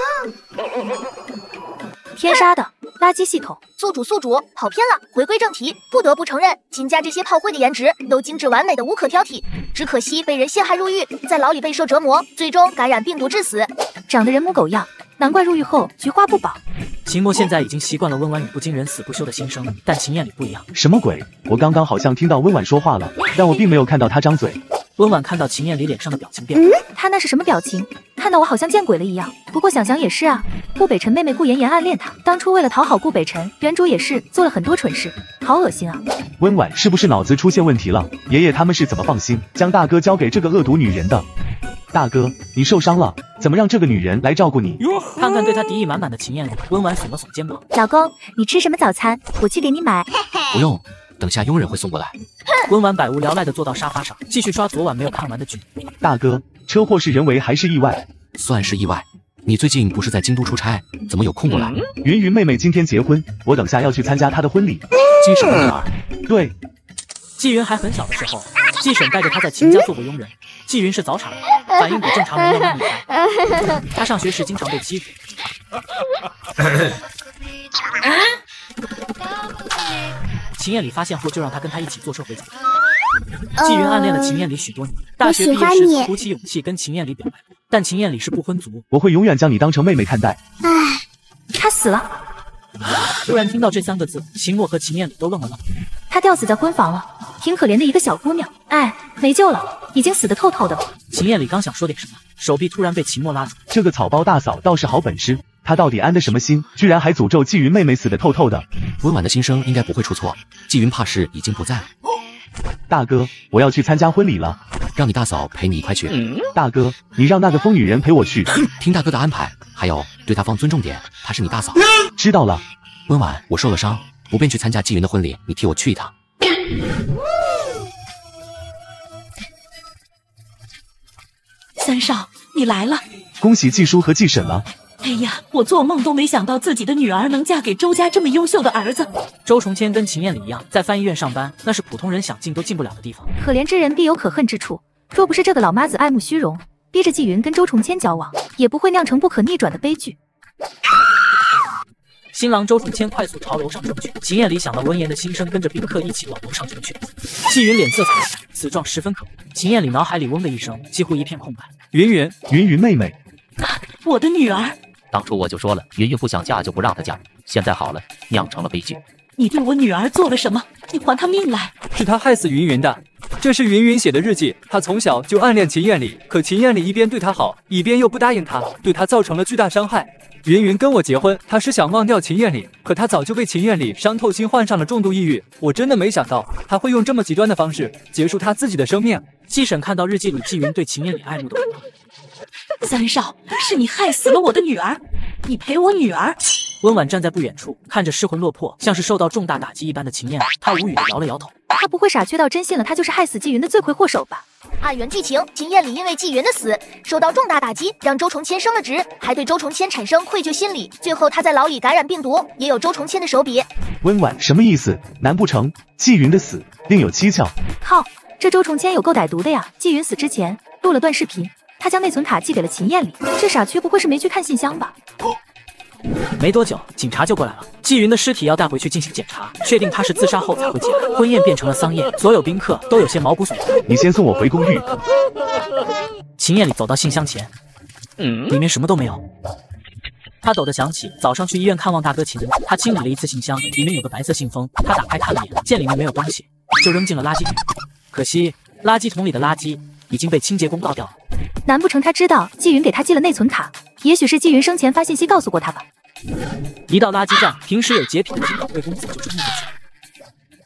天杀的垃圾系统！ 宿主宿主，跑偏了。回归正题，不得不承认，秦家这些炮灰的颜值都精致完美的无可挑剔，只可惜被人陷害入狱，在牢里备受折磨，最终感染病毒致死。 长得人模狗样，难怪入狱后菊花不保。 秦墨现在已经习惯了温婉语不惊人死不休的心声，但秦燕里不一样。 什么鬼？我刚刚好像听到温婉说话了，但我并没有看到她张嘴。 温婉看到秦燕里脸上的表情变了， 嗯，她那是什么表情？看到我好像见鬼了一样。不过想想也是啊，顾北辰妹妹顾妍妍暗恋他，当初为了讨好顾北辰，原主也是做了很多蠢事，好恶心啊！ 温婉是不是脑子出现问题了？爷爷他们是怎么放心将大哥交给这个恶毒女人的？大哥，你受伤了，怎么让这个女人来照顾你？ 看看对他敌意满满的秦燕里，温婉耸了耸肩膀。 老公，你吃什么早餐？我去给你买。 不用，等下佣人会送过来。 温婉百无聊赖地坐到沙发上，继续刷昨晚没有看完的剧。 大哥，车祸是人为还是意外？ 算是意外。你最近不是在京都出差，怎么有空过来？ 云云妹妹今天结婚，我等下要去参加她的婚礼。 季婶的女儿。 对。 季云还很小的时候，季婶带着她在秦家做过佣人。季云是早产儿，反应比正常人要慢一拍。她上学时经常被欺负。秦燕里发现后，就让她跟他一起坐车回家。季云暗恋了秦燕里许多年，大学毕业时鼓起勇气跟秦燕里表白，但秦燕里是不婚族。 我会永远将你当成妹妹看待。 唉，他死了。 突然听到这三个字，秦墨和秦燕里都愣了愣。 她吊死在婚房了，挺可怜的一个小姑娘。哎，没救了，已经死得透透的了。 秦燕里刚想说点什么，手臂突然被秦墨拉住。 这个草包大嫂倒是好本事，她到底安的什么心，居然还诅咒季云妹妹死得透透的。 温婉的心声应该不会出错，季云怕是已经不在了。 大哥，我要去参加婚礼了， 让你大嫂陪你一块去。 嗯、大哥，你让那个疯女人陪我去。 听大哥的安排，还有对她放尊重点，她是你大嫂。 知道了。 温婉，我受了伤，不便去参加季云的婚礼，你替我去一趟。 三少，你来了， 恭喜季叔和季婶了。 哎呀，我做梦都没想到自己的女儿能嫁给周家这么优秀的儿子。 周重谦跟秦燕里一样，在翻译院上班，那是普通人想进都进不了的地方。 可怜之人必有可恨之处，若不是这个老妈子爱慕虚荣，逼着季云跟周重谦交往，也不会酿成不可逆转的悲剧。 新郎周重谦快速朝楼上冲去，秦燕里想到温言的心声，跟着宾客一起往楼上冲去。季云脸色惨白，此状十分可恶。秦燕里脑海里嗡的一声，几乎一片空白。云云， 云云妹妹， 我的女儿。 当初我就说了，云云不想嫁就不让她嫁，现在好了，酿成了悲剧。 你对我女儿做了什么？你还她命来！ 是他害死云云的。这是云云写的日记，他从小就暗恋秦燕里，可秦燕里一边对他好，一边又不答应他，对他造成了巨大伤害。云云跟我结婚，他是想忘掉秦燕里，可他早就被秦燕里伤透心，患上了重度抑郁。我真的没想到他会用这么极端的方式结束他自己的生命。 季婶看到日记里季云对秦燕里爱慕的。 三少，是你害死了我的女儿，你陪我女儿。 温婉站在不远处，看着失魂落魄，像是受到重大打击一般的秦燕，她无语地摇了摇头。 他不会傻缺到真信了他就是害死季云的罪魁祸首吧？ 按原剧情，秦燕里因为季云的死受到重大打击，让周重谦升了职，还对周重谦产生愧疚心理。最后他在牢里感染病毒，也有周重谦的手笔。 温婉什么意思？难不成季云的死另有蹊跷？ 靠，这周重谦有够歹毒的呀！季云死之前录了段视频，他将内存卡寄给了秦燕里，这傻缺不会是没去看信箱吧？ 没多久，警察就过来了。季云的尸体要带回去进行检查，确定他是自杀后才会进来。婚宴变成了丧宴，所有宾客都有些毛骨悚然。 你先送我回公寓。 秦燕里走到信箱前，嗯，里面什么都没有。他陡地想起早上去医院看望大哥秦，他清理了一次信箱，里面有个白色信封。他打开看了一眼，见里面没有东西，就扔进了垃圾桶。可惜垃圾桶里的垃圾已经被清洁工倒掉了。 难不成他知道季云给他寄了内存卡？也许是季云生前发信息告诉过他吧。 一到垃圾站，平时有洁癖的金宝贵公子就冲了过去。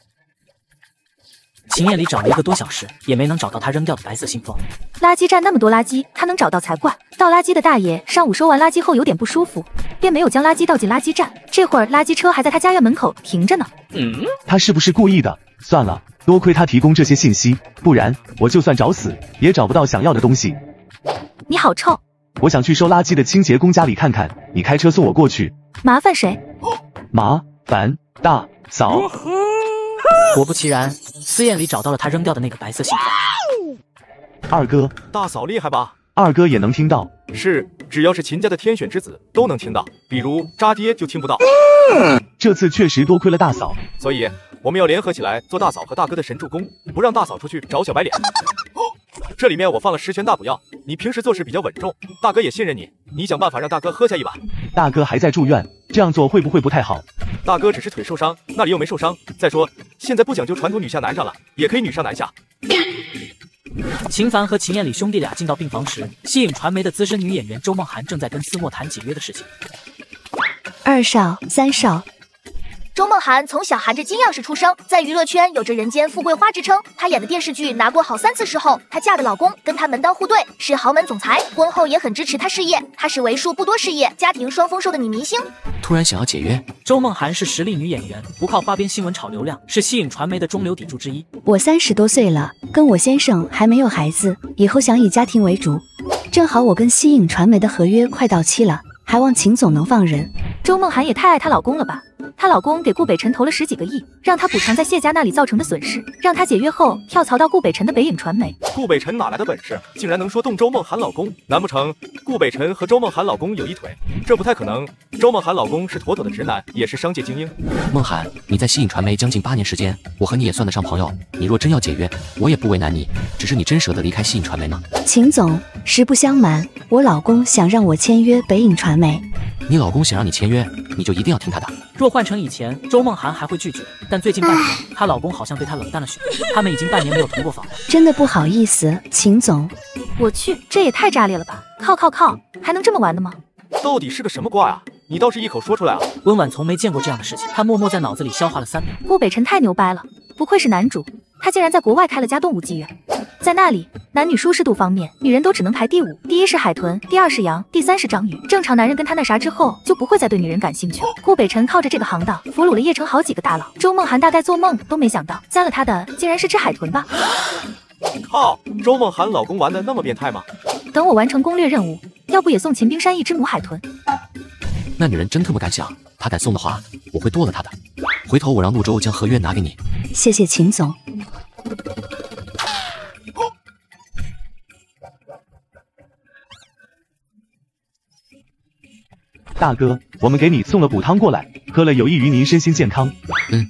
秦燕里找了一个多小时，也没能找到他扔掉的白色信封。 垃圾站那么多垃圾，他能找到才怪。倒垃圾的大爷上午收完垃圾后有点不舒服，便没有将垃圾倒进垃圾站。这会儿垃圾车还在他家院门口停着呢。 嗯，他是不是故意的？算了，多亏他提供这些信息，不然我就算找死也找不到想要的东西。 你好臭！ 我想去收垃圾的清洁工家里看看，你开车送我过去。 麻烦谁？ 麻烦大嫂。 果不其然，司宴里找到了他扔掉的那个白色信封。 二哥， 大嫂厉害吧？ 二哥也能听到？ 是，只要是秦家的天选之子都能听到，比如渣爹就听不到。 这次确实多亏了大嫂， 所以我们要联合起来做大嫂和大哥的神助攻，不让大嫂出去找小白脸。这里面我放了十全大补药，你平时做事比较稳重，大哥也信任你，你想办法让大哥喝下一碗。 大哥还在住院，这样做会不会不太好？ 大哥只是腿受伤，那里又没受伤。再说现在不讲究传统女下男上了，也可以女上男下。 秦凡和秦燕里兄弟俩进到病房时，西影传媒的资深女演员周梦涵正在跟思墨谈解约的事情。 二少、三少。 周梦涵从小含着金钥匙出生，在娱乐圈有着人间富贵花之称。她演的电视剧拿过好三次视后，她嫁的老公跟她门当户对，是豪门总裁，婚后也很支持她事业。她是为数不多事业家庭双丰收的女明星。 突然想要解约， 周梦涵是实力女演员，不靠花边新闻炒流量，是西影传媒的中流砥柱之一。 我三十多岁了，跟我先生还没有孩子，以后想以家庭为主。正好我跟西影传媒的合约快到期了，还望秦总能放人。 周梦涵也太爱她老公了吧？她老公给顾北辰投了十几个亿，让她补偿在谢家那里造成的损失，让她解约后跳槽到顾北辰的北影传媒。 顾北辰哪来的本事，竟然能说动周梦涵老公？难不成顾北辰和周梦涵老公有一腿？这不太可能。周梦涵老公是妥妥的直男，也是商界精英。 梦涵，你在西影传媒将近八年时间，我和你也算得上朋友。你若真要解约，我也不为难你。只是你真舍得离开西影传媒吗？ 秦总，实不相瞒，我老公想让我签约北影传媒。 你老公想让你签约，你就一定要听他的。 若换成以前，周梦涵还会拒绝，但最近半年，她老公好像对她冷淡了许多。他们已经半年没有同过房。 真的不好意思，秦总。 我去，这也太炸裂了吧！靠靠靠，还能这么玩的吗？ 到底是个什么瓜呀？你倒是一口说出来啊！ 温婉从没见过这样的事情，她默默在脑子里消化了三秒。 顾北辰太牛掰了，不愧是男主，他竟然在国外开了家动物妓院。在那里，男女舒适度方面，女人都只能排第五，第一是海豚，第二是羊，第三是章鱼。正常男人跟他那啥之后，就不会再对女人感兴趣了。顾北辰靠着这个行当，俘虏了叶城好几个大佬。周梦涵大概做梦都没想到，栽了他的竟然是只海豚吧？ 靠，周梦涵老公玩的那么变态吗？ 等我完成攻略任务，要不也送秦冰山一只母海豚？ 那女人真特么敢想，她敢送的话，我会剁了她的。回头我让陆周将合约拿给你。 谢谢秦总。 大哥，我们给你送了补汤过来，喝了有益于您身心健康。 嗯。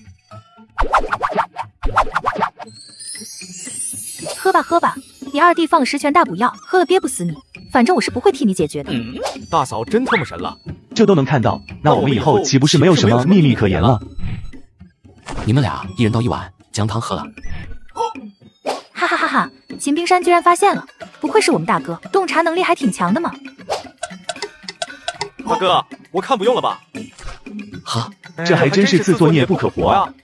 喝吧喝吧，你二弟放了十全大补药，喝了憋不死你。反正我是不会替你解决的。 嗯、大嫂真特么神了， 这都能看到，那我们以后岂不是没有什么秘密可言了？ 你们俩一人倒一碗，将汤喝了。 哈哈哈哈！秦冰山居然发现了，不愧是我们大哥，洞察能力还挺强的嘛。 大哥，我看不用了吧？ 哈， 这还真是自作孽不可活啊！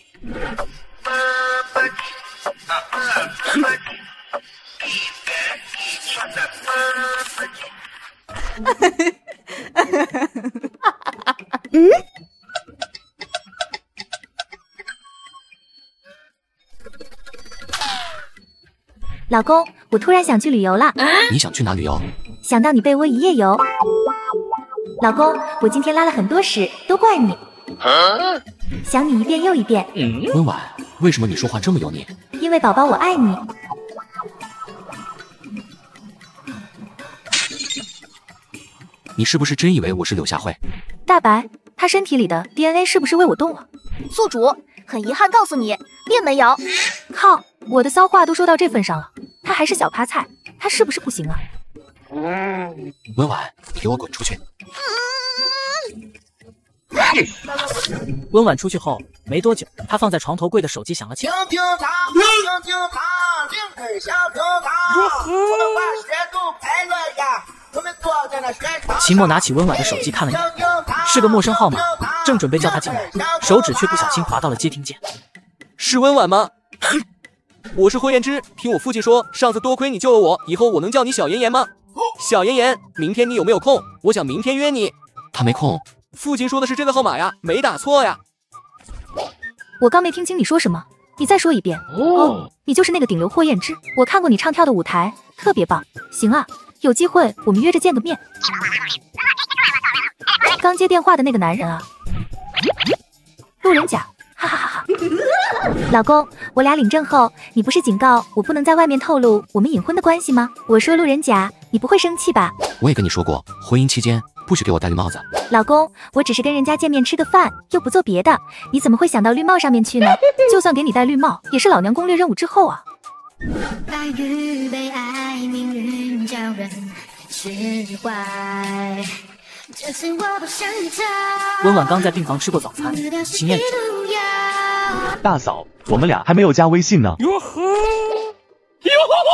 嗯？老公，我突然想去旅游了。 你想去哪旅游？ 想到你被窝一夜游。老公，我今天拉了很多屎，都怪你。啊、想你一遍又一遍。 嗯、温婉，为什么你说话这么油腻？ 因为宝宝我爱你。 你是不是真以为我是柳下惠？ 大白，他身体里的 D N A 是不是为我动了？ 宿主，很遗憾告诉你，并没有。 靠，我的骚话都说到这份上了，他还是小趴菜，他是不是不行啊？ 温婉，你给我滚出去！ 温婉出去后没多久，他放在床头柜的手机响了起来。 听听他，听听他，灵魂想听他，我们把学都拍了呀，我们坐在那学堂。 秦墨拿起温婉的手机看了一眼，是个陌生号码，正准备叫他进来，手指却不小心滑到了接听键。 是温婉吗？我是霍彦之，听我父亲说，上次多亏你救了我，以后我能叫你小妍妍吗？小妍妍，明天你有没有空？我想明天约你。 他没空。 父亲说的是这个号码呀，没打错呀。 我刚没听清你说什么，你再说一遍。哦，你就是那个顶流霍彦之，我看过你唱跳的舞台，特别棒。行啊，有机会我们约着见个面。刚接电话的那个男人啊，路人甲，哈哈哈哈。老公，我俩领证后，你不是警告我不能在外面透露我们隐婚的关系吗？我说路人甲，你不会生气吧？ 我也跟你说过，婚姻期间不许给我戴绿帽子。 老公，我只是跟人家见面吃个饭，又不做别的，你怎么会想到绿帽上面去呢？就算给你戴绿帽，也是老娘攻略任务之后啊。 爱与被爱，命运叫人释怀。这次我不想逃。 温婉刚在病房吃过早餐，秦燕大嫂，我们俩还没有加微信呢。 哟呵，哟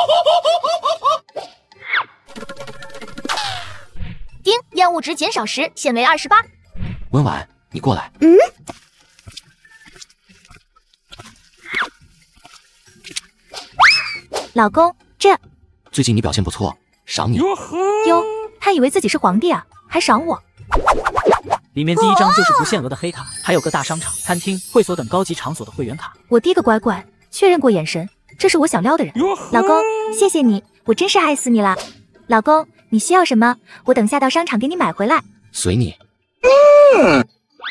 丁厌恶值减少十，现为二十八。 温婉，你过来。 嗯。老公，这最近你表现不错，赏你。 哟，他以为自己是皇帝啊，还赏我。 里面第一张就是不限额的黑卡，还有个大商场、餐厅、会所等高级场所的会员卡。 我滴个乖乖，确认过眼神，这是我想撩的人。老公，谢谢你，我真是爱死你了。老公，你需要什么？我等下到商场给你买回来。 随你。 嗯。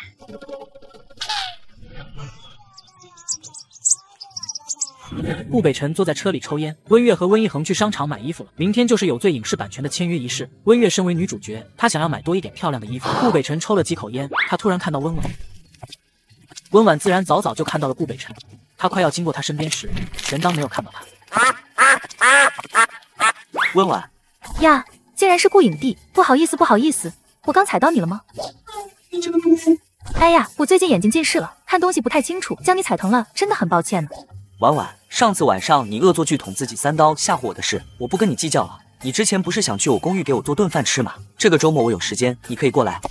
顾北辰坐在车里抽烟，温月和温一恒去商场买衣服了。明天就是有罪影视版权的签约仪式。温月身为女主角，她想要买多一点漂亮的衣服。顾北辰抽了几口烟，他突然看到温婉，温婉自然早早就看到了顾北辰。他快要经过他身边时，全当没有看到他。 温婉呀，竟然是顾影帝，不好意思，不好意思，我刚踩到你了吗？ 你这个毒妇！ 哎呀，我最近眼睛近视了，看东西不太清楚，将你踩疼了，真的很抱歉呢。 婉婉，上次晚上你恶作剧捅自己三刀吓唬我的事，我不跟你计较了。你之前不是想去我公寓给我做顿饭吃吗？这个周末我有时间，你可以过来。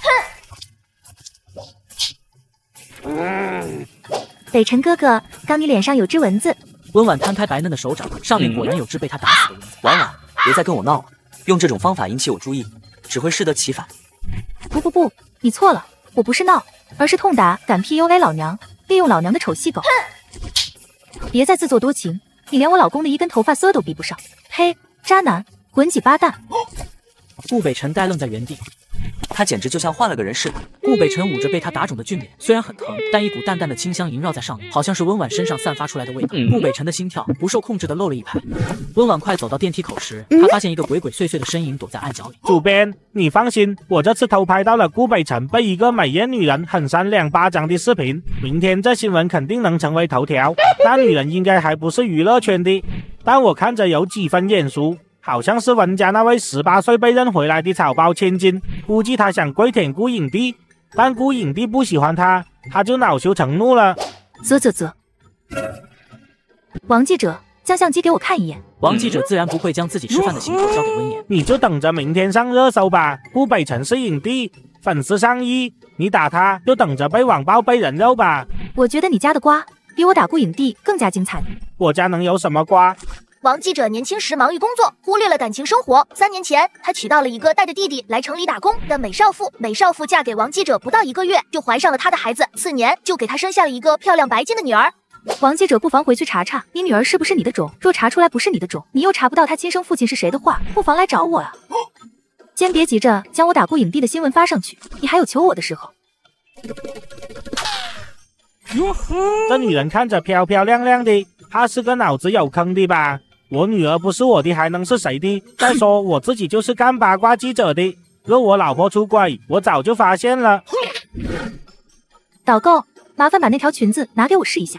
嗯，北辰哥哥，刚你脸上有只蚊子。 温婉摊开白嫩的手掌，上面果然有只被他打死的蚊子。 婉婉，别再跟我闹了，用这种方法引起我注意，只会适得其反。 不不不，你错了，我不是闹，而是痛打，敢 P U A 老娘，利用老娘的丑细狗。别再自作多情，你连我老公的一根头发丝都比不上。呸，渣男，滚几巴蛋！ 顾北辰呆愣在原地， 他简直就像换了个人似的。 顾北辰捂着被他打肿的俊脸，虽然很疼，但一股淡淡的清香萦绕在上面，好像是温婉身上散发出来的味道。顾北辰的心跳不受控制的漏了一拍。温婉快走到电梯口时，他发现一个鬼鬼祟祟的身影躲在暗角里。 主编，你放心，我这次偷拍到了顾北辰被一个美艳女人狠扇两巴掌的视频，明天这新闻肯定能成为头条。那女人应该还不是娱乐圈的，但我看着有几分眼熟。好像是温家那位十八岁被认回来的草包千金，估计他想跪舔顾影帝，但顾影帝不喜欢他，他就恼羞成怒了。 啧啧啧。王记者，将相机给我看一眼。 王记者自然不会将自己吃饭的行头交给温言， 你就等着明天上热搜吧。顾北辰是影帝，粉丝上亿，你打他就等着被网暴被人肉吧。 我觉得你家的瓜比我打顾影帝更加精彩。 我家能有什么瓜？ 王记者年轻时忙于工作，忽略了感情生活。三年前，他娶到了一个带着弟弟来城里打工的美少妇。美少妇嫁给王记者不到一个月，就怀上了他的孩子，次年就给他生下了一个漂亮白净的女儿。 王记者不妨回去查查，你女儿是不是你的种？若查出来不是你的种，你又查不到他亲生父亲是谁的话，不妨来找我啊！先别急着将我打顾影帝的新闻发上去，你还有求我的时候。 这女人看着漂漂亮亮的，她是个脑子有坑的吧？我女儿不是我的，还能是谁的？再说我自己就是干八卦记者的，若我老婆出轨，我早就发现了。 导购，麻烦把那条裙子拿给我试一下。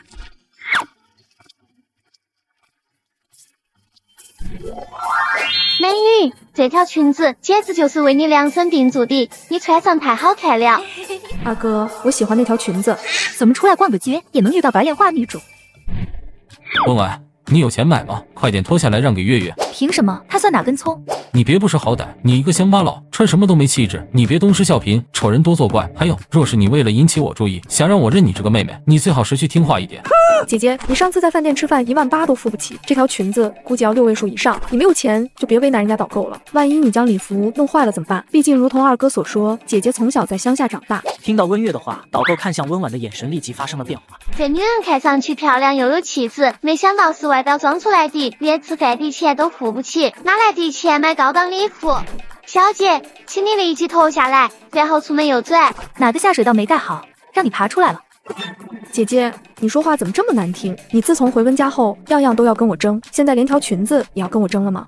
美女，这条裙子简直就是为你量身定做的，你穿上太好看了。 二哥，我喜欢那条裙子。怎么出来逛个街也能遇到白莲花女主？ 温婉，你有钱买吗？快点脱下来让给月月。 凭什么？她算哪根葱？ 你别不识好歹，你一个乡巴佬，穿什么都没气质，你别东施效颦，丑人多作怪。还有，若是你为了引起我注意，想让我认你这个妹妹，你最好识趣听话一点。 姐姐，你上次在饭店吃饭一万八都付不起，这条裙子估计要六位数以上。你没有钱就别为难人家导购了，万一你将礼服弄坏了怎么办？毕竟如同二哥所说，姐姐从小在乡下长大。 听到温月的话，导购看向温婉的眼神立即发生了变化。 这女人看上去漂亮又有气质，没想到是外表装出来的，连吃饭的钱都付不起，哪来的钱买高档礼服？小姐，请你立即脱下来，然后出门右转。 哪个下水道没盖好，让你爬出来了？ 姐姐，你说话怎么这么难听？你自从回温家后，样样都要跟我争，现在连条裙子也要跟我争了吗？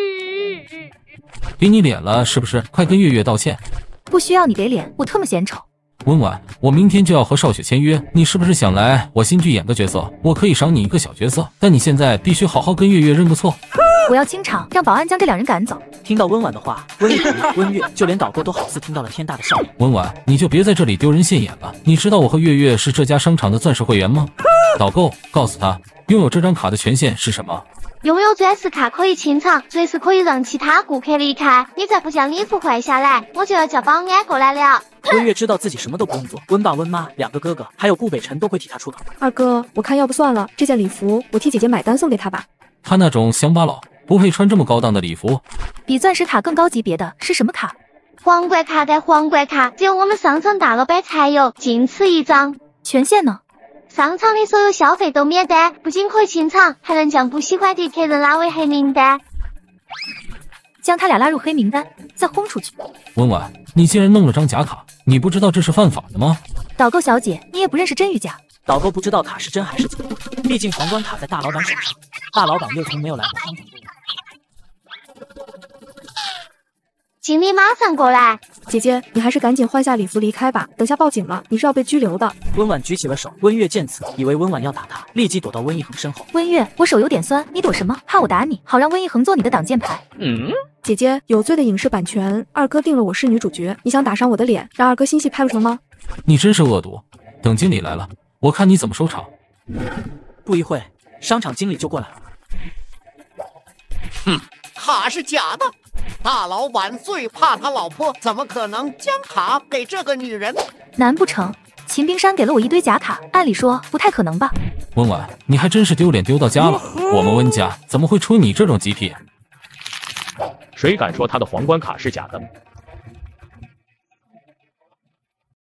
给你脸了是不是？快跟月月道歉。 不需要你给脸，我特么显丑。 温婉，我明天就要和少雪签约，你是不是想来我新剧演个角色？我可以赏你一个小角色，但你现在必须好好跟月月认个错。 我要清场，让保安将这两人赶走。 听到温婉的话，温一竹、温月，就连导购都好似听到了天大的笑话。 温婉，你就别在这里丢人现眼了。你知道我和月月是这家商场的钻石会员吗？导购，告诉他，拥有这张卡的权限是什么？ 拥有钻石卡可以清场，随时可以让其他顾客离开。你再不将礼服换下来，我就要叫保安过来了。 温月知道自己什么都不用做，温爸、温妈两个哥哥，还有顾北辰都会替他出头。 二哥，我看要不算了，这件礼服我替姐姐买单送给他吧。 他那种乡巴佬不配穿这么高档的礼服。 比钻石卡更高级别的是什么卡？ 皇冠卡的皇冠卡，只有我们商场大老板才有，仅此一张。 权限呢？ 商场的所有消费都免单，不仅可以清场，还能将不喜欢的客人拉为黑名单。 将他俩拉入黑名单，再轰出去。 温婉，你竟然弄了张假卡，你不知道这是犯法的吗？ 导购小姐，你也不认识真与假。 导购不知道卡是真还是假，毕竟皇冠卡在大老板手上，大老板又从没有来过商场过。 经理马上过来。 姐姐，你还是赶紧换下礼服离开吧，等下报警了，你是要被拘留的。 温婉举起了手，温月见此，以为温婉要打他，立即躲到温一恒身后。 温月，我手有点酸，你躲什么？怕我打你，好让温一恒做你的挡箭牌。 嗯，姐姐，有罪的影视版权，二哥定了我是女主角，你想打伤我的脸，让二哥新戏拍不成吗？ 你真是恶毒，等经理来了，我看你怎么收场。 不一会，商场经理就过来了。 哼，卡是假的。大老板最怕他老婆，怎么可能将卡给这个女人？ 难不成秦冰山给了我一堆假卡？按理说不太可能吧。 温婉，你还真是丢脸丢到家了。我们温家怎么会出你这种极品？ 谁敢说他的皇冠卡是假的？